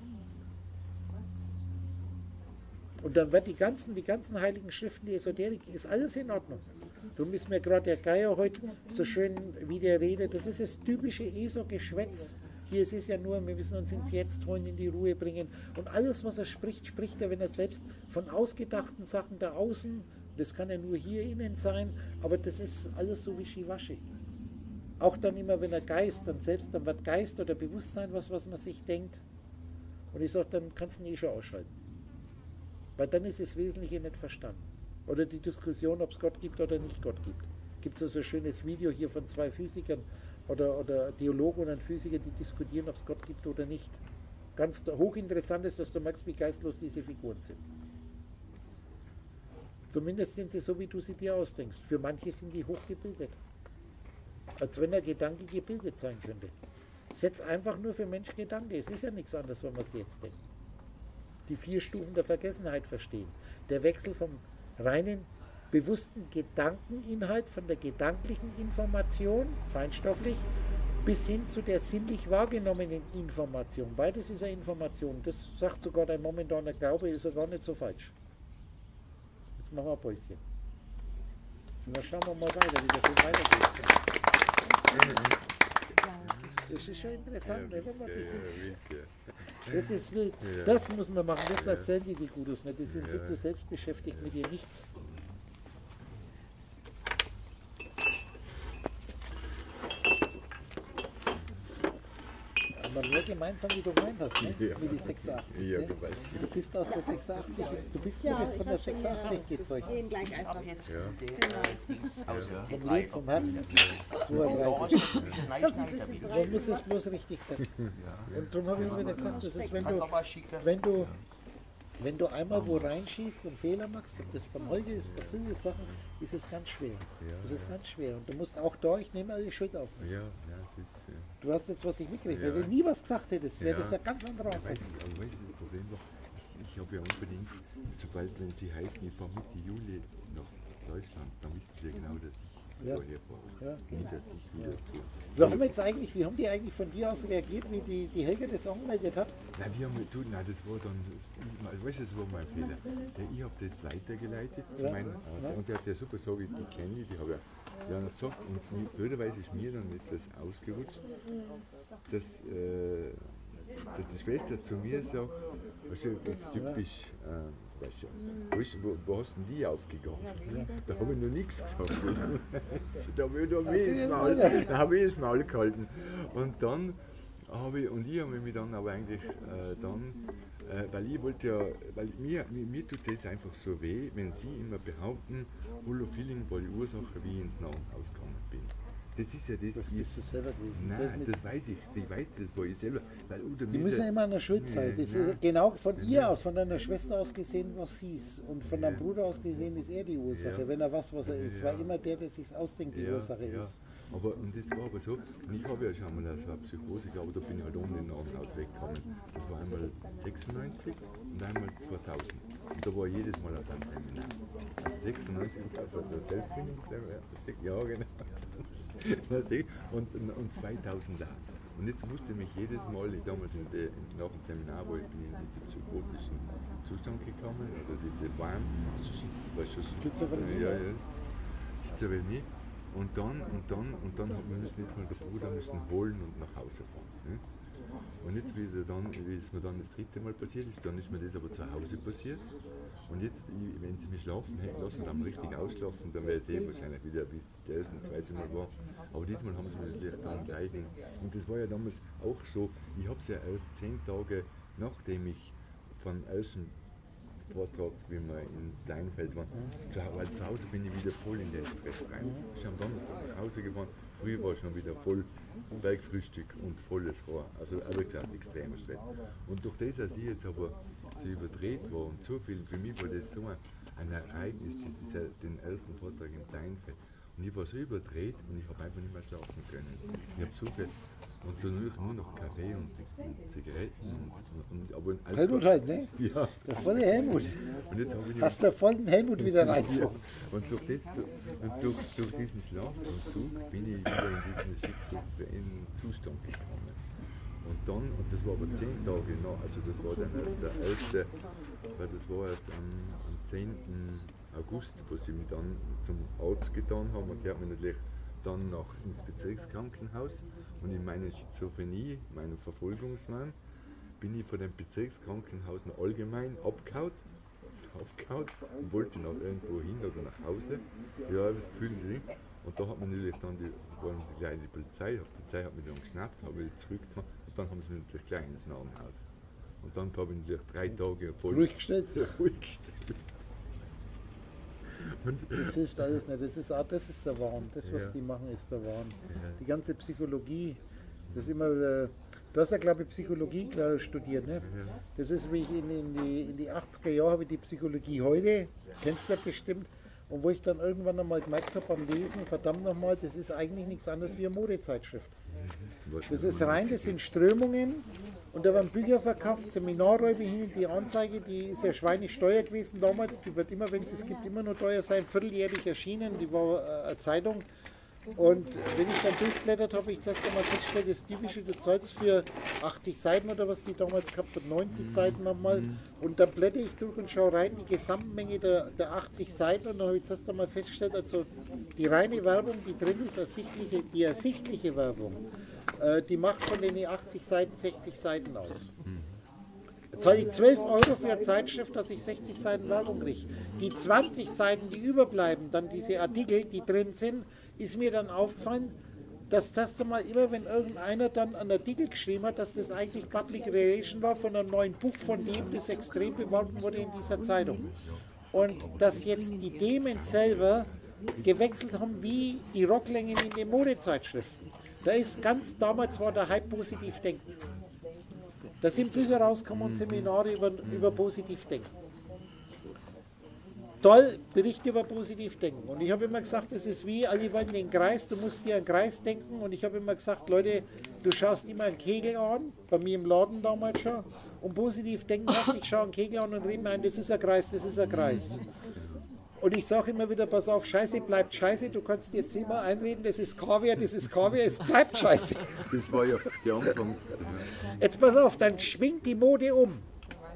[SPEAKER 1] Und dann wird die ganzen, die ganzen heiligen Schriften, die Esoterik, ist alles in Ordnung. Darum ist mir gerade der Geier heute so schön, wie der redet, das ist das typische ESO-Geschwätz. Hier ist es ja nur, wir müssen uns ins Jetzt holen, in die Ruhe bringen. Und alles, was er spricht, spricht er, wenn er selbst von ausgedachten Sachen da außen, das kann ja nur hier innen sein, aber das ist alles so wischiwaschi. Auch dann immer, wenn er Geist, dann selbst, dann wird Geist oder Bewusstsein was, was man sich denkt. Und ich sage, dann kannst du ihn eh schon ausschalten. Weil dann ist das Wesentliche nicht verstanden. Oder die Diskussion, ob es Gott gibt oder nicht Gott gibt. Gibt es so ein schönes Video hier von zwei Physikern, Oder, oder Theologen und ein Physiker, die diskutieren, ob es Gott gibt oder nicht. Ganz hochinteressant ist, dass du merkst, wie geistlos diese Figuren sind. Zumindest sind sie so, wie du sie dir ausdenkst. Für manche sind die hochgebildet. Als wenn der Gedanke gebildet sein könnte. Setz einfach nur für Mensch Gedanke. Es ist ja nichts anderes, wenn man es jetzt denkt. Die vier Stufen der Vergessenheit verstehen. Der Wechsel vom reinen bewussten Gedankeninhalt, von der gedanklichen Information, feinstofflich, bis hin zu der sinnlich wahrgenommenen Information. Beides ist eine Information. Das sagt sogar dein momentaner Glaube, ist ja gar nicht so falsch. Jetzt machen wir ein Päuschen. Und dann schauen wir mal weiter, wie der Film weitergeht. Das ist schon interessant, ja, wenn man das, das ist wild. Das muss man machen, das erzählen die die Gurus nicht. Die sind viel zu selbst beschäftigt mit ihr nichts. Mehr gemeinsam, wie du gemeint hast, ne?
[SPEAKER 4] Ja.
[SPEAKER 1] Mit die sechsundachtzig.
[SPEAKER 4] Ja,
[SPEAKER 1] Ne?
[SPEAKER 4] du weißt.
[SPEAKER 1] Du bist aus der sechsundachtzig, du bist mir
[SPEAKER 5] Ja,
[SPEAKER 1] das von
[SPEAKER 5] ich
[SPEAKER 1] der
[SPEAKER 5] hab schon
[SPEAKER 1] sechsundachtzig gezeugt.
[SPEAKER 5] gehen gleich einfach.
[SPEAKER 3] Ab jetzt
[SPEAKER 4] Ja.
[SPEAKER 3] der äh, Dings aus
[SPEAKER 1] Vom Leben, vom Herzen. zweiunddreißig. Man muss es bloß richtig setzen. Und darum habe ich immer wieder gesagt, das ist, wenn du, wenn du, wenn du einmal wo reinschießt und Fehler machst, ob das beim Holger ist, bei vielen Sachen, ist es ganz schwer. Das ist ganz schwer. Und du musst auch da, ich nehme alle Schuld auf mich.
[SPEAKER 4] Ja, ja, es ist. Ja.
[SPEAKER 1] Du hast jetzt, was ich mitgekriegt.
[SPEAKER 4] Ja.
[SPEAKER 1] Wenn du nie was gesagt hättest, wäre
[SPEAKER 4] Ja.
[SPEAKER 1] das ein ganz anderer
[SPEAKER 4] Weißt
[SPEAKER 1] Ansatz.
[SPEAKER 4] du, aber weißt du, das Problem war, ich, ich habe ja unbedingt, sobald, wenn sie heißen, ich fahre Mitte Juli nach Deutschland, dann wissen sie ja genau, dass ich
[SPEAKER 1] Ja.
[SPEAKER 4] vorher fahre.
[SPEAKER 1] Ja.
[SPEAKER 4] Nicht, dass ich wieder zu.
[SPEAKER 1] Wir haben jetzt eigentlich, wie haben die eigentlich von dir aus reagiert, wie die, die Helga das angemeldet hat?
[SPEAKER 4] Nein, wir haben, du, nein, das war dann, ich, weißt du, das war mein Fehler. Der, ich habe das weitergeleitet zu
[SPEAKER 1] Ja.
[SPEAKER 4] meinen,
[SPEAKER 1] Ja.
[SPEAKER 4] und der hat ja super so, wie die kenne ich, die habe ja, ja noch gesagt, und mir- blöderweise ist mir dann etwas ausgerutscht, dass, äh, dass die Schwester zu mir sagt, weißt du, jetzt typisch, äh, Weißt du, weißt du, wo, wo hast denn die aufgegangen? Da habe ich noch nichts gesagt. Da habe ich noch das Maul, da habe ich das Maul gehalten. Und dann habe ich, und ich habe mich dann aber eigentlich äh, dann, äh, weil ich wollte ja, weil mir, mir, mir tut das einfach so weh, wenn sie immer behaupten, Holo-Feeling war die Ursache, wie ich ins Krankenhaus gegangen bin. Das ist ja das.
[SPEAKER 1] Das bist du selber gewesen.
[SPEAKER 4] Nein, das, das weiß ich. Ich weiß, das war ich selber. Weil, oder
[SPEAKER 1] die müssen ja immer an der Schuld sein. Das ist genau von ihr aus, von deiner Schwester aus gesehen, was sie ist. Und von deinem Bruder aus gesehen ist er die Ursache, ja. Wenn er weiß, was er ist. Weil immer der, der sich ausdenkt, die ja, Ursache ja. ist.
[SPEAKER 4] Aber und das war aber so, und ich habe ja schon mal so eine Psychose, ich glaube, da bin ich halt ohne Krankenhaus weggekommen. Das war einmal sechsundneunzig und einmal zweitausend. Und da war ich jedes Mal auf einem Seminar. Also sechsundneunzig, das war so ein Selbstfindungsseminar, ja genau. Und, und zweitausend auch. Und jetzt musste mich jedes Mal, ich damals in de, nach dem Seminar, wo ich bin in diesen psychotischen Zustand gekommen, oder diese Warm,
[SPEAKER 1] Schizophrenie.
[SPEAKER 4] Ja, ja, Schizophrenie. Und dann, und dann, und dann hat man müssen jetzt mal den Bruder müssen holen und nach Hause fahren. Ne? Und jetzt, wie, dann, wie es mir dann das dritte Mal passiert ist, dann ist mir das aber zu Hause passiert. Und jetzt, wenn sie mich schlafen hätten lassen, dann richtig ausschlafen, dann wäre es eh wahrscheinlich wieder, bis das das zweite Mal war. Aber diesmal haben sie mir das dann gleich. Und das war ja damals auch so, ich habe es ja erst zehn Tage, nachdem ich von ersten Vortrag, wie wir in Kleinfeld waren, zu, weil zu Hause bin ich wieder voll in den Stress rein. Ich bin am Donnerstag nach Hause gefahren, früh war ich schon wieder voll Bergfrühstück und volles Rohr. Also ehrlich gesagt, extremer Stress. Und durch das, dass ich jetzt aber so überdreht war und so viel, für mich war das so ein Ereignis, dieser, den ersten Vortrag in Kleinfeld. Und ich war so überdreht und ich habe einfach nicht mehr schlafen können. Ich habe so viel, und danach nur noch Kaffee und, und Zigaretten. Und, und, aber alles
[SPEAKER 1] Helmut halt, ne?
[SPEAKER 4] Ja.
[SPEAKER 1] Der volle Helmut.
[SPEAKER 4] Und jetzt ich
[SPEAKER 1] hast du vollen Helmut wieder reingezogen.
[SPEAKER 4] Ja. Und durch, das, und durch, durch diesen Schlafentzug bin ich wieder in diesen schizophrenen Zustand gekommen. Und dann, und das war aber zehn Tage nach, also das war dann erst der erste, weil das war erst am, am zehnten August, wo sie mich dann zum Arzt getan haben, und der hat mich natürlich dann noch ins Bezirkskrankenhaus, und in meiner Schizophrenie, meinem Verfolgungswahn, bin ich von dem Bezirkskrankenhaus noch allgemein abgehauen, abgehauen und wollte noch irgendwo hin oder nach Hause. Ja, das Gefühl nicht. Und da hat man natürlich dann die, war die gleich die Polizei, die Polizei hat mich dann geschnappt, habe ich zurückgemacht, und dann haben sie mich natürlich gleich ins Narrenhaus. Und dann habe ich natürlich drei Tage voll
[SPEAKER 1] ruhig gestellt.
[SPEAKER 4] ruhig gestellt.
[SPEAKER 1] Und das hilft alles nicht. Das ist, auch, das ist der Wahn. Das, was ja. die machen, ist der Wahn. Ja. Die ganze Psychologie, das ist immer, äh, du hast ja, glaube ich, Psychologie klar, studiert, ne? Ja. Das ist, wie ich in, in, die, in die achtziger Jahre habe ich die Psychologie heute, kennst du ja bestimmt, und wo ich dann irgendwann einmal gemerkt habe beim Lesen, verdammt nochmal, das ist eigentlich nichts anderes wie eine Modezeitschrift. Das ist rein, das sind Strömungen. Und da werden Bücher verkauft, Seminarräume hin, die Anzeige, die ist ja schweinig teuer gewesen damals, die wird immer, wenn es es gibt, immer nur teuer sein, vierteljährlich erschienen, die war äh, eine Zeitung. Und wenn ich dann durchblättert habe, ich zuerst einmal festgestellt, das Typische, du zahlst für achtzig Seiten oder was die damals gehabt hat, neunzig Seiten nochmal, und dann blätter ich durch und schaue rein, die Gesamtmenge der, der achtzig Seiten, und dann habe ich zuerst einmal festgestellt, also die reine Werbung, die drin ist, ersichtliche, die ersichtliche Werbung, äh, die macht von den achtzig Seiten sechzig Seiten aus. Jetzt zahle ich zwölf Euro für eine Zeitschrift, dass ich sechzig Seiten Werbung kriege. Die zwanzig Seiten, die überbleiben, dann diese Artikel, die drin sind, ist mir dann aufgefallen, dass das dann mal immer, wenn irgendeiner dann einen Artikel geschrieben hat, dass das eigentlich Public Relation war von einem neuen Buch, von dem das extrem beworben wurde in dieser Zeitung. Und dass jetzt die Themen selber gewechselt haben wie die Rocklängen in den Modezeitschriften. Da ist ganz, damals war der Hype positiv denken. Da sind Bücher rausgekommen und Seminare über, über positiv denken. Toll, Berichte über positiv denken. Und ich habe immer gesagt, das ist wie, also ich war in den Kreis, du musst dir einen Kreis denken, und ich habe immer gesagt, Leute, du schaust immer einen Kegel an, bei mir im Laden damals schon, und positiv denken hast, ich schaue einen Kegel an und rede mir ein, das ist ein Kreis, das ist ein Kreis. Und ich sage immer wieder, pass auf, Scheiße bleibt Scheiße, du kannst dir jetzt immer einreden, das ist Kaviar, das ist Kaviar, es bleibt Scheiße.
[SPEAKER 4] Das war ja der Anfang.
[SPEAKER 1] Jetzt pass auf, dann schwingt die Mode um.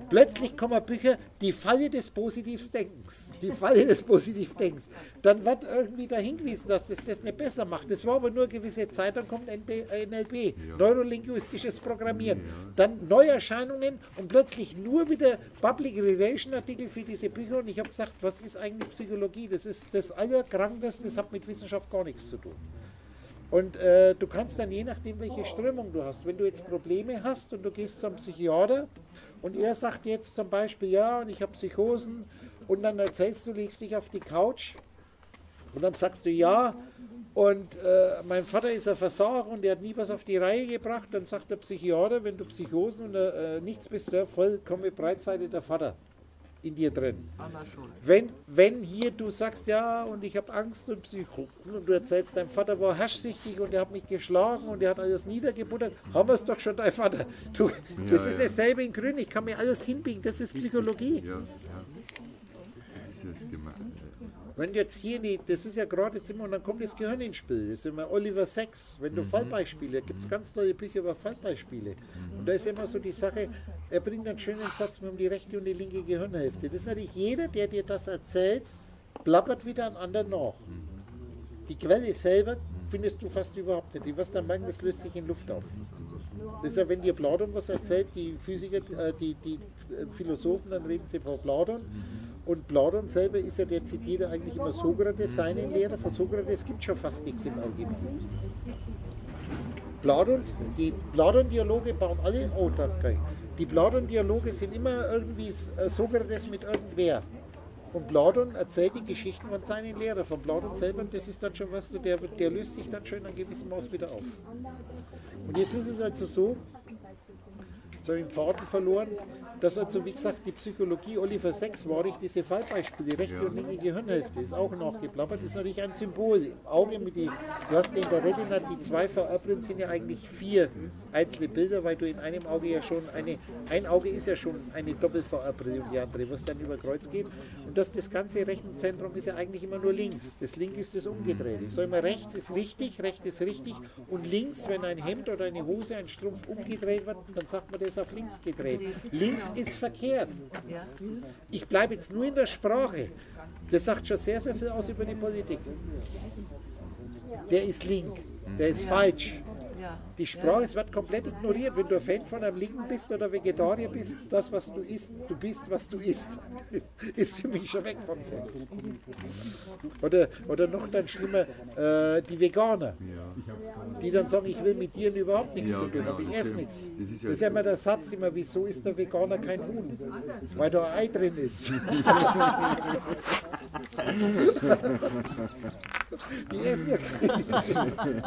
[SPEAKER 1] Plötzlich kommen Bücher, die Falle des Positivdenkens, die Falle des Positivdenkens. Dann wird irgendwie da hingewiesen, dass das das nicht besser macht. Das war aber nur eine gewisse Zeit, dann kommt N L P, ja. Neurolinguistisches Programmieren. Ja. Dann Neuerscheinungen und plötzlich nur wieder Public Relation Artikel für diese Bücher. Und ich habe gesagt, was ist eigentlich Psychologie? Das ist das Allerkrankeste, das hat mit Wissenschaft gar nichts zu tun. Und äh, du kannst dann je nachdem, welche Strömung du hast, wenn du jetzt Probleme hast und du gehst zum Psychiater und er sagt jetzt zum Beispiel, ja, und ich habe Psychosen und dann erzählst du, legst dich auf die Couch und dann sagst du, ja, und äh, mein Vater ist ein Versager und der hat nie was auf die Reihe gebracht, dann sagt der Psychiater, wenn du Psychosen und äh, nichts bist, ja, vollkommen Breitseite der Vater in dir drin. Wenn, wenn hier du sagst, ja, und ich habe Angst und Psychosen und du erzählst, dein Vater war herrschsüchtig und er hat mich geschlagen und er hat alles niedergebuttert, haben wir es doch schon, dein Vater. Du, das ja, ist ja. dasselbe in Grün, ich kann mir alles hinbiegen, das ist Psychologie. Ja, ja. Das ist es gemeint. Wenn du jetzt hier nicht, das ist ja gerade jetzt immer, und dann kommt das Gehirn ins Spiel, das ist immer Oliver Sacks, wenn du mhm. Fallbeispiele, gibt es ganz tolle Bücher über Fallbeispiele. Mhm. Und da ist immer so die Sache, er bringt einen schönen Satz mit um die rechte und die linke Gehirnhälfte. Das ist natürlich jeder, der dir das erzählt, plappert wieder an anderen nach. Die Quelle selber findest du fast überhaupt nicht. Die wirst dann merken, das löst sich in Luft auf. Das ist ja, wenn dir Platon was erzählt, die Physiker, die, die Philosophen, dann reden sie von Platon. Und Platon selber ist ja, der zitiert ja eigentlich immer Sokrates, seinen Lehrer. Von Sokrates gibt es schon fast nichts im Original. Platons, die Platon-Dialoge bauen alle, oh, danke. Die Platon-Dialoge sind immer irgendwie Sokrates mit irgendwer. Und Platon erzählt die Geschichten von seinen Lehrern, von Platon selber, und das ist dann schon was, der, der löst sich dann schon in einem gewissen Maß wieder auf. Und jetzt ist es also so, jetzt habe ich den Faden verloren, dass also, wie gesagt, die Psychologie Oliver Sacks war ich, diese Fallbeispiele, rechte ja. und linke Gehirnhälfte, ist auch nachgeplappert, ist natürlich ein Symbol. Im Auge mit die, du hast in der Retina, die zwei Vererbungen sind ja eigentlich vier einzelne Bilder, weil du in einem Auge ja schon eine, ein Auge ist ja schon eine Doppelvererbung und die andere, was dann über Kreuz geht. Und das, das ganze Rechenzentrum ist ja eigentlich immer nur links. Das linke ist das Umgedrehte. Ich sage immer, rechts ist richtig, rechts ist richtig und links, wenn ein Hemd oder eine Hose, ein Strumpf umgedreht wird, dann sagt man das auf links gedreht. Links ist verkehrt. Ich bleibe jetzt nur in der Sprache. Das sagt schon sehr, sehr viel aus über die Politik. Der ist link, der ist falsch. Die Sprache, es wird komplett ignoriert. Wenn du ein Fan von einem Linken bist oder Vegetarier bist, das, was du isst, du bist, was du isst, ist für mich schon weg vom Fan. Oder, oder noch dann schlimmer, äh, die Veganer, die dann sagen, ich will mit Tieren überhaupt nichts ja, zu tun haben, ich esse nichts. Das ist ja, das ist ja immer der Satz, immer, wieso ist der Veganer kein Huhn? Weil da ein Ei drin ist. Die essen ja kein.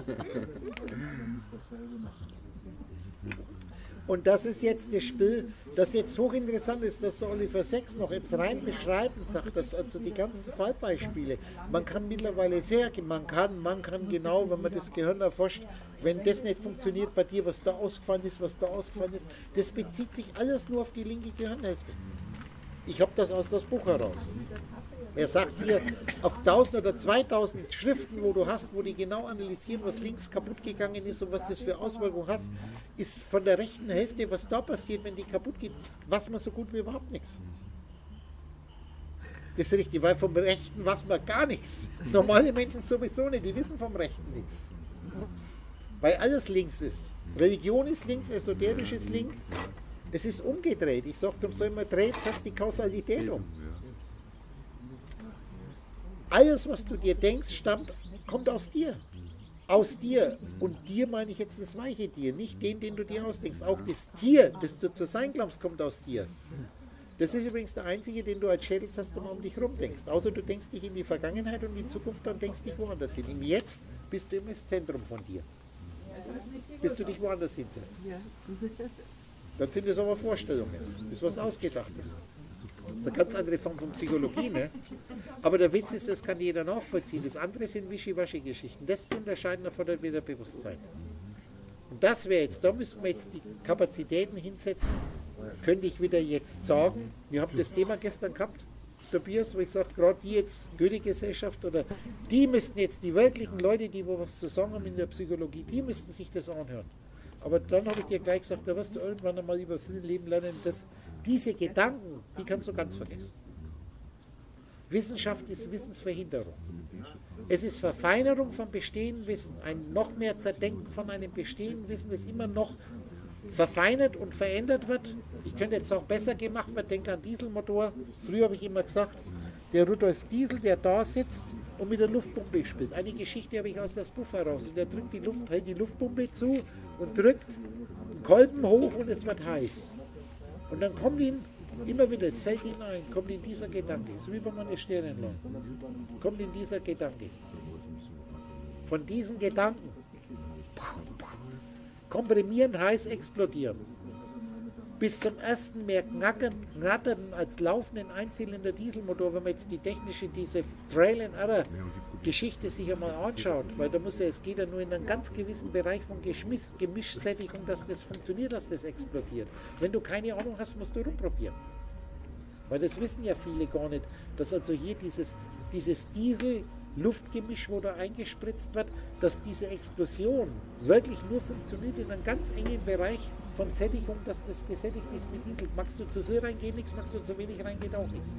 [SPEAKER 1] Und das ist jetzt das Spiel, das jetzt hochinteressant ist, dass der Oliver Sacks noch jetzt rein beschreiben sagt, dass also die ganzen Fallbeispiele, man kann mittlerweile sehr, man kann, man kann genau, wenn man das Gehirn erforscht, wenn das nicht funktioniert bei dir, was da ausgefallen ist, was da ausgefallen ist, das bezieht sich alles nur auf die linke Gehirnhälfte. Ich habe das aus das Buch heraus. Er sagt hier, auf tausend oder zweitausend Schriften, wo du hast, wo die genau analysieren, was links kaputt gegangen ist und was das für Auswirkungen hat, ist von der rechten Hälfte, was da passiert, wenn die kaputt geht, weiß man so gut wie überhaupt nichts. Das ist richtig, weil vom Rechten weiß man gar nichts. Normale Menschen sowieso nicht, die wissen vom Rechten nichts. Weil alles links ist. Religion ist links, esoterisch ist links. Es ist umgedreht. Ich sage, darum soll man dreht, das heißt die Kausalität um. Alles, was du dir denkst, stammt, kommt aus dir. Aus dir. Und dir meine ich jetzt das weiche Dir, nicht den, den du dir ausdenkst. Auch das Tier, das du zu sein glaubst, kommt aus dir. Das ist übrigens der einzige, den du als Schädelzaster um dich herum denkst. Außer du denkst dich in die Vergangenheit und in die Zukunft, dann denkst du dich woanders hin. Im Jetzt bist du immer das Zentrum von dir. Bis du dich woanders hinsetzt. Dann sind das aber Vorstellungen. Das ist was Ausgedachtes. Das ist eine ganz andere Form von Psychologie, ne? Aber der Witz ist, das kann jeder nachvollziehen. Das andere sind Wischiwaschi-Geschichten. Das zu unterscheiden erfordert wieder Bewusstsein. Und das wäre jetzt, da müssen wir jetzt die Kapazitäten hinsetzen. Könnte ich wieder jetzt sagen, wir haben das Thema gestern gehabt, Tobias, wo ich sage, gerade die jetzt, Goethe-Gesellschaft, oder die müssten jetzt, die wirklichen Leute, die wo was zu sagen haben in der Psychologie, die müssten sich das anhören. Aber dann habe ich dir gleich gesagt, da wirst du irgendwann einmal über viel Leben lernen, das Diese Gedanken, die kannst du ganz vergessen. Wissenschaft ist Wissensverhinderung. Es ist Verfeinerung von bestehendem Wissen, ein noch mehr Zerdenken von einem bestehenden Wissen, das immer noch verfeinert und verändert wird. Ich könnte jetzt auch besser gemacht werden, denke an Dieselmotor. Früher habe ich immer gesagt, der Rudolf Diesel, der da sitzt und mit der Luftpumpe spielt. Eine Geschichte habe ich aus das Buch heraus. Und der drückt die Luft, hält die Luftpumpe zu und drückt einen Kolben hoch und es wird heiß. Und dann kommt ihn immer wieder, es fällt ihm ein, kommt in dieser Gedanke, so wie bei meiner Sternenlang, kommt in dieser Gedanke. Von diesen Gedanken komprimieren, heiß explodieren. Bis zum ersten mehr knacken, knatternden als laufenden Einzylinder Dieselmotor, wenn man jetzt die technische, diese Trail and Error Geschichte sich einmal anschaut, weil da muss ja, es geht ja nur in einen ganz gewissen Bereich von Geschmiss, Gemischsättigung, dass das funktioniert, dass das explodiert. Wenn du keine Ahnung hast, musst du rumprobieren. Weil das wissen ja viele gar nicht, dass also hier dieses, dieses Diesel-Luftgemisch, wo da eingespritzt wird, dass diese Explosion wirklich nur funktioniert in einem ganz engen Bereich von Sättigung, dass das gesättigt ist mit Diesel. Magst du zu viel reingehen, nichts, magst du zu wenig reingehen, auch nichts.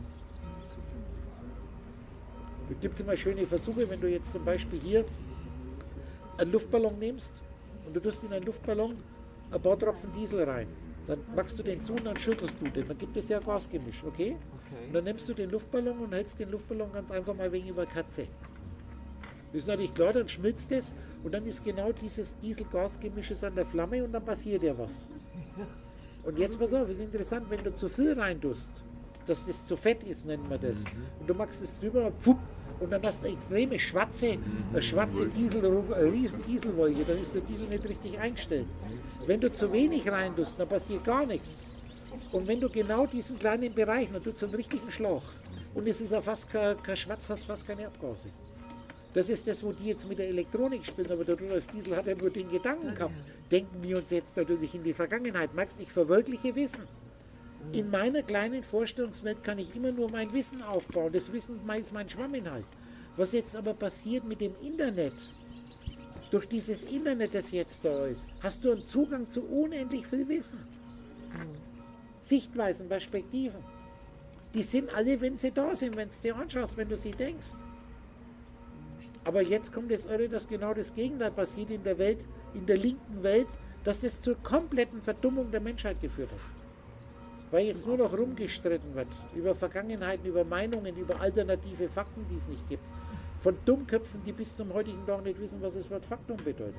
[SPEAKER 1] Da gibt es immer schöne Versuche, wenn du jetzt zum Beispiel hier einen Luftballon nimmst und du tust in einen Luftballon ein paar Tropfen Diesel rein. Dann machst du den zu und dann schüttelst du den. Dann gibt es ja Gasgemisch, okay? okay? Und dann nimmst du den Luftballon und hältst den Luftballon ganz einfach mal wegen über Katze. Das ist natürlich klar, dann schmilzt es und dann ist genau dieses Diesel-Gasgemisches an der Flamme und dann passiert ja was. Und jetzt pass auf, es ist interessant, wenn du zu viel reintust, dass das zu fett ist, nennt man das. Und du machst es drüber, pfupp, und dann hast du eine extreme schwarze, eine schwarze Diesel, eine riesen Dieselwolke, dann ist der Diesel nicht richtig eingestellt. Wenn du zu wenig reintust, dann passiert gar nichts. Und wenn du genau diesen kleinen Bereich, dann tut es einen richtigen Schlauch. Und es ist ja fast kein, kein Schwarz, hast fast keine Abgase. Das ist das, wo die jetzt mit der Elektronik spielen, aber der Rudolf Diesel hat ja nur den Gedanken gehabt. Denken wir uns jetzt natürlich in die Vergangenheit. Magst ich verwirkliche Wissen. In meiner kleinen Vorstellungswelt kann ich immer nur mein Wissen aufbauen. Das Wissen ist mein Schwamminhalt. Was jetzt aber passiert mit dem Internet, durch dieses Internet, das jetzt da ist, hast du einen Zugang zu unendlich viel Wissen. Sichtweisen, Perspektiven. Die sind alle, wenn sie da sind, wenn du sie anschaust, wenn du sie denkst. Aber jetzt kommt das Irre, dass genau das Gegenteil passiert in der Welt, in der linken Welt, dass das zur kompletten Verdummung der Menschheit geführt hat. Weil jetzt nur noch rumgestritten wird, über Vergangenheiten, über Meinungen, über alternative Fakten, die es nicht gibt. Von Dummköpfen, die bis zum heutigen Tag nicht wissen, was das Wort Faktum bedeutet.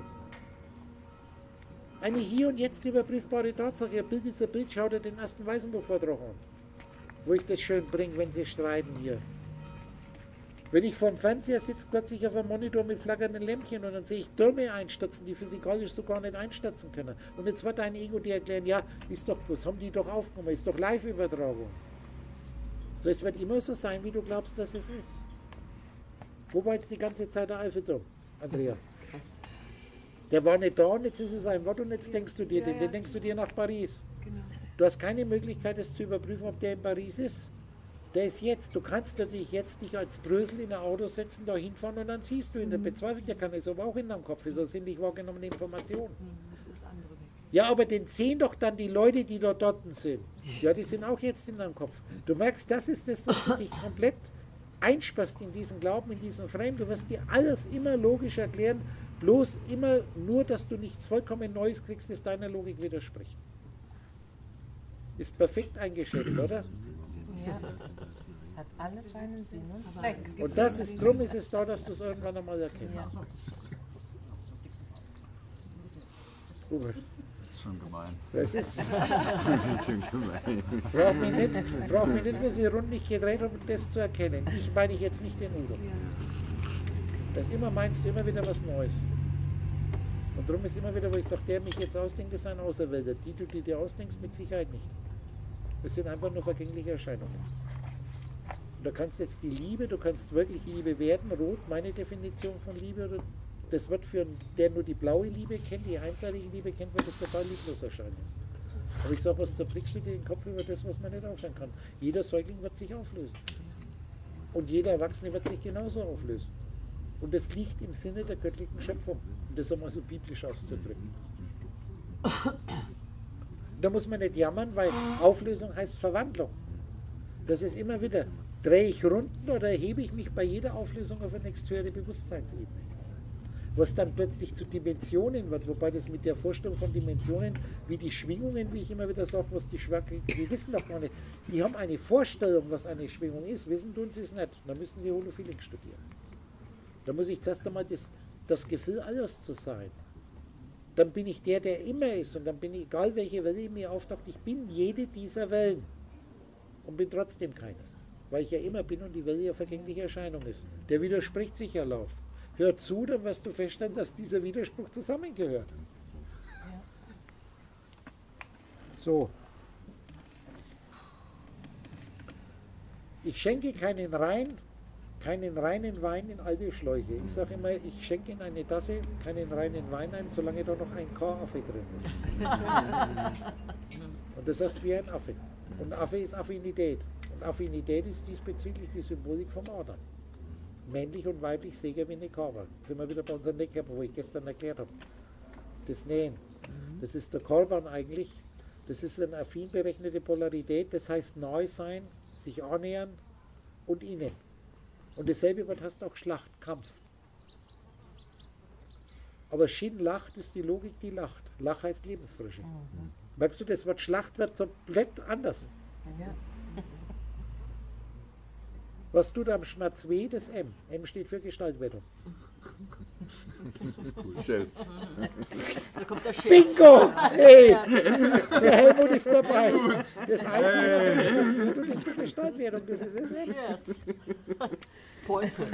[SPEAKER 1] Eine hier und jetzt überprüfbare Tatsache, ein Bild ist ein Bild, schau dir den ersten Weißenbuch-Vortrag an, wo ich das schön bringe, wenn sie streiten hier. Wenn ich vorm Fernseher sitze, plötzlich auf einem Monitor mit flackernden Lämpchen und dann sehe ich Türme einstürzen, die physikalisch so gar nicht einstürzen können. Und jetzt wird ein Ego dir erklären, ja, ist doch bloß, haben die doch aufgenommen, ist doch Live-Übertragung. So, es wird immer so sein, wie du glaubst, dass es ist. Wo war jetzt die ganze Zeit der Eiffelturm, Andrea? Der war nicht da und jetzt ist es ein Wort und jetzt denkst du dir ja, den, den denkst du dir nach Paris. Genau. Du hast keine Möglichkeit, es zu überprüfen, ob der in Paris ist. Der ist jetzt, du kannst natürlich jetzt dich als Brösel in ein Auto setzen, da hinfahren und dann siehst du ihn. Der bezweifelt ja keiner, ist aber auch in deinem Kopf, ist das sinnlich wahrgenommene Information.
[SPEAKER 2] Das ist das andere.
[SPEAKER 1] Ja, aber den sehen doch dann die Leute, die da dort sind. Ja, die sind auch jetzt in deinem Kopf. Du merkst, das ist das, dass du dich komplett einsperrst in diesen Glauben, in diesen Frame. Du wirst dir alles immer logisch erklären, bloß immer nur, dass du nichts vollkommen Neues kriegst, das deiner Logik widerspricht. Ist perfekt eingeschätzt, oder?
[SPEAKER 2] Ja, hat alles seinen Sinn und Zweck.
[SPEAKER 1] Und das ist, drum ist es da, dass du es irgendwann einmal erkennst.
[SPEAKER 2] Ja.
[SPEAKER 1] Robert.
[SPEAKER 3] Das ist schon gemein.
[SPEAKER 1] Das ist.
[SPEAKER 3] Das ist schon gemein.
[SPEAKER 1] Frag mich nicht, frag mich nicht, wie viele Runden ich gedreht habe, um das zu erkennen. Ich meine jetzt nicht den Udo. Das immer meinst du immer wieder was Neues. Und darum ist immer wieder, wo ich sage, der mich jetzt ausdenkt, ist ein Auserwählter. Die, die du dir ausdenkst, mit Sicherheit nicht. Das sind einfach nur vergängliche Erscheinungen. Und da kannst jetzt die Liebe, du kannst wirklich Liebe werden, rot, meine Definition von Liebe, das wird für einen, der nur die blaue Liebe kennt, die einseitige Liebe kennt, wird das total lieblos erscheinen. Aber ich sage, was zerbrichst du dir den Kopf über das, was man nicht aufhören kann? Jeder Säugling wird sich auflösen. Und jeder Erwachsene wird sich genauso auflösen. Und das liegt im Sinne der göttlichen Schöpfung, um das einmal so biblisch auszudrücken. Da muss man nicht jammern, weil Auflösung heißt Verwandlung. Das ist immer wieder, drehe ich Runden oder erhebe ich mich bei jeder Auflösung auf eine nächsthöhere Bewusstseinsebene. Was dann plötzlich zu Dimensionen wird, wobei das mit der Vorstellung von Dimensionen, wie die Schwingungen, wie ich immer wieder sage, was die Schwachen, die wissen doch gar nicht, die haben eine Vorstellung, was eine Schwingung ist, wissen tun sie es nicht, dann müssen sie Holofeeling studieren. Da muss ich zuerst einmal das, das Gefühl, alles zu sein. Dann bin ich der, der immer ist und dann bin ich, egal welche Welle mir auftaucht, ich bin jede dieser Wellen und bin trotzdem keine, weil ich ja immer bin und die Welle ja vergängliche Erscheinung ist. Der widerspricht sich ja lauf. Hör zu, dann wirst du feststellen, dass dieser Widerspruch zusammengehört. So. Ich schenke keinen rein, keinen reinen Wein in alte Schläuche. Ich sage immer, ich schenke in eine Tasse keinen reinen Wein ein, solange da noch ein K-Affe drin ist. Und das heißt wie ein Affe. Und Affe ist Affinität. Und Affinität ist diesbezüglich die Symbolik vom Adam. Männlich und weiblich Säger wie eine Korban. Jetzt sind wir wieder bei unserem Neckkörper, wo ich gestern erklärt habe. Das Nähen. Das ist der Korban eigentlich. Das ist eine affin berechnete Polarität. Das heißt neu sein, sich annähern und innen. Und dasselbe Wort heißt auch Schlacht, Kampf. Aber Shin lacht ist die Logik, die lacht. Lach heißt Lebensfrische. Mhm. Merkst du, das Wort Schlacht wird komplett anders.
[SPEAKER 2] Ja.
[SPEAKER 1] Was tut am Schmerz weh? Das M. M steht für Gestaltwerdung.
[SPEAKER 4] Cool, Scherz.
[SPEAKER 5] Da kommt der Scherz.
[SPEAKER 1] Bingo! Hey! Der Helmut ist dabei. Das Einzige, was am Schmerz weh tut, ist die Gestaltwerdung. Das ist das M.
[SPEAKER 5] Scherz. Pointe.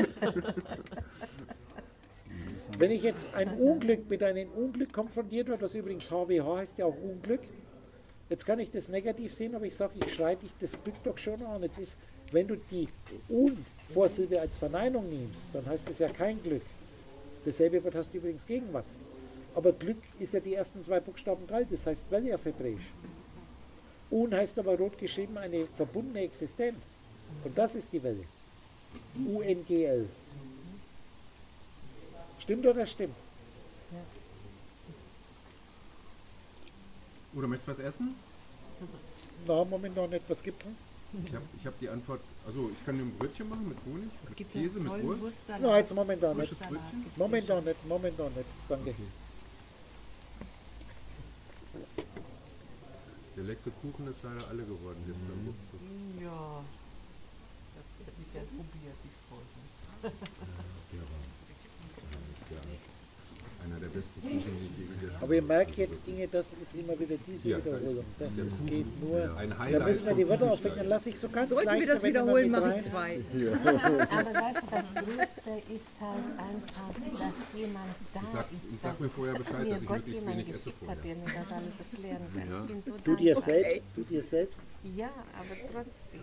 [SPEAKER 1] Wenn ich jetzt ein Unglück mit einem Unglück konfrontiert werde, was übrigens H W H heißt ja auch Unglück, jetzt kann ich das negativ sehen, aber ich sage, ich schreie dich das Glück doch schon an. Jetzt ist, wenn du die Un-Vorsilbe als Verneinung nimmst, dann heißt es ja kein Glück. Dasselbe Wort hast du übrigens Gegenwart. Aber Glück ist ja die ersten zwei Buchstaben kalt, das heißt Welle auf Hebräisch. Un heißt aber rot geschrieben eine verbundene Existenz. Und das ist die Welle. U N G L. Stimmt oder stimmt?
[SPEAKER 6] Oder möchtest du was essen?
[SPEAKER 1] Na, momentan nicht. Was gibt's denn?
[SPEAKER 6] Ich habe ich hab die Antwort, also ich kann dir ein Brötchen machen mit Honig,
[SPEAKER 2] Es
[SPEAKER 6] mit
[SPEAKER 2] gibt
[SPEAKER 6] Käse,
[SPEAKER 2] einen
[SPEAKER 6] mit
[SPEAKER 2] tollen
[SPEAKER 6] Wurst.
[SPEAKER 2] Wurstsalat.
[SPEAKER 1] Na, jetzt momentan nicht.
[SPEAKER 6] Frisches Brötchen?
[SPEAKER 1] Momentan nicht, momentan nicht. Danke.
[SPEAKER 6] Der leckere Kuchen ist leider alle geworden gestern. ruckzuck.
[SPEAKER 5] Ja. Das hätte ich gern probiert, die Folge.
[SPEAKER 6] Der war, der, einer der besten Kuchen, die ich je gegessen habe.
[SPEAKER 1] Aber ihr merkt jetzt, Inge, das ist immer wieder diese
[SPEAKER 6] Ja, da ist
[SPEAKER 1] Wiederholung. Das
[SPEAKER 6] der
[SPEAKER 1] ist,
[SPEAKER 6] Kuchen.
[SPEAKER 1] geht nur.
[SPEAKER 6] Ein
[SPEAKER 1] Da
[SPEAKER 6] Highlight
[SPEAKER 1] müssen wir die
[SPEAKER 6] vom
[SPEAKER 1] Wörter
[SPEAKER 6] Kuchenstall.
[SPEAKER 1] aufhängen. Dann lasse ich so ganz
[SPEAKER 7] Sollten
[SPEAKER 1] leicht.
[SPEAKER 7] wir das wiederholen, mache ich zwei.
[SPEAKER 2] Aber weißt du, das Größte ist halt einfach, dass jemand da
[SPEAKER 6] Und sag,
[SPEAKER 2] ist,
[SPEAKER 6] und sag mir vorher Bescheid,
[SPEAKER 2] mir
[SPEAKER 6] dass ich
[SPEAKER 2] Gott
[SPEAKER 6] möglichst
[SPEAKER 2] jemand
[SPEAKER 6] wenig esse
[SPEAKER 2] geschickt
[SPEAKER 6] vorher.
[SPEAKER 2] hat, der mir das alles erklären kann.
[SPEAKER 3] Ja.
[SPEAKER 2] Ich bin so
[SPEAKER 1] Du dir
[SPEAKER 2] dankbar.
[SPEAKER 1] selbst, du dir selbst.
[SPEAKER 2] Ja, aber trotzdem.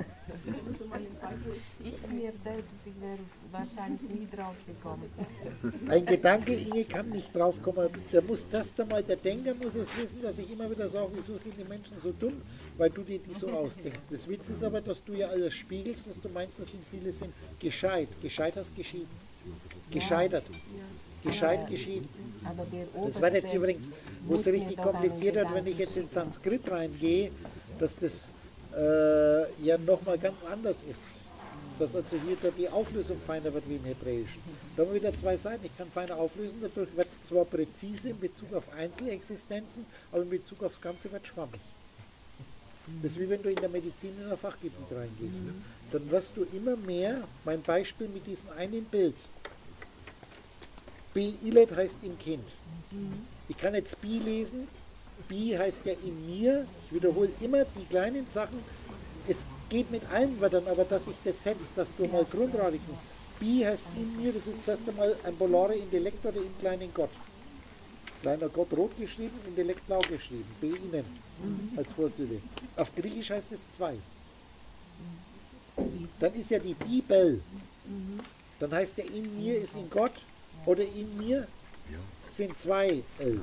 [SPEAKER 2] Ich mir selbst, ich wäre wahrscheinlich nie drauf gekommen.
[SPEAKER 1] Ein Gedanke, Inge, kann nicht drauf kommen. Der muss zuerst einmal, der Denker muss es wissen, dass ich immer wieder sage, wieso sind die Menschen so dumm, weil du dir die so ausdenkst. Das Witz ist aber, dass du ja alles spiegelst, dass du meinst, dass viele sind gescheit. Gescheit hast geschieden. Gescheitert. Gescheit geschieden.
[SPEAKER 2] Aber der
[SPEAKER 1] Das wird jetzt
[SPEAKER 2] Oberste
[SPEAKER 1] übrigens, wo es
[SPEAKER 2] muss mir
[SPEAKER 1] richtig
[SPEAKER 2] doch einen
[SPEAKER 1] kompliziert wird, wenn ich jetzt in Sanskrit reingehe, dass das äh, ja nochmal ganz anders ist. Dass also hier da die Auflösung feiner wird wie im Hebräischen. Da haben wir wieder zwei Seiten. Ich kann feiner auflösen, dadurch wird es zwar präzise in Bezug auf Einzelexistenzen, aber in Bezug aufs Ganze wird schwammig. Das ist wie wenn du in der Medizin in ein Fachgebiet reingehst. Dann wirst du immer mehr, mein Beispiel mit diesem einen Bild, Be-Ilet heißt im Kind. Ich kann jetzt Bi lesen, Bi heißt ja in mir, ich wiederhole immer die kleinen Sachen, es geht mit allen Wörtern, aber dass ich das setze, dass du mal grundradig sind. Bi heißt in mir, das ist zuerst einmal ein polare Intellekt oder im kleinen Gott. Kleiner Gott rot geschrieben, Intellekt blau geschrieben, Be innen als Vorsilbe. Auf Griechisch heißt es zwei. Dann ist ja die Bibel. Dann heißt der in mir ist in Gott oder in mir sind zwei L.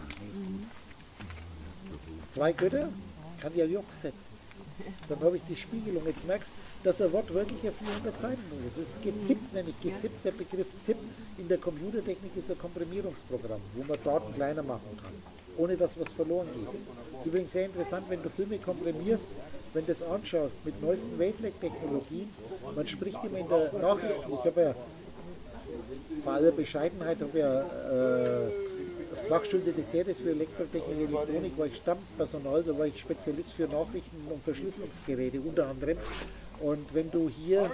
[SPEAKER 1] Zwei Götter kann ja Joch setzen. Dann habe ich die Spiegelung. Jetzt merkst du, dass ein Wort wirklich auf vierhundert Seiten ist. Es ist gezippt, nämlich gezippt. Der Begriff zip in der Computertechnik ist ein Komprimierungsprogramm, wo man Daten kleiner machen kann. ohne dass was verloren geht. Es ist übrigens sehr interessant, wenn du Filme komprimierst, wenn du das anschaust mit neuesten Wavelength-Technologien, man spricht immer in der Nachricht, ich habe ja bei aller Bescheidenheit, habe ja äh, Fachschule des Heeres für Elektrotechnik und Elektronik, war ich Stammpersonal, da war ich Spezialist für Nachrichten und Verschlüsselungsgeräte unter anderem. Und wenn du hier,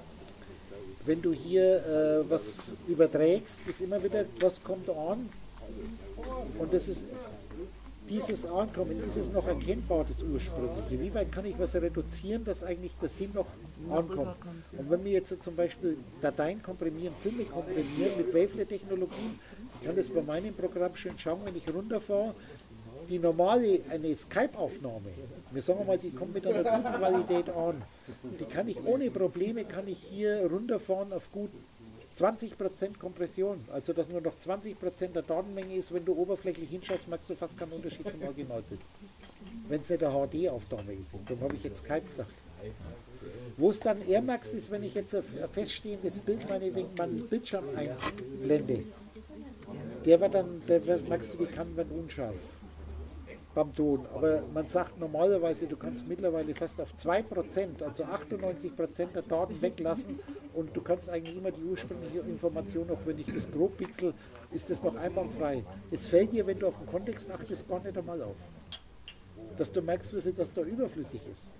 [SPEAKER 1] wenn du hier äh, was überträgst, ist immer wieder, was kommt an, und das ist dieses Ankommen, ist es noch erkennbar, das Ursprüngliche? Wie weit kann ich was reduzieren, dass eigentlich der Sinn noch ankommt? Und wenn wir jetzt so zum Beispiel Dateien komprimieren, Filme komprimieren mit Wavelet-Technologien, ich kann das bei meinem Programm schön schauen, wenn ich runterfahre, die normale, eine Skype-Aufnahme, wir sagen mal, die kommt mit einer guten Qualität an, die kann ich ohne Probleme, kann ich hier runterfahren auf gut zwanzig Prozent Kompression, also dass nur noch zwanzig Prozent der Datenmenge ist, wenn du oberflächlich hinschaust, merkst du fast keinen Unterschied zum Originalbild. Wenn es nicht eine H D-Aufnahme ist, darum habe ich jetzt Skype gesagt. Wo es dann eher merkst, ist, wenn ich jetzt ein feststehendes Bild meinetwegen meinen Bildschirm einblende, der wird dann, der merkst du, die kann werden unscharf beim Ton. Aber man sagt normalerweise, du kannst mittlerweile fast auf zwei Prozent, also achtundneunzig Prozent der Daten weglassen und du kannst eigentlich immer die ursprüngliche Information, auch wenn ich das grob pixel, ist das noch einwandfrei. Es fällt dir, wenn du auf den Kontext achtest, gar nicht einmal auf. Dass du merkst, wie viel das da überflüssig ist.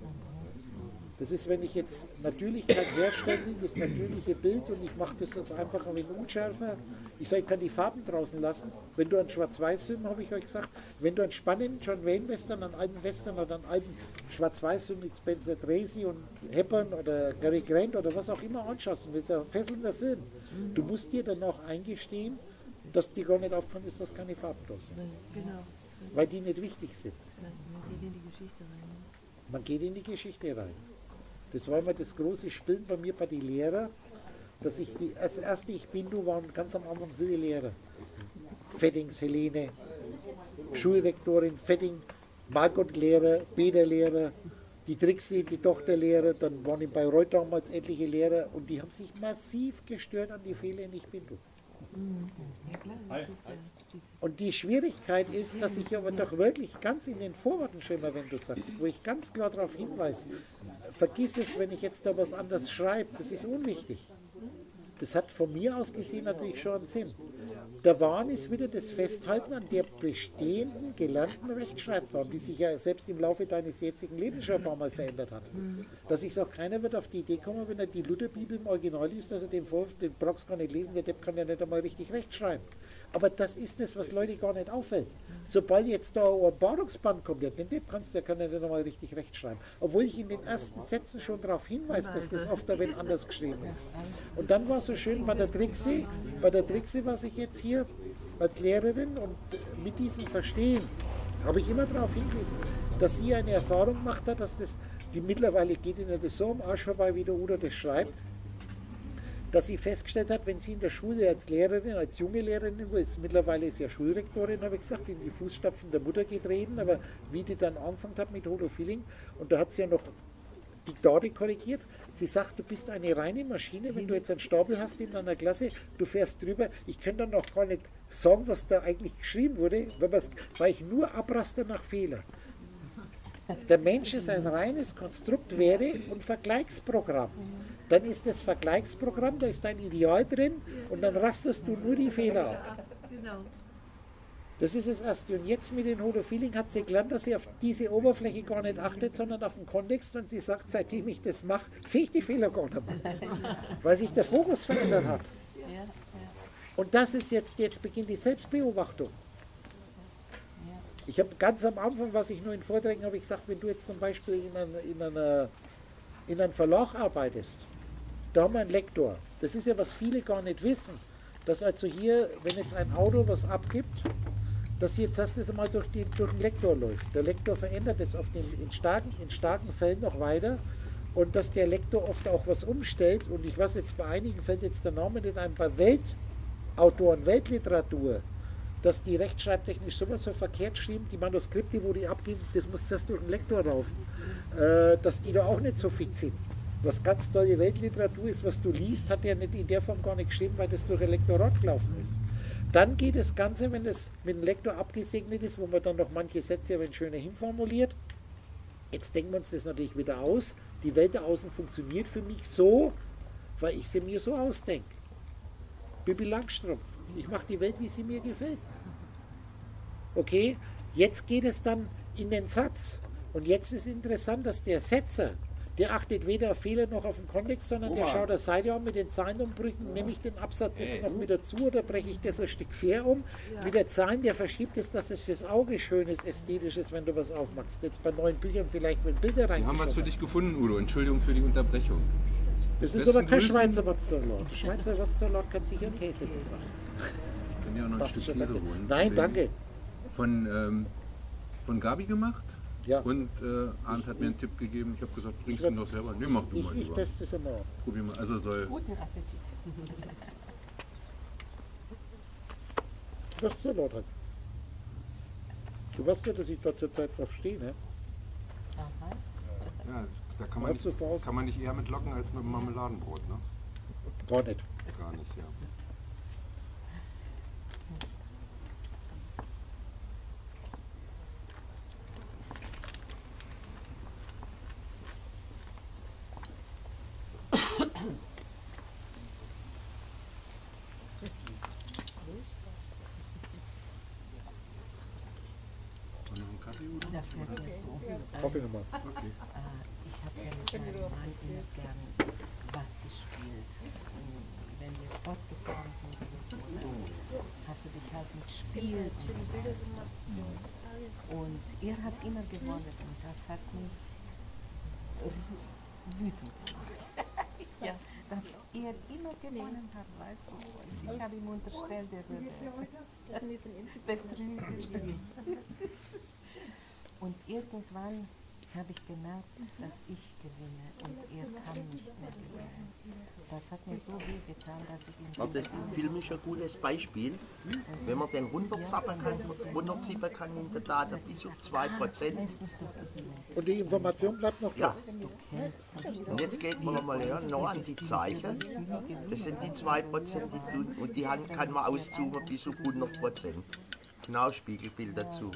[SPEAKER 1] Das ist, wenn ich jetzt Natürlichkeit herstelle, das natürliche Bild, und ich mache das jetzt einfach ein wenig unschärfer. Ich sage, ich kann die Farben draußen lassen. Wenn du einen Schwarz-Weiß-Film, habe ich euch gesagt, wenn du einen spannenden John Wayne-Western, einen alten Western oder einen alten Schwarz-Weiß-Film mit Spencer Tracy und Hepburn oder Cary Grant oder was auch immer anschaust, das ist ein fesselnder Film. Du musst dir dann auch eingestehen, dass dir gar nicht aufgefallen ist, dass keine Farben da sind.
[SPEAKER 2] Genau.
[SPEAKER 1] Weil die nicht wichtig sind.
[SPEAKER 2] Man geht in die Geschichte rein.
[SPEAKER 1] Man geht in die Geschichte rein. Das war immer das große Spielen bei mir bei den Lehrern, dass ich die, als erste ich bin, du waren ganz am Anfang viele Lehrer. Feddings, Helene, Schulrektorin, Fedding, Margot-Lehrer, Beda-Lehrer, die Trixie, die Tochterlehrer, dann waren in Bayreuth damals etliche Lehrer und die haben sich massiv gestört an die Fehler in Ich bin du.
[SPEAKER 2] Ja klar, das ist ja dieses
[SPEAKER 1] Und die Schwierigkeit ist, dass ich aber doch wirklich ganz in den Vorworten schon mal, wenn du sagst, wo ich ganz klar darauf hinweise, vergiss es, wenn ich jetzt da was anderes schreibe, das ist unwichtig. Das hat von mir aus gesehen natürlich schon einen Sinn. Der Wahn ist wieder das Festhalten an der bestehenden, gelernten Rechtschreibform, die sich ja selbst im Laufe deines jetzigen Lebens schon ein paar Mal verändert hat. Dass ich sage, keiner wird auf die Idee kommen, wenn er die Lutherbibel im Original liest, dass er den Vorwurf, den brauchst du gar nicht lesen, der Depp kann ja nicht einmal richtig rechtschreiben. Aber das ist das, was Leute gar nicht auffällt. Sobald jetzt da ein Ordnungsband kommt, ja, den Depp kannst du, der kann ja nicht einmal richtig rechtschreiben. Obwohl ich in den ersten Sätzen schon darauf hinweise, dass das oft ein wenig anders geschrieben ist. Und dann war es so schön bei der Trixie, bei der Trixie, was ich jetzt hier als Lehrerin und mit diesem Verstehen, habe ich immer darauf hingewiesen, dass sie eine Erfahrung gemacht hat, dass das, die mittlerweile geht ihnen das so am Arsch vorbei, wie der Udo das schreibt, dass sie festgestellt hat, wenn sie in der Schule als Lehrerin, als junge Lehrerin, wo es mittlerweile ist ja Schulrektorin, habe ich gesagt, in die Fußstapfen der Mutter getreten, aber wie die dann angefangen hat mit Holo-Feeling, und da hat sie ja noch Diktate korrigiert. Sie sagt, du bist eine reine Maschine, wenn du jetzt einen Stapel hast in deiner Klasse, du fährst drüber, ich kann dann noch gar nicht sagen, was da eigentlich geschrieben wurde, weil ich nur abraster nach Fehler. Der Mensch ist ein reines Konstrukt, wäre und Vergleichsprogramm. Dann ist das Vergleichsprogramm, da ist dein Ideal drin und dann rastest du nur die Fehler ab.
[SPEAKER 2] genau.
[SPEAKER 1] Das ist das Erste. Und jetzt mit dem Holo-Feeling hat sie gelernt, dass sie auf diese Oberfläche gar nicht achtet, sondern auf den Kontext. Und sie sagt, seitdem ich das mache, sehe ich die Fehler gar nicht mehr. Weil sich der Fokus verändert hat.
[SPEAKER 2] Ja, ja,
[SPEAKER 1] Und das ist jetzt, jetzt beginnt die Selbstbeobachtung.
[SPEAKER 2] ja.
[SPEAKER 1] Ich habe ganz am Anfang, was ich nur in Vorträgen habe ich gesagt, wenn du jetzt zum Beispiel in, einer, in, einer, in einem Verlag arbeitest, da haben wir einen Lektor. Das ist ja, was viele gar nicht wissen, dass also hier, wenn jetzt ein Auto was abgibt, dass jetzt erst das einmal durch, die, durch den Lektor läuft. Der Lektor verändert es oft in, in, starken, in starken Fällen noch weiter und dass der Lektor oft auch was umstellt. Und ich weiß jetzt, bei einigen fällt jetzt der Name nicht ein, bei Weltautoren, Weltliteratur, dass die rechtschreibtechnisch sowas so verkehrt schreiben, die Manuskripte, wo die abgeben, das muss das durch den Lektor rauf, äh, dass die da auch nicht so fit sind. Was ganz tolle Weltliteratur ist, was du liest, hat er nicht in der Form gar nicht geschrieben, weil das durch ein Lektorat gelaufen ist. Dann geht das Ganze, wenn das mit dem Lektor abgesegnet ist, wo man dann noch manche Sätze ein wenig schöner hinformuliert. Jetzt denken wir uns das natürlich wieder aus. Die Welt da außen funktioniert für mich so, weil ich sie mir so ausdenke. Bibi Langstrumpf. Ich mache die Welt, wie sie mir gefällt. Okay, jetzt geht es dann in den Satz. Und jetzt ist interessant, dass der Setzer, der achtet weder auf Fehler noch auf den Kontext, sondern der schaut der Seite an mit den Zeilenumbrücken. Nehme ich den Absatz jetzt noch mit dazu oder breche ich das ein Stück fair um? Mit der Zahlen, der verschiebt es, dass es fürs Auge schön ist, ästhetisch ist, wenn du was aufmachst. Jetzt bei neuen Büchern vielleicht, wenn Bilder rein.
[SPEAKER 6] Wir haben was für dich gefunden, Udo. Entschuldigung für die Unterbrechung.
[SPEAKER 1] Das ist
[SPEAKER 6] Besten
[SPEAKER 1] aber kein
[SPEAKER 6] Grüßen.
[SPEAKER 1] Schweizer Wurstsalat. Schweizer Wurstsalat kann sicher ein Käse mitmachen.
[SPEAKER 6] Ich kann ja auch noch ein
[SPEAKER 1] Passt
[SPEAKER 6] Stück
[SPEAKER 1] schon,
[SPEAKER 6] Käse
[SPEAKER 1] danke.
[SPEAKER 6] holen.
[SPEAKER 1] Nein,
[SPEAKER 6] Den-
[SPEAKER 1] danke.
[SPEAKER 6] Von, ähm, von Gabi gemacht.
[SPEAKER 1] Ja.
[SPEAKER 6] Und äh, Arndt hat mir einen Tipp gegeben. Ich habe gesagt, bringst du ihn doch selber. Nee, mach du
[SPEAKER 1] Ich,
[SPEAKER 6] mal
[SPEAKER 1] ich
[SPEAKER 6] lieber.
[SPEAKER 1] teste es einmal.
[SPEAKER 6] Probier mal. Also soll.
[SPEAKER 5] Guten Appetit.
[SPEAKER 1] Wurstsalat hat. Du weißt ja, dass ich da zurzeit drauf stehe, ne?
[SPEAKER 5] Aha.
[SPEAKER 6] Ja, das, da kann man,
[SPEAKER 1] Hat sie voraus-
[SPEAKER 6] kann man nicht eher mit locken als mit dem Marmeladenbrot, ne?
[SPEAKER 1] Gar nicht.
[SPEAKER 6] Gar nicht, ja. Und noch einen Kaffee, Udo?
[SPEAKER 5] Da fällt mir so ein.
[SPEAKER 1] Hoffe ich mal.
[SPEAKER 6] Okay.
[SPEAKER 5] Äh, ich habe ja mit meinem Mann immer gern was gespielt. Und wenn wir fortgefahren sind oder so, dann hast du dich halt mit Spielen unterhalten. Und er hat immer gewonnen und das hat mich wütend gemacht. Ja, dass er immer gewonnen hat, weißt du. Und ich habe ihm unterstellt, er würde betrügen. Und irgendwann habe ich gemerkt, dass ich gewinne und er kann nicht mehr gewinnen. Das hat mir so weh getan, dass ich ihn...
[SPEAKER 7] Ja, der Film ist ein gutes Beispiel. Wenn man den runterzappen kann, runterziehen kann in der Daten bis auf zwei Prozent.
[SPEAKER 1] Und die Information bleibt noch da.
[SPEAKER 7] Ja. Und jetzt geht man mal her, noch an die Zeichen. Das sind die zwei Prozent, die tun, und die Hand kann man auszoomen bis auf hundert Prozent. Genau, Spiegelbild dazu.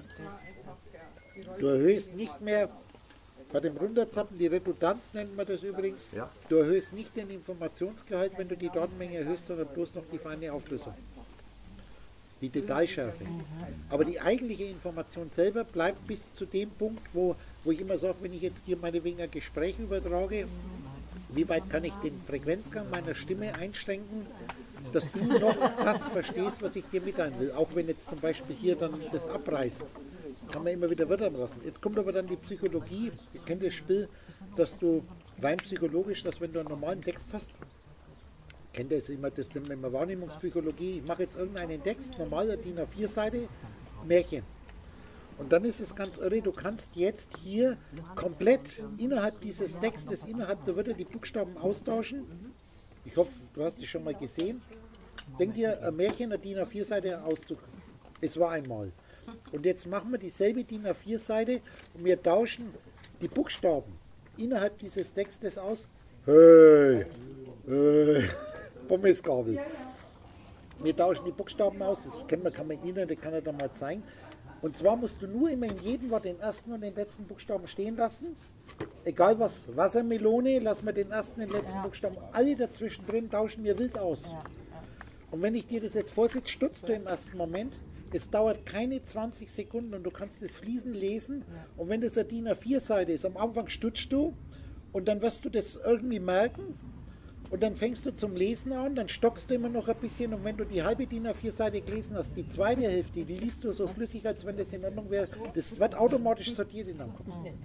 [SPEAKER 1] Du erhöhst nicht mehr, bei dem Runterzappen, die Redundanz nennt man das übrigens,
[SPEAKER 7] Ja.
[SPEAKER 1] du erhöhst nicht den Informationsgehalt, wenn du die Datenmenge erhöhst, sondern bloß noch die feine Auflösung. Die Detailschärfe. Aber die eigentliche Information selber bleibt bis zu dem Punkt, wo, wo ich immer sage, wenn ich jetzt dir meinetwegen ein Gespräch übertrage, wie weit kann ich den Frequenzgang meiner Stimme einschränken, dass du noch das verstehst, was ich dir mitteilen will. Auch wenn jetzt zum Beispiel hier dann das abreißt, kann man immer wieder Wörter lassen. Jetzt kommt aber dann die Psychologie. Ihr kennt das Spiel, dass du rein psychologisch, dass wenn du einen normalen Text hast, kennt ihr es immer, das nennt man immer Wahrnehmungspsychologie, ich mache jetzt irgendeinen Text, normaler D I N A vier Seite, Märchen. Und dann ist es ganz irre, du kannst jetzt hier komplett innerhalb dieses Textes, innerhalb der Wörter die Buchstaben austauschen. Ich hoffe, du hast es schon mal gesehen. Denk dir, ein Märchen, ein D I N A vier Seite, ein Auszug. Es war einmal. Und jetzt machen wir dieselbe D I N A vier Seite und wir tauschen die Buchstaben innerhalb dieses Textes aus. Hey, hey, Pommesgabel. Wir tauschen die Buchstaben aus, das kennt man, kann man im Internet, kann er da mal zeigen. Und zwar musst du nur immer in jedem Wort den ersten und den letzten Buchstaben stehen lassen. Egal was, Wassermelone, lassen wir den ersten und den letzten Buchstaben, alle dazwischen drin tauschen wir wild aus. Und wenn ich dir das jetzt vorsitze, stutzt du im ersten Moment. Es dauert keine zwanzig Sekunden und du kannst das fließend lesen. Und wenn das eine D I N A vier Seite ist, am Anfang stutzt du und dann wirst du das irgendwie merken. Und dann fängst du zum Lesen an, dann stockst du immer noch ein bisschen und wenn du die halbe D I N A vier Seite gelesen hast, die zweite Hälfte, die liest du so flüssig, als wenn das in Ordnung wäre. Das wird automatisch sortiert in deinem Kopf.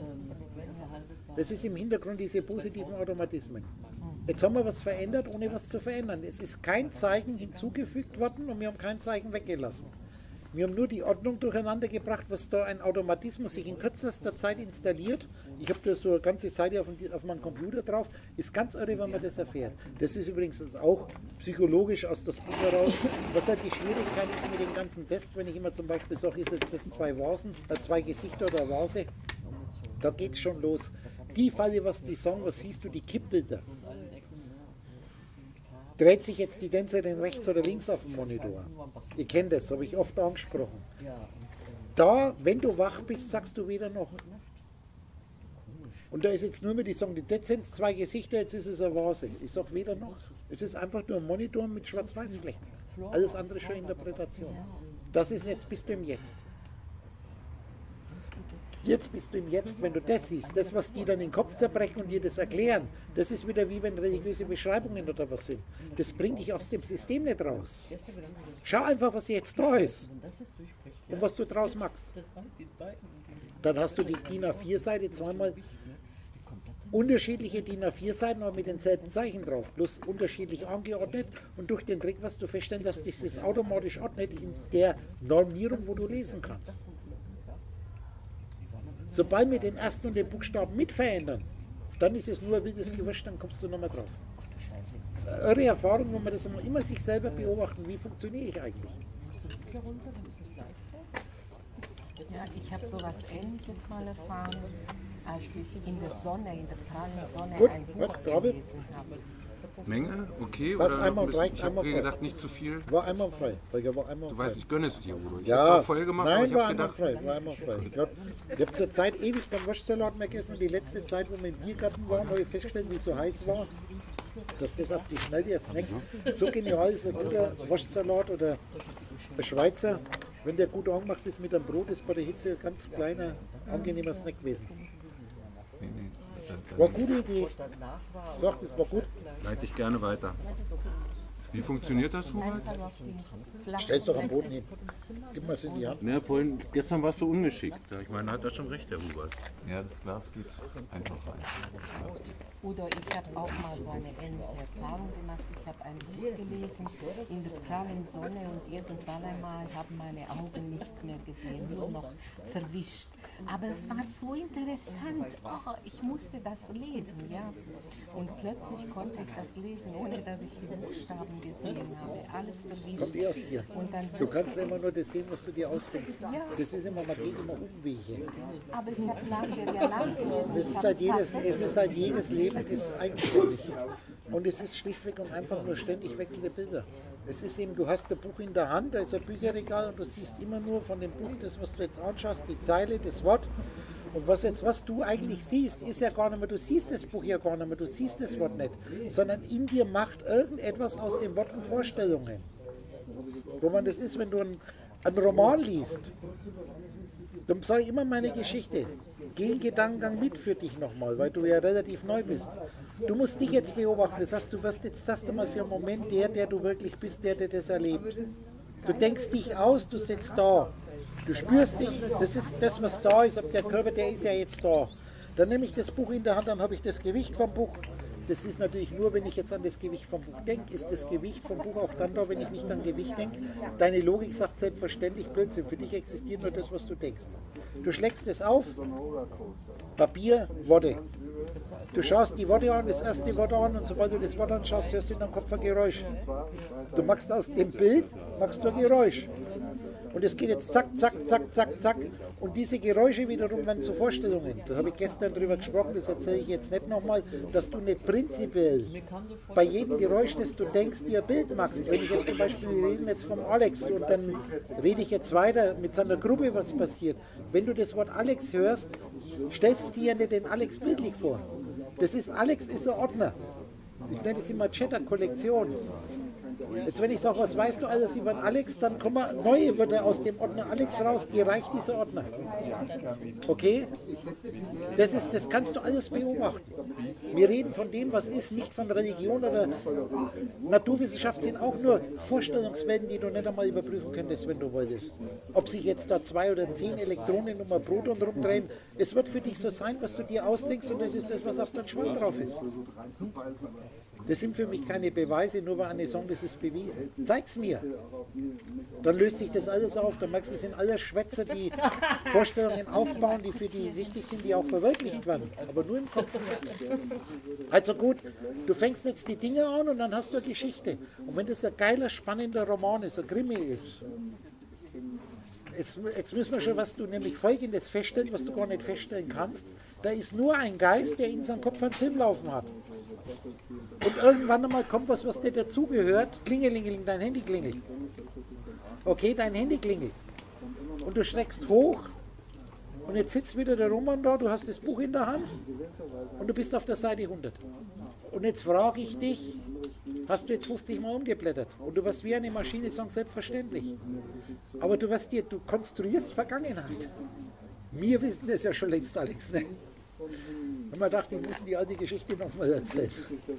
[SPEAKER 1] Das ist im Hintergrund diese positiven Automatismen. Jetzt haben wir was verändert, ohne was zu verändern. Es ist kein Zeichen hinzugefügt worden und wir haben kein Zeichen weggelassen. Wir haben nur die Ordnung durcheinander gebracht, was da ein Automatismus sich in kürzester Zeit installiert. Ich habe da so eine ganze Seite auf, dem, auf meinem Computer drauf. Ist ganz irre, wenn man das erfährt. Das ist übrigens auch psychologisch aus das Buch heraus. Was halt die Schwierigkeit ist mit den ganzen Tests, wenn ich immer zum Beispiel sage, ist jetzt das zwei Vasen, äh, zwei Gesichter oder eine Vase, da geht es schon los. Die Falle, was die sagen, was siehst du, die Kippbilder. dreht sich jetzt die Tänzerin rechts oder links auf dem Monitor. Ihr kennt das, habe ich oft angesprochen. Da, wenn du wach bist, sagst du weder noch. Und da ist jetzt nur mit, die sagen, jetzt sind es zwei Gesichter, jetzt ist es eine Vase. Ich sage weder noch. Es ist einfach nur ein Monitor mit Schwarz-Weiß-Flächen. Alles andere ist schon Interpretation. Das ist jetzt, bist du im Jetzt. Jetzt bist du im Jetzt, wenn du das siehst, das, was die dann in den Kopf zerbrechen und dir das erklären, das ist wieder wie wenn religiöse Beschreibungen oder was sind. Das bringt dich aus dem System nicht raus. Schau einfach, was jetzt da ist und was du draus machst. Dann hast du die D I N A vier Seite zweimal unterschiedliche D I N A vier Seiten, aber mit denselben Zeichen drauf, bloß unterschiedlich angeordnet und durch den Trick wirst du feststellen, dass dich das automatisch ordnet in der Normierung, wo du lesen kannst. Sobald wir den ersten und den Buchstaben mit verändern, dann ist es nur wildes Gewäsch, dann kommst du nochmal drauf. Das ist eine irre Erfahrung, wo man das immer sich selber beobachten, wie funktioniere ich eigentlich.
[SPEAKER 5] Ja, ich habe sowas Ähnliches mal erfahren, als ich in der Sonne, in der prallen Sonne
[SPEAKER 1] Gut,
[SPEAKER 5] ein Buch
[SPEAKER 1] was, glaube ich?
[SPEAKER 5] gelesen habe.
[SPEAKER 6] Menge, okay,
[SPEAKER 1] Was
[SPEAKER 6] oder
[SPEAKER 1] einmal
[SPEAKER 6] ein bisschen-
[SPEAKER 1] reicht,
[SPEAKER 6] ich habe
[SPEAKER 1] einmal
[SPEAKER 6] mir
[SPEAKER 1] voll.
[SPEAKER 6] gedacht, nicht zu viel.
[SPEAKER 1] War einmal frei. Holger, war einmal
[SPEAKER 6] Du
[SPEAKER 1] frei.
[SPEAKER 6] weißt, ich gönne es dir, Udo. Ich
[SPEAKER 1] Ja,
[SPEAKER 6] habe es auch voll gemacht, aber
[SPEAKER 1] nein,
[SPEAKER 6] ich
[SPEAKER 1] war
[SPEAKER 6] habe
[SPEAKER 1] einmal
[SPEAKER 6] gedacht,
[SPEAKER 1] frei, war einmal frei. Ich habe hab zur Zeit ewig keinen Waschsalat mehr gegessen und die letzte Zeit, wo wir im Biergarten waren, habe ich festgestellt, wie es so heiß war, dass das auf die Schnelle der Snack so genial ist, ein guter Waschsalat oder ein Schweizer, wenn der gut angemacht ist mit einem Brot, ist bei der Hitze ein ganz kleiner, angenehmer Snack gewesen.
[SPEAKER 6] nee, nee, dann,
[SPEAKER 1] War
[SPEAKER 6] dann
[SPEAKER 1] eine gute Idee. Sagt, es war gut.
[SPEAKER 6] leite ich gerne weiter. Wie funktioniert das, Hubert?
[SPEAKER 5] Einfach auf die flache
[SPEAKER 1] Stell's doch am
[SPEAKER 5] Fläche.
[SPEAKER 1] Boden hin. Gib mal es in die Hand.
[SPEAKER 6] Ja, vorhin, gestern warst du ungeschickt. Ich meine, hat er schon recht, der Hubert.
[SPEAKER 3] Ja, das Glas geht einfach rein. Das Glas geht.
[SPEAKER 5] Oder ich habe auch mal so eine ähnliche Erfahrung gemacht. Ich habe ein Buch gelesen in der prallen Sonne und irgendwann einmal haben meine Augen nichts mehr gesehen, nur noch verwischt. Aber es war so interessant. Oh, ich musste das lesen, ja. Und plötzlich konnte ich das lesen, ohne dass ich die Buchstaben gesehen habe. Alles verwischt.
[SPEAKER 1] Kommt eh aus dir.
[SPEAKER 5] Und dann
[SPEAKER 1] Du kannst immer nur das sehen, was du dir ausdenkst. Das ist immer, man geht immer Umwege.
[SPEAKER 5] aber ich habe lange ja nachgelesen.
[SPEAKER 1] Es
[SPEAKER 5] Ich
[SPEAKER 1] ist
[SPEAKER 5] habe
[SPEAKER 1] halt jedes,
[SPEAKER 5] tatsächlich-
[SPEAKER 1] es ist halt jedes Leben ist eigenständig. Und es ist schlichtweg und einfach nur ständig wechselnde Bilder. Es ist eben, du hast ein Buch in der Hand, da ist ein Bücherregal und du siehst immer nur von dem Buch das, was du jetzt anschaust, die Zeile, das Wort. Und was jetzt, was du eigentlich siehst, ist ja gar nicht mehr, du siehst das Buch ja gar nicht mehr, du siehst das Wort nicht, sondern in dir macht irgendetwas aus den Worten Vorstellungen. Roman, das ist, wenn du einen, einen Roman liest, dann sage ich immer meine Geschichte. Geh in Gedankengang mit für dich nochmal, weil du ja relativ neu bist. Du musst dich jetzt beobachten, das heißt, du wirst jetzt das mal für einen Moment der, der du wirklich bist, der, der das erlebt. Du denkst dich aus, du sitzt da. Du spürst dich, das ist das, was da ist, ob der Körper, der ist ja jetzt da. Dann nehme ich das Buch in der Hand, dann habe ich das Gewicht vom Buch. Das ist natürlich nur, wenn ich jetzt an das Gewicht vom Buch denke, ist das Gewicht vom Buch auch dann da, wenn ich nicht an Gewicht denke. Deine Logik sagt selbstverständlich Blödsinn. Für dich existiert nur das, was du denkst. Du schlägst es auf, Papier, Worte. Du schaust die Worte an, das erste Wort an und sobald du das Wort anschaust, hörst du in deinem Kopf ein Geräusch. Du machst aus dem Bild, machst du ein Geräusch. Und es geht jetzt zack, zack, zack, zack, zack. Und diese Geräusche wiederum werden zu Vorstellungen. Da habe ich gestern drüber gesprochen, das erzähle ich jetzt nicht nochmal, dass du nicht prinzipiell bei jedem Geräusch, das du denkst, dir ein Bild machst. Wenn ich jetzt zum Beispiel, wir reden jetzt vom Alex und dann rede ich jetzt weiter mit so einer Gruppe, was passiert. Wenn du das Wort Alex hörst, stellst du dir ja nicht den Alex bildlich vor. Das ist, Alex ist ein Ordner. Ich nenne das immer Chatter-Kollektion. Jetzt wenn ich sage, was weißt du alles über den Alex, dann kommen neue Wörter aus dem Ordner Alex raus, dir reicht dieser Ordner. Okay? Das, ist, das kannst du alles beobachten. Wir reden von dem, was ist, nicht von Religion oder Naturwissenschaft, sind auch nur Vorstellungswelten, die du nicht einmal überprüfen könntest, wenn du wolltest. Ob sich jetzt da zwei oder zehn Elektronen um ein Proton rumdrehen, es wird für dich so sein, was du dir ausdenkst und das ist das, was auf deinem Schwanz drauf ist. Das sind für mich keine Beweise, nur weil eine sagen, das ist bewiesen. Zeig's mir. Dann löst sich das alles auf. Dann merkst du, es sind alles Schwätzer, die Vorstellungen aufbauen, die für die wichtig sind, die auch verwirklicht werden. Aber nur im Kopf. Also gut, du fängst jetzt die Dinge an und dann hast du eine Geschichte. Und wenn das ein geiler, spannender Roman ist, ein Krimi ist, jetzt, jetzt müssen wir schon, was du nämlich Folgendes feststellen, was du gar nicht feststellen kannst. Da ist nur ein Geist, der in seinem Kopf einen Film laufen hat. Und irgendwann einmal kommt was, was nicht dazugehört. Klingelingeling, dein Handy klingelt. Okay, dein Handy klingelt. Und du schreckst hoch. Und jetzt sitzt wieder der Roman da, du hast das Buch in der Hand und du bist auf der Seite hundert. Und jetzt frage ich dich, hast du jetzt fünfzig Mal umgeblättert? Und du wirst wie eine Maschine sagen, selbstverständlich. Aber du wirst dir, du konstruierst Vergangenheit. Wir wissen das ja schon längst, Alex. Ne? Und man dachte, ich muss die alte Geschichte nochmal erzählen.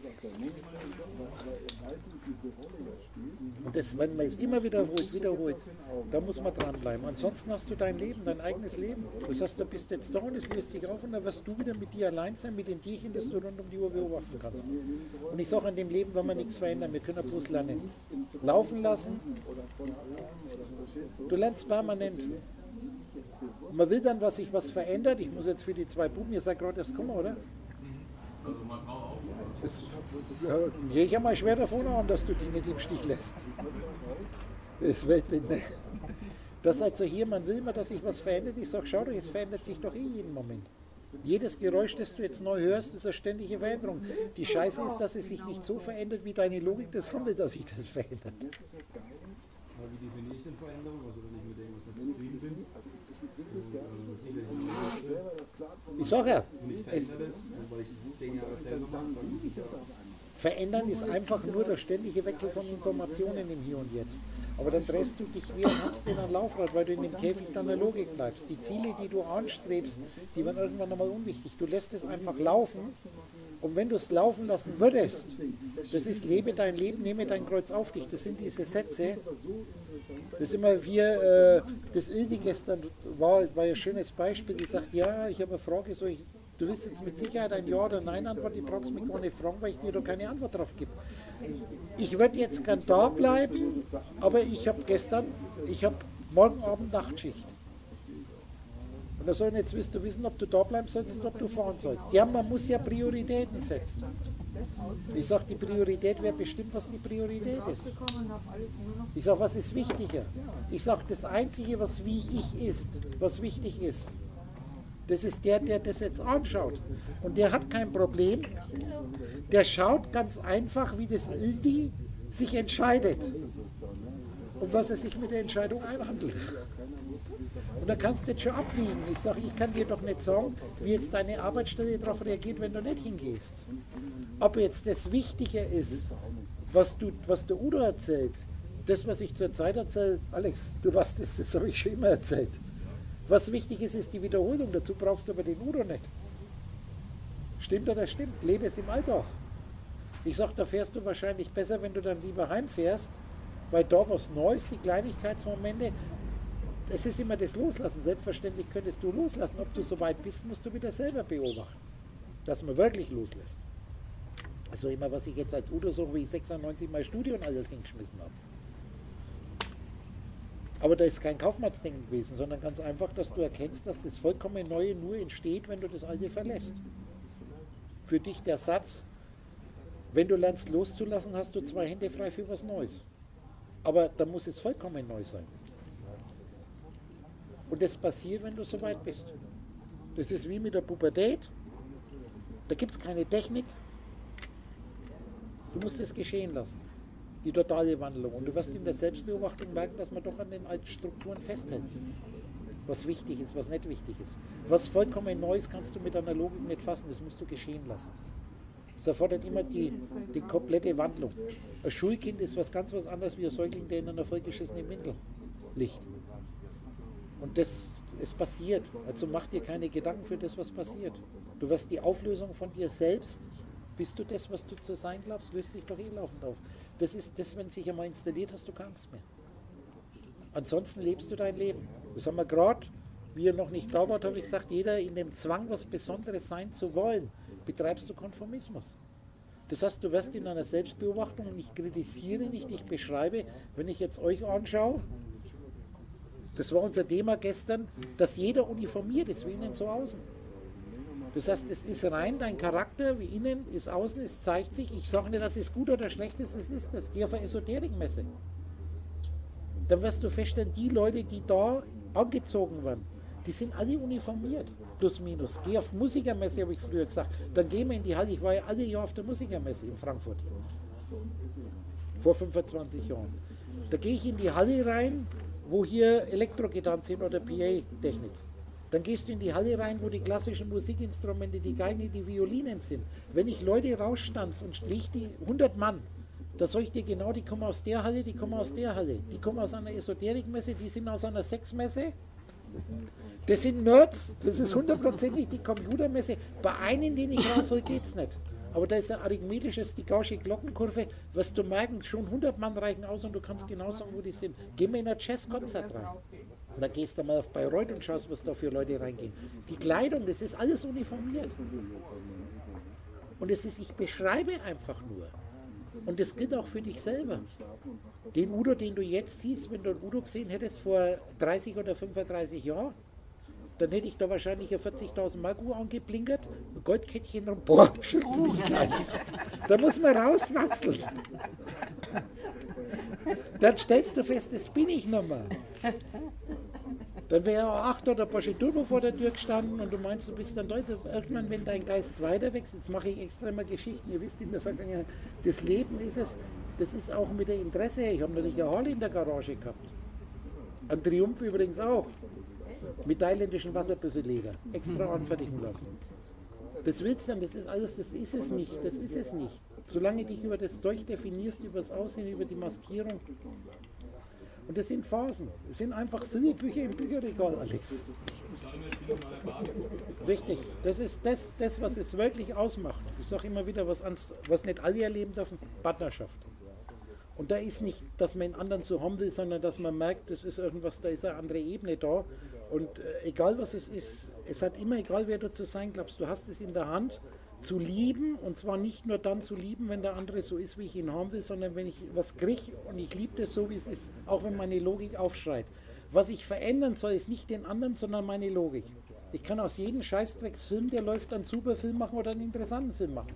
[SPEAKER 1] Und das, wenn man es immer wiederholt, wiederholt, da muss man dranbleiben. Ansonsten hast du dein Leben, dein eigenes Leben. Das heißt, du bist jetzt da und es löst sich auf und dann wirst du wieder mit dir allein sein, mit den Tierchen, das du rund um die Uhr beobachten kannst. Und ich sage, an dem Leben wollen wir nichts verändern, wir können bloß lernen. Laufen lassen. Du lernst permanent. Man will dann, dass sich was verändert. Ich muss jetzt für die zwei Buben, ihr seid gerade erst gekommen, oder? Das äh, gehe ich ja mal schwer davon an, dass du die nicht im Stich lässt. Das Weltbild. Das also hier, man will mal, dass sich was verändert. Ich sage, schau doch, jetzt verändert sich doch eh jeden Moment. Jedes Geräusch, das du jetzt neu hörst, ist eine ständige Veränderung. Die Scheiße ist, dass es sich nicht so verändert, wie deine Logik das haben will, dass sich das verändert.
[SPEAKER 6] Aber wie definiere ich denn Veränderung? Also wenn ich mit irgendwas nicht zufrieden bin?
[SPEAKER 1] Ich sage ja, es,
[SPEAKER 6] das, weil ich zehn Jahre selber mache,
[SPEAKER 1] verändern ist einfach nur der ständige Wechsel von Informationen im Hier und Jetzt. Aber dann drehst du dich wie ein Hamster in ein Laufrad, weil du in dem Käfig deiner Logik bleibst. Die Ziele, die du anstrebst, die werden irgendwann einmal unwichtig. Du lässt es einfach laufen. Und wenn du es laufen lassen würdest, das ist, lebe dein Leben, nehme dein Kreuz auf dich. Das sind diese Sätze. Das ist immer hier, äh, das Ildi gestern war, war ein schönes Beispiel, die sagt, ja, ich habe eine Frage, so ich, du willst jetzt mit Sicherheit ein Ja oder Nein antworten, ich brauchst mich gar nicht fragen, weil ich dir da keine Antwort drauf gebe. Ich würde jetzt gern da bleiben, aber ich habe gestern, ich habe morgen Abend Nachtschicht. Und da sollen jetzt willst du wissen, ob du da bleiben sollst oder ob du fahren sollst. Ja, man muss ja Prioritäten setzen. Ich sage, die Priorität wäre bestimmt, was die Priorität ist. Ich sage, was ist wichtiger? Ich sage, das Einzige, was wie ich ist, was wichtig ist, das ist der, der das jetzt anschaut. Und der hat kein Problem. Der schaut ganz einfach, wie das Ildi sich entscheidet. Und was er sich mit der Entscheidung einhandelt. Und da kannst du jetzt schon abwiegen. Ich sage, ich kann dir doch nicht sagen, wie jetzt deine Arbeitsstelle darauf reagiert, wenn du nicht hingehst. Ob jetzt das Wichtige ist, was, du, was der Udo erzählt, das, was ich zur Zeit erzähle, Alex, du weißt das, das habe ich schon immer erzählt. Was wichtig ist, ist die Wiederholung. Dazu brauchst du aber den Udo nicht. Stimmt oder stimmt? Lebe es im Alltag. Ich sage, da fährst du wahrscheinlich besser, wenn du dann lieber heimfährst, weil da was Neues, die Kleinigkeitsmomente, es ist immer das Loslassen. Selbstverständlich könntest du loslassen. Ob du so weit bist, musst du wieder selber beobachten, dass man wirklich loslässt. Also immer, was ich jetzt als Udo so wie sechsundneunzig Mal Studio und alles hingeschmissen habe. Aber da ist kein Kaufmannsdenken gewesen, sondern ganz einfach, dass du erkennst, dass das vollkommen Neue nur entsteht, wenn du das Alte verlässt. Für dich der Satz, wenn du lernst loszulassen, hast du zwei Hände frei für was Neues. Aber da muss es vollkommen neu sein. Und das passiert, wenn du so weit bist. Das ist wie mit der Pubertät. Da gibt es keine Technik. Du musst es geschehen lassen. Die totale Wandlung. Und du wirst in der Selbstbeobachtung merken, dass man doch an den alten Strukturen festhält. Was wichtig ist, was nicht wichtig ist. Was vollkommen Neues kannst du mit einer Logik nicht fassen. Das musst du geschehen lassen. Das erfordert immer die, die komplette Wandlung. Ein Schulkind ist was ganz was anderes wie ein Säugling, der in einer vollgeschissenen Windel liegt. Und das, es passiert. Also mach dir keine Gedanken für das, was passiert. Du wirst die Auflösung von dir selbst, bist du das, was du zu sein glaubst, löst sich doch eh laufend auf. Das ist das, wenn es sich einmal installiert, hast du keine Angst mehr. Ansonsten lebst du dein Leben. Das haben wir gerade, wie ihr noch nicht da wart, habe ich gesagt, jeder in dem Zwang, was Besonderes sein zu wollen, betreibst du Konformismus. Das heißt, du wirst in einer Selbstbeobachtung, und ich kritisiere nicht, ich beschreibe, wenn ich jetzt euch anschaue, das war unser Thema gestern, dass jeder uniformiert ist, wie innen so außen. Das heißt, es ist rein dein Charakter, wie innen ist außen, es zeigt sich. Ich sage nicht, dass es gut oder schlecht ist, es ist das. Geh auf eine Esoterikmesse. Dann wirst du feststellen, die Leute, die da angezogen werden, Die sind alle uniformiert, plus minus. Geh auf Musikermesse, habe ich früher gesagt. Dann gehen wir in die Halle. Ich war ja alle Jahre auf der Musikermesse in Frankfurt. Vor fünfundzwanzig Jahren. Da gehe ich in die Halle rein, wo hier Elektrogitarren sind oder P A-Technik. Dann gehst du in die Halle rein, wo die klassischen Musikinstrumente, die Geigen, die Violinen sind. Wenn ich Leute rausstanz und lege die hundert Mann, da sage ich dir genau, die kommen aus der Halle, die kommen aus der Halle. Die kommen aus einer Esoterikmesse, die sind aus einer Sexmesse. Das sind Nerds, das ist hundertprozentig die Computermesse. Bei einem, den ich raushol, geht es nicht. Aber da ist ein arithmetisches, die Gaußsche Glockenkurve, wirst du merken, schon hundert Mann reichen aus und du kannst genau sagen, wo die sind. Geh mal in ein Jazzkonzert rein. Und dann gehst du mal auf Bayreuth und schaust, was da für Leute reingehen. Die Kleidung, das ist alles uniformiert. Und es ist, ich beschreibe einfach nur. Und das gilt auch für dich selber. Den Udo, den du jetzt siehst, wenn du einen Udo gesehen hättest vor dreißig oder fünfunddreißig Jahren, dann hätte ich da wahrscheinlich eine vierzigtausend Mark Uhr angeblinkert, ein Goldkettchen drum, boah, schützt mich gleich. Da muss man rauswachseln. Dann stellst du fest, das bin ich noch mal. Dann wäre auch acht oder Porsche Turbo vor der Tür gestanden und du meinst, du bist dann dort. Irgendwann, wenn dein Geist weiter wächst, jetzt mache ich extra mal Geschichten, ihr wisst in der Vergangenheit, das Leben ist es, das ist auch mit der Interesse her. Ich habe natürlich eine Harley in der Garage gehabt. Ein Triumph übrigens auch. Mit thailändischen Wasserbüffelleder. Extra anfertigen lassen. Das willst du dann, das ist alles, das ist es nicht, das ist es nicht. Solange dich über das Zeug definierst, über das Aussehen, über die Maskierung. Und das sind Phasen. Das sind einfach viele Bücher im Bücherregal, Alex. Richtig. Das ist das, das, was es wirklich ausmacht. Ich sage immer wieder, was, ans, was nicht alle erleben dürfen, Partnerschaft. Und da ist nicht, dass man den anderen so haben will, sondern dass man merkt, das ist irgendwas, da ist eine andere Ebene da. Und äh, egal was es ist, es hat immer, egal wer du zu sein glaubst, du hast es in der Hand, zu lieben, und zwar nicht nur dann zu lieben, wenn der andere so ist, wie ich ihn haben will, sondern wenn ich was kriege und ich liebe das so, wie es ist, auch wenn meine Logik aufschreit. Was ich verändern soll, ist nicht den anderen, sondern meine Logik. Ich kann aus jedem Scheißdrecksfilm, der läuft, einen super Film machen oder einen interessanten Film machen.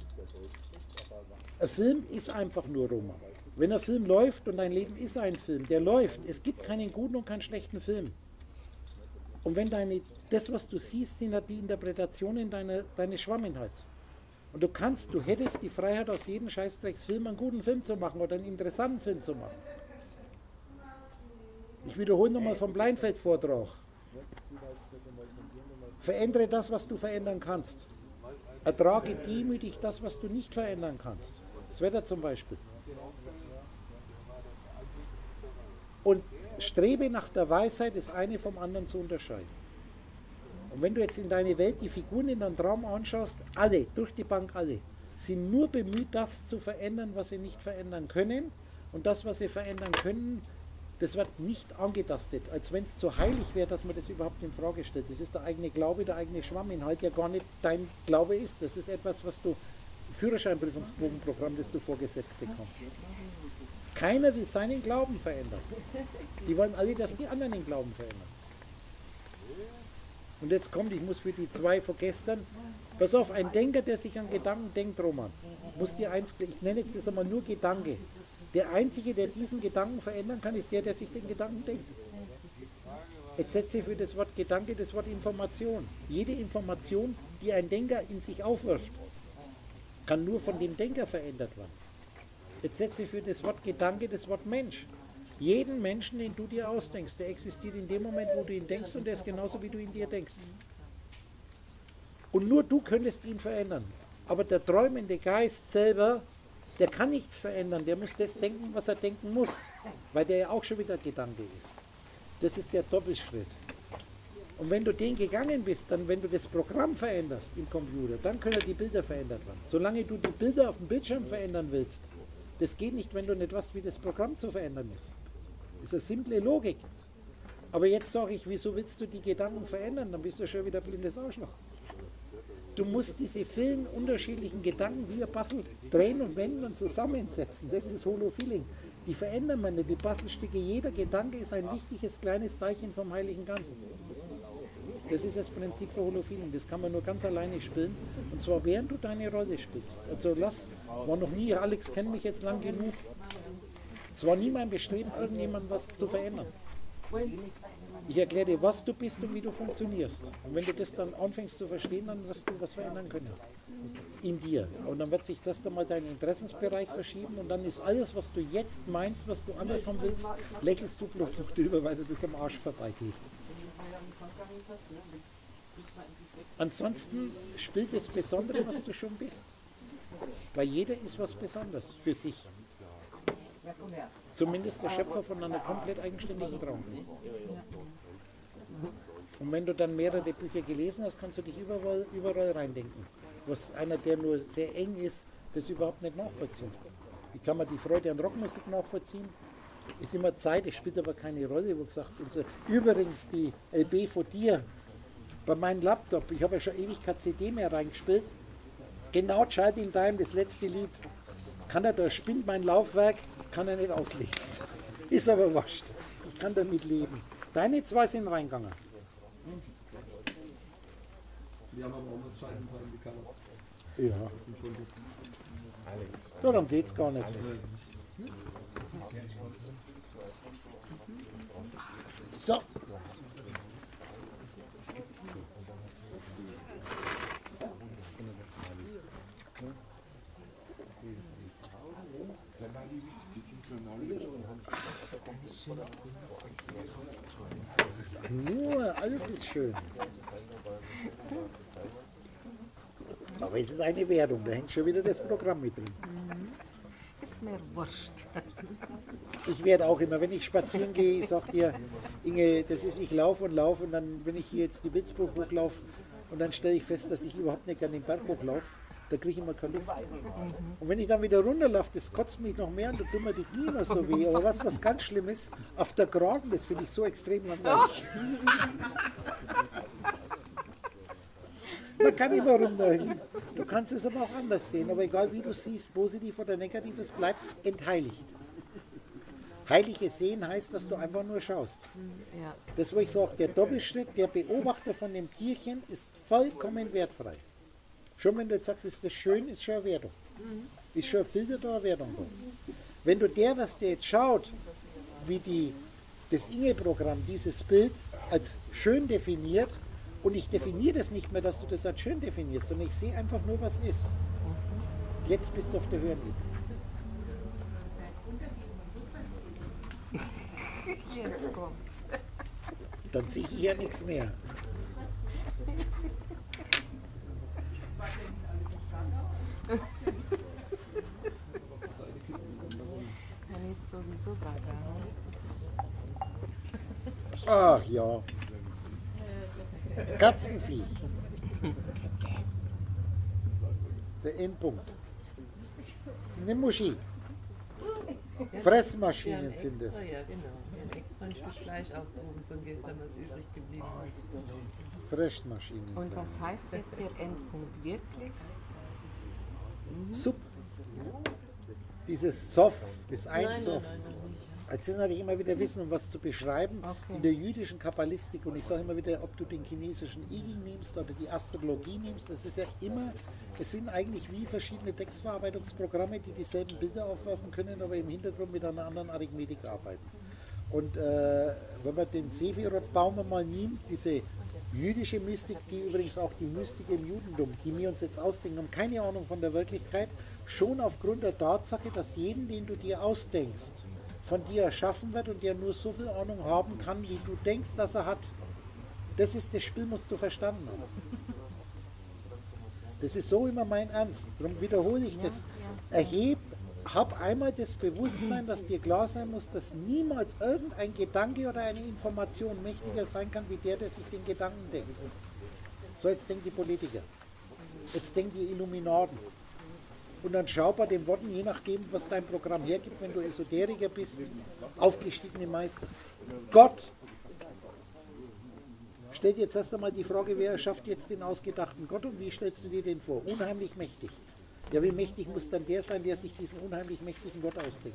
[SPEAKER 1] Ein Film ist einfach nur Roman. Wenn ein Film läuft und dein Leben ist ein Film, der läuft, es gibt keinen guten und keinen schlechten Film. Und wenn deine, das, was du siehst, sind die Interpretationen deiner, deiner Schwammenheit. Und du kannst, du hättest die Freiheit, aus jedem Scheißdrecksfilm einen guten Film zu machen oder einen interessanten Film zu machen. Ich wiederhole nochmal vom Bleinfeld-Vortrag. Verändere das, was du verändern kannst. Ertrage demütig das, was du nicht verändern kannst. Das Wetter zum Beispiel. Und strebe nach der Weisheit, das eine vom anderen zu unterscheiden. Und wenn du jetzt in deine Welt die Figuren in deinem Traum anschaust, alle, durch die Bank alle, sind nur bemüht, das zu verändern, was sie nicht verändern können. Und das, was sie verändern können, das wird nicht angetastet, als wenn es zu heilig wäre, dass man das überhaupt in Frage stellt. Das ist der eigene Glaube, der eigene Schwamminhalt, ja gar nicht dein Glaube ist. Das ist etwas, was du, Führerscheinprüfungsbogenprogramm, das du vorgesetzt bekommst. Keiner will seinen Glauben verändern. Die wollen alle, dass die anderen den Glauben verändern. Und jetzt kommt, ich muss für die zwei von gestern, pass auf, ein Denker, der sich an Gedanken denkt, Roman, muss dir eins, ich nenne jetzt das einmal nur Gedanke. Der Einzige, der diesen Gedanken verändern kann, ist der, der sich den Gedanken denkt. Jetzt setze für das Wort Gedanke das Wort Information. Jede Information, die ein Denker in sich aufwirft, kann nur von dem Denker verändert werden. Jetzt setze für das Wort Gedanke das Wort Mensch. Jeden Menschen, den du dir ausdenkst, der existiert in dem Moment, wo du ihn denkst, und der ist genauso, wie du ihn dir denkst. Und nur du könntest ihn verändern. Aber der träumende Geist selber, der kann nichts verändern, der muss das denken, was er denken muss, weil der ja auch schon wieder Gedanke ist. Das ist der Doppelschritt. Und wenn du den gegangen bist, dann, wenn du das Programm veränderst im Computer, dann können die Bilder verändert werden. Solange du die Bilder auf dem Bildschirm verändern willst, das geht nicht, wenn du nicht weißt, wie das Programm zu verändern ist. Das ist eine simple Logik. Aber jetzt sage ich, wieso willst du die Gedanken verändern? Dann bist du schon wieder blindes Arschloch. Du musst diese vielen unterschiedlichen Gedanken wie ein Puzzle drehen und wenden und zusammensetzen. Das ist Holo-Feeling. Die verändern wir nicht, die Puzzlestücke. Jeder Gedanke ist ein wichtiges kleines Teilchen vom heiligen Ganzen. Das ist das Prinzip von Holo-Feeling. Das kann man nur ganz alleine spielen. Und zwar während du deine Rolle spielst. Also lass, war noch nie, Alex kennt mich jetzt lang genug. Es war nie mein Bestreben, irgendjemand was zu verändern. Ich erkläre dir, was du bist und wie du funktionierst. Und wenn du das dann anfängst zu verstehen, dann wirst du was verändern können. In dir. Und dann wird sich das dann mal dein Interessensbereich verschieben und dann ist alles, was du jetzt meinst, was du anders haben willst, lächelst du bloß noch drüber, weil dir das am Arsch vorbeigeht. Ansonsten spielt das Besondere, was du schon bist. Weil jeder ist was Besonderes für sich. Zumindest der Schöpfer von einer komplett eigenständigen Branche. Und wenn du dann mehrere Bücher gelesen hast, kannst du dich überall, überall reindenken. Was einer, der nur sehr eng ist, das überhaupt nicht nachvollzieht. Wie kann man die Freude an Rockmusik nachvollziehen? Ist immer Zeit, es spielt aber keine Rolle. Wo gesagt, unser, übrigens die L B von dir bei meinem Laptop, ich habe ja schon ewig keine C D mehr reingespielt. Genau Child in Time, das letzte Lied. Kann er da spinnt mein Laufwerk, kann er nicht auslesen. Ist aber wurscht. Ich kann damit leben. Deine zwei sind reingegangen.
[SPEAKER 8] Wir haben aber auch noch Child in Time gekauft.
[SPEAKER 1] Ja. Darum geht es gar nicht. So. Das ist nur, alles ist schön. Aber es ist eine Wertung, da hängt schon wieder das Programm mit drin.
[SPEAKER 5] Ist mir wurscht.
[SPEAKER 1] Ich werde auch immer, wenn ich spazieren gehe, ich sage dir, Inge, das ist, ich laufe und laufe und dann, wenn ich hier jetzt die Witzbruch hochlaufe und dann stelle ich fest, dass ich überhaupt nicht an den Berg hochlaufe, da kriege ich immer keine Luft. Und wenn ich dann wieder runterlaufe, das kotzt mich noch mehr und da tut mir die Knie immer so weh. Aber was, was ganz schlimm ist, auf der Geraden, das finde ich so extrem langweilig. Man kann immer rumlaufen. Du kannst es aber auch anders sehen. Aber egal wie du siehst, positiv oder negativ, es bleibt entheiligt. Heiliges Sehen heißt, dass du einfach nur schaust.
[SPEAKER 5] Ja.
[SPEAKER 1] Das, wo ich sage, der Doppelschritt, der Beobachter von dem Tierchen ist vollkommen wertfrei. Schon wenn du jetzt sagst, ist das schön, ist schon eine Wertung. Ist schon ein Filter da, eine Wertung da. Wenn du der, was der jetzt schaut, wie die, das Inge-Programm dieses Bild als schön definiert, und ich definiere das nicht mehr, dass du das als schön definierst, sondern ich sehe einfach nur, was ist. Jetzt bist du auf der höheren Ebene.
[SPEAKER 5] Jetzt kommt's.
[SPEAKER 1] Dann sehe ich ja nichts mehr.
[SPEAKER 5] Er ist sowieso gaga.
[SPEAKER 1] Ach ja. Katzenviech. Der Endpunkt. Eine Muschi. Fressmaschinen sind es.
[SPEAKER 9] Ja, genau. Wir haben extra ein Stück Fleisch aufgehoben von gestern, was übrig geblieben ist.
[SPEAKER 1] Fressmaschinen.
[SPEAKER 5] Und was heißt jetzt der Endpunkt wirklich?
[SPEAKER 1] Sup. Dieses Sof, das
[SPEAKER 9] Nein, nein,
[SPEAKER 1] Einsof.
[SPEAKER 9] nein, nein, nicht.
[SPEAKER 1] Jetzt sind natürlich immer wieder Wissen, um was zu beschreiben.
[SPEAKER 5] Okay.
[SPEAKER 1] In der jüdischen Kabbalistik, und ich sage immer wieder, ob du den chinesischen Igel nimmst oder die Astrologie nimmst, das ist ja immer, es sind eigentlich wie verschiedene Textverarbeitungsprogramme, die dieselben Bilder aufwerfen können, aber im Hintergrund mit einer anderen Arithmetik arbeiten. Und äh, wenn man den Sephiroth-Baum mal nimmt, diese jüdische Mystik, die übrigens auch die Mystik im Judentum, die wir uns jetzt ausdenken, haben keine Ahnung von der Wirklichkeit, schon aufgrund der Tatsache, dass jeden, den du dir ausdenkst, von dir erschaffen wird und der nur so viel Ahnung haben kann, wie du denkst, dass er hat. Das ist das Spiel, musst du verstanden haben. Das ist so immer mein Ernst. Darum wiederhole ich das. Erheb, hab einmal das Bewusstsein, dass dir klar sein muss, dass niemals irgendein Gedanke oder eine Information mächtiger sein kann, wie der, der sich den Gedanken denkt. So, jetzt denken die Politiker. Jetzt denken die Illuminaten. Und dann schau bei den Worten, je nachdem, was dein Programm hergibt, wenn du Esoteriker bist, aufgestiegene Meister. Gott. Stell dir jetzt erst einmal die Frage, wer erschafft jetzt den ausgedachten Gott und wie stellst du dir den vor? Unheimlich mächtig. Ja, wie mächtig muss dann der sein, der sich diesen unheimlich mächtigen Gott ausdenkt?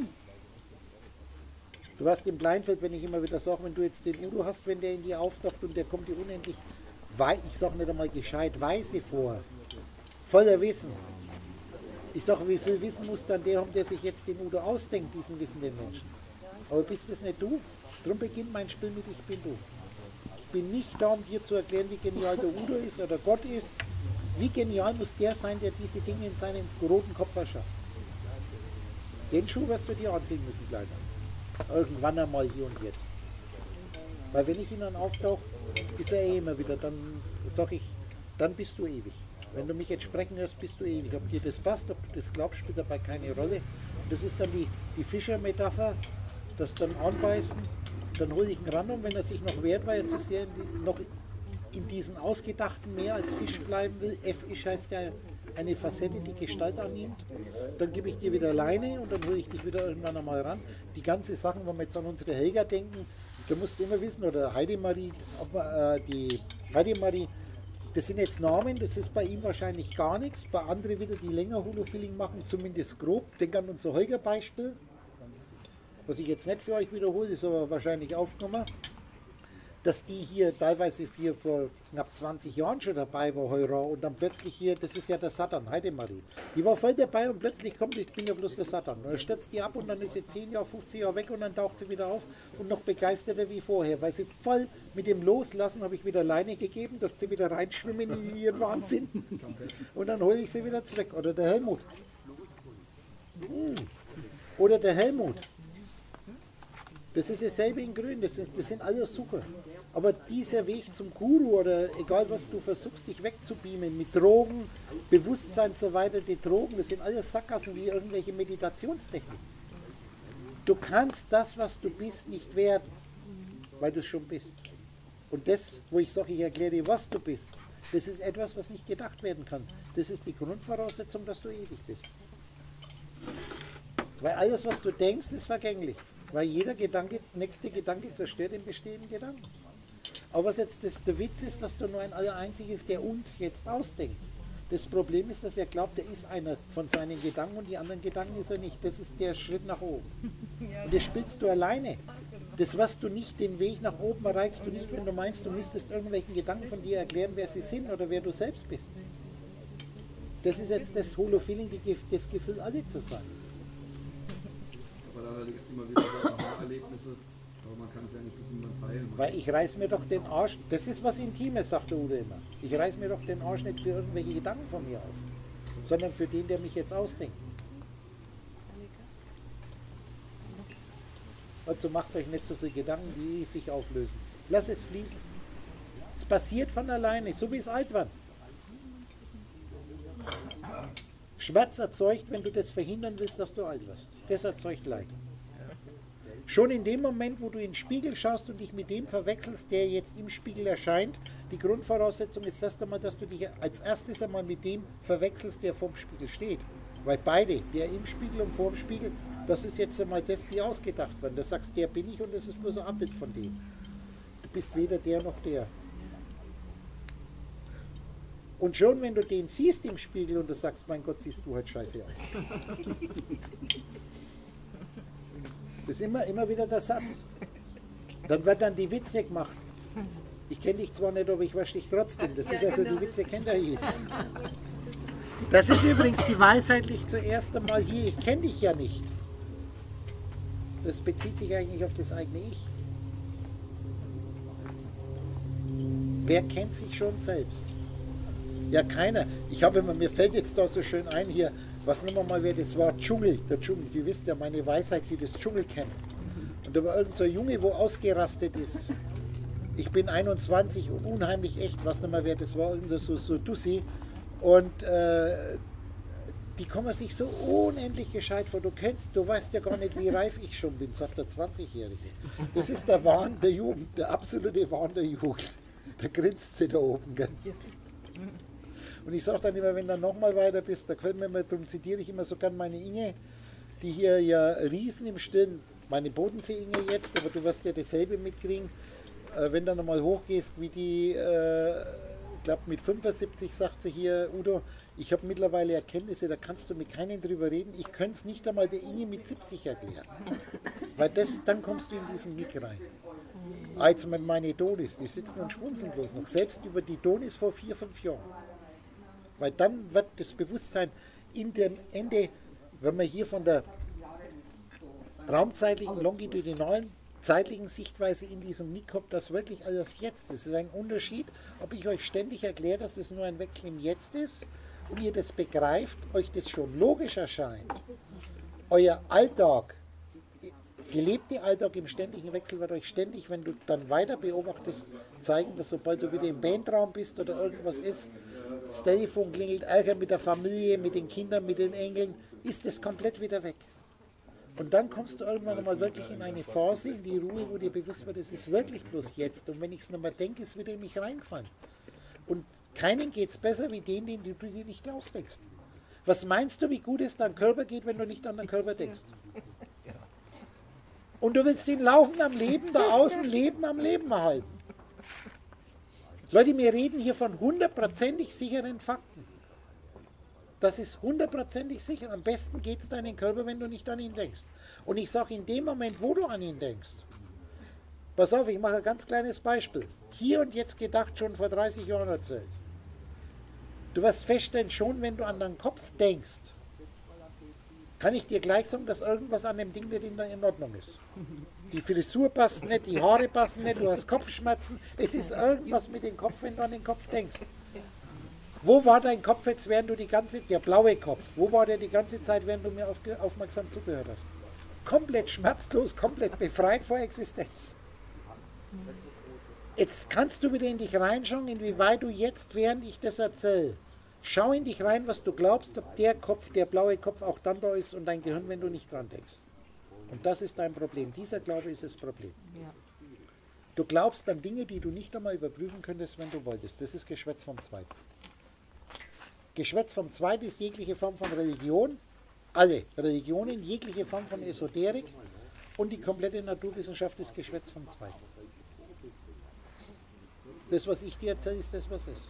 [SPEAKER 1] Du hast im Blindfeld, wenn ich immer wieder sage, wenn du jetzt den Udo hast, wenn der in dir auftaucht und der kommt dir unendlich, ich sage nicht einmal gescheit, weise vor, voller Wissen. Ich sage, wie viel Wissen muss dann der haben, der sich jetzt den Udo ausdenkt, diesen wissenden Menschen? Aber bist es nicht du? Darum beginnt mein Spiel mit Ich bin du. Ich bin nicht da, um dir zu erklären, wie genial der Udo ist oder Gott ist. Wie genial muss der sein, der diese Dinge in seinem roten Kopf erschafft? Den Schuh wirst du dir anziehen müssen, Kleiner. Irgendwann einmal hier und jetzt. Weil wenn ich ihn dann auftauche, ist er eh immer wieder, dann sag ich, dann bist du ewig. Wenn du mich jetzt sprechen hörst, bist du ewig. Ob dir das passt, ob du das glaubst, spielt dabei keine Rolle. Und das ist dann die, die Fischermetapher, das dann anbeißen, dann hole ich ihn ran und wenn er sich noch wehrt, weil er zu sehr in die, noch in diesen ausgedachten Meer als Fisch bleiben will, F-Isch heißt ja eine Facette, die Gestalt annimmt, dann gebe ich dir wieder Leine und dann hole ich dich wieder irgendwann einmal ran. Die ganzen Sachen, wenn wir jetzt an unsere Helga denken, da musst du immer wissen, oder Heidemarie, ob man, äh, die Heidemarie, das sind jetzt Namen, das ist bei ihm wahrscheinlich gar nichts, bei anderen wieder, die länger Holofilling machen, zumindest grob. Denk an unser Holger-Beispiel, was ich jetzt nicht für euch wiederhole, ist aber wahrscheinlich aufgenommen, dass die hier teilweise hier vor knapp zwanzig Jahren schon dabei war, Heura, und dann plötzlich hier, das ist ja der Satan, Heidemarie, die war voll dabei und plötzlich kommt, ich bin ja bloß der Satan. Und dann stürzt die ab und dann ist sie zehn Jahre, fünfzehn Jahre weg und dann taucht sie wieder auf und noch begeisterter wie vorher, weil sie voll mit dem Loslassen, habe ich wieder Leine gegeben, dass sie wieder reinschwimmen in ihren Wahnsinn und dann hole ich sie wieder zurück. Oder der Helmut. Oder der Helmut. Das ist dasselbe in Grün, das, ist, das sind alles Sucher. Aber dieser Weg zum Guru oder egal was du versuchst, dich wegzubeamen mit Drogen, Bewusstsein und so weiter, die Drogen, das sind alles Sackgassen wie irgendwelche Meditationstechniken. Du kannst das, was du bist, nicht werden, weil du es schon bist. Und das, wo ich sage, ich erkläre dir, was du bist, das ist etwas, was nicht gedacht werden kann. Das ist die Grundvoraussetzung, dass du ewig bist. Weil alles, was du denkst, ist vergänglich. Weil jeder Gedanke, nächste Gedanke zerstört den bestehenden Gedanken. Aber was jetzt das, der Witz ist, dass du nur ein Allereinziges, der uns jetzt ausdenkt. Das Problem ist, dass er glaubt, er ist einer von seinen Gedanken und die anderen Gedanken ist er nicht. Das ist der Schritt nach oben. Und das spielst du alleine. Das, was du nicht, den Weg nach oben erreichst du nicht, wenn du meinst, du müsstest irgendwelchen Gedanken von dir erklären, wer sie sind oder wer du selbst bist. Das ist jetzt das Holofeeling, das Gefühl, alle zu sein.
[SPEAKER 8] Aber da immer wieder Erlebnisse, aber man kann es ja nicht mit niemandem teilen.
[SPEAKER 1] Weil ich reiß mir doch den Arsch, das ist was Intimes, sagt der Udo immer. Ich reiß mir doch den Arsch nicht für irgendwelche Gedanken von mir auf, sondern für den, der mich jetzt ausdenkt. Also macht euch nicht so viele Gedanken, die sich auflösen. Lass es fließen. Es passiert von alleine, so wie es alt war. Schmerz erzeugt, wenn du das verhindern willst, dass du alt wirst. Das erzeugt Leid. Schon in dem Moment, wo du in den Spiegel schaust und dich mit dem verwechselst, der jetzt im Spiegel erscheint, die Grundvoraussetzung ist erst einmal, dass du dich als erstes einmal mit dem verwechselst, der vorm Spiegel steht. Weil beide, der im Spiegel und vorm Spiegel, das ist jetzt einmal das, die ausgedacht werden. Da sagst du, der bin ich und das ist bloß ein Abbild von dem. Du bist weder der noch der. Und schon wenn du den siehst im Spiegel und du sagst, mein Gott, siehst du halt scheiße aus. Das ist immer, immer wieder der Satz. Dann wird dann die Witze gemacht. Ich kenne dich zwar nicht, aber ich wasche dich trotzdem. Das ist also, die Witze kennt ja jeder. Das ist übrigens die weisheitlich zuerst einmal hier. Ich kenne dich ja nicht. Das bezieht sich eigentlich auf das eigene Ich. Wer kennt sich schon selbst? Ja, keiner. Ich habe immer, mir fällt jetzt da so schön ein hier, was nehmen wir mal, wer das war, Dschungel, der Dschungel. Die wisst ja meine Weisheit, wie das Dschungel kennt. Und da war irgend so ein Junge, wo ausgerastet ist. Ich bin einundzwanzig und unheimlich echt, was nehmen wir, wer das war, irgend so, so Dussi. Und äh, die kommen sich so unendlich gescheit vor. Du kennst, du weißt ja gar nicht, wie reif ich schon bin, sagt der zwanzigjährige. Das ist der Wahn der Jugend, der absolute Wahn der Jugend. Da grinst sie da oben, gell? Und ich sage dann immer, wenn du nochmal weiter bist, da gefällt mir immer, darum zitiere ich immer so gern meine Inge, die hier ja Riesen im Stillen, meine Bodensee-Inge jetzt, aber du wirst ja dasselbe mitkriegen, äh, wenn du nochmal hochgehst, wie die, äh, ich glaube mit fünfundsiebzig sagt sie hier, Udo, ich habe mittlerweile Erkenntnisse, da kannst du mit keinem drüber reden, ich könnte es nicht einmal der Inge mit siebzig erklären. Weil das, dann kommst du in diesen Nick rein. Also mit meine Donis, die sitzen und schmunzeln bloß noch, selbst über die Donis vor vier, fünf Jahren. Weil dann wird das Bewusstsein in dem Ende, wenn man hier von der raumzeitlichen, longitudinalen, zeitlichen Sichtweise in diesem Nikop, das wirklich alles jetzt ist. Es ist ein Unterschied, ob ich euch ständig erkläre, dass es nur ein Wechsel im Jetzt ist und ihr das begreift, euch das schon logisch erscheint. Euer Alltag, gelebte Alltag im ständigen Wechsel wird euch ständig, wenn du dann weiter beobachtest, zeigen, dass sobald du wieder im Bandraum bist oder irgendwas ist, das Telefon klingelt, Ärger mit der Familie, mit den Kindern, mit den Enkeln, ist es komplett wieder weg. Und dann kommst du irgendwann einmal wirklich in eine Phase, in die Ruhe, wo dir bewusst wird, es ist wirklich bloß jetzt. Und wenn ich es nochmal denke, ist es wieder in mich reingefallen. Und keinem geht es besser wie den, den du dir nicht ausdenkst. Was meinst du, wie gut es deinem Körper geht, wenn du nicht an den Körper denkst? Und du willst ihn laufen am Leben, da außen leben am Leben erhalten. Leute, wir reden hier von hundertprozentig sicheren Fakten. Das ist hundertprozentig sicher. Am besten geht es deinen Körper, wenn du nicht an ihn denkst. Und ich sage, in dem Moment, wo du an ihn denkst, pass auf, ich mache ein ganz kleines Beispiel. Hier und jetzt gedacht, schon vor dreißig Jahren erzählt. Du wirst feststellen, schon wenn du an deinen Kopf denkst, kann ich dir gleich sagen, dass irgendwas an dem Ding nicht in Ordnung ist. Die Frisur passt nicht, die Haare passen nicht, du hast Kopfschmerzen. Es ist irgendwas mit dem Kopf, wenn du an den Kopf denkst. Wo war dein Kopf jetzt, während du die ganze, der blaue Kopf, wo war der die ganze Zeit, während du mir auf, aufmerksam zugehört hast? Komplett schmerzlos, komplett befreit vor Existenz. Jetzt kannst du wieder in dich reinschauen, inwieweit du jetzt, während ich das erzähle, schau in dich rein, was du glaubst, ob der Kopf, der blaue Kopf auch dann da ist und dein Gehirn, wenn du nicht dran denkst. Und das ist dein Problem. Dieser Glaube ist das Problem.
[SPEAKER 5] Ja.
[SPEAKER 1] Du glaubst an Dinge, die du nicht einmal überprüfen könntest, wenn du wolltest. Das ist Geschwätz vom Zweiten. Geschwätz vom Zweiten ist jegliche Form von Religion, alle Religionen, jegliche Form von Esoterik und die komplette Naturwissenschaft ist Geschwätz vom Zweiten. Das, was ich dir erzähle, ist das, was ist.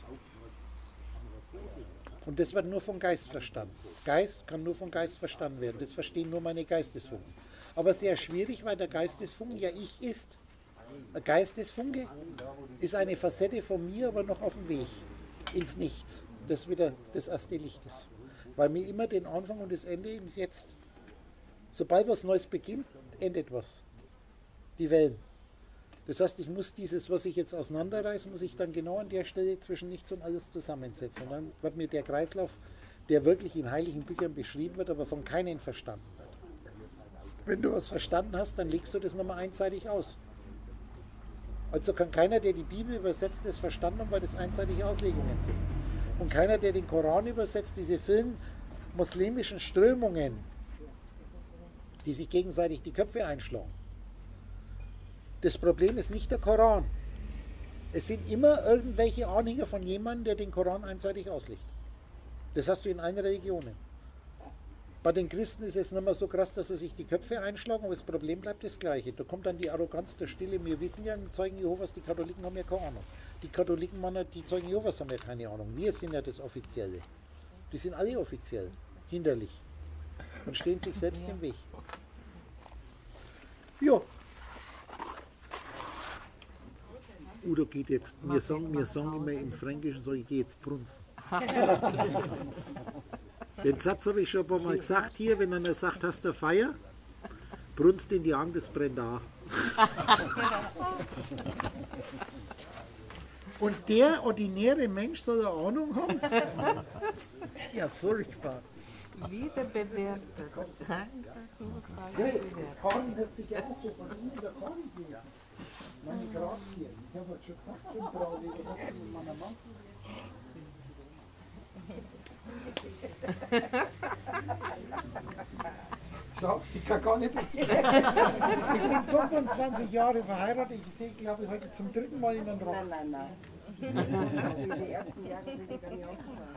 [SPEAKER 1] Und das wird nur vom Geist verstanden. Geist kann nur vom Geist verstanden werden. Das verstehen nur meine Geistesfunken. Aber sehr schwierig, weil der Geistesfunken ja ich ist. Der Geistesfunke ist eine Facette von mir, aber noch auf dem Weg ins Nichts. Das wieder das erste Licht ist. Weil mir immer den Anfang und das Ende im Jetzt. Sobald was Neues beginnt, endet was. Die Wellen. Das heißt, ich muss dieses, was ich jetzt auseinanderreiße, muss ich dann genau an der Stelle zwischen nichts und alles zusammensetzen. Und dann wird mir der Kreislauf, der wirklich in heiligen Büchern beschrieben wird, aber von keinem verstanden wird. Wenn du was verstanden hast, dann legst du das nochmal einseitig aus. Also kann keiner, der die Bibel übersetzt, das verstanden haben, weil das einseitige Auslegungen sind. Und keiner, der den Koran übersetzt, diese vielen muslimischen Strömungen, die sich gegenseitig die Köpfe einschlagen. Das Problem ist nicht der Koran. Es sind immer irgendwelche Anhänger von jemandem, der den Koran einseitig auslegt. Das hast du in allen Religionen. Bei den Christen ist es nicht mehr so krass, dass sie sich die Köpfe einschlagen, aber das Problem bleibt das gleiche. Da kommt dann die Arroganz der Stille. Wir wissen ja, im Zeugen Jehovas, die Katholiken haben ja keine Ahnung. Die Katholiken, die Zeugen Jehovas haben ja keine Ahnung. Wir sind ja das Offizielle. Die sind alle offiziell, hinderlich und stehen sich selbst im Weg. Ja. Udo geht jetzt, wir sagen, wir sagen immer im Fränkischen so, ich gehe jetzt brunzen. Den Satz habe ich schon ein paar Mal gesagt hier, wenn einer sagt, hast du Feier, brunst in die Augen, das brennt da. Und der ordinäre Mensch soll eine Ahnung haben? Ja, furchtbar.
[SPEAKER 5] Wieder bewertet.
[SPEAKER 1] Karin hat sich ja auch so von Ihnen der Karin gelesen. Meine Grazie. Ich habe schon gesagt, schon Brauli, was hast du mit meiner Mann? Schau, ich kann gar nicht. Ich bin fünfundzwanzig Jahre verheiratet. Ich sehe, glaube ich, heute zum dritten Mal in den Rock.
[SPEAKER 9] Nein, nein, nein. Die ersten Jahre sind ich gar nicht aufgehört.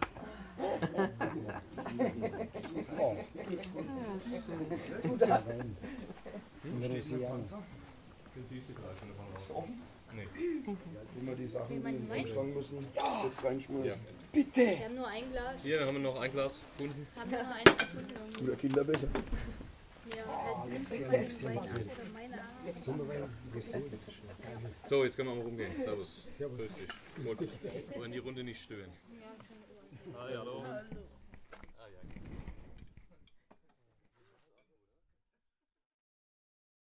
[SPEAKER 8] Ist offen? Nee. Immer die Sachen, die einschlagen müssen, jetzt reinschmeißen. Ja.
[SPEAKER 1] Bitte!
[SPEAKER 10] Wir haben nur ein Glas.
[SPEAKER 8] Hier haben wir noch ein Glas gefunden.
[SPEAKER 10] Haben wir noch eins gefunden?
[SPEAKER 8] Oder Kinder besser.
[SPEAKER 10] Ja, halt meine
[SPEAKER 8] So, jetzt können wir mal rumgehen. Servus. Grüß dich. Und in die Runde nicht stören.
[SPEAKER 10] Ja, schon.
[SPEAKER 8] Hi, hallo.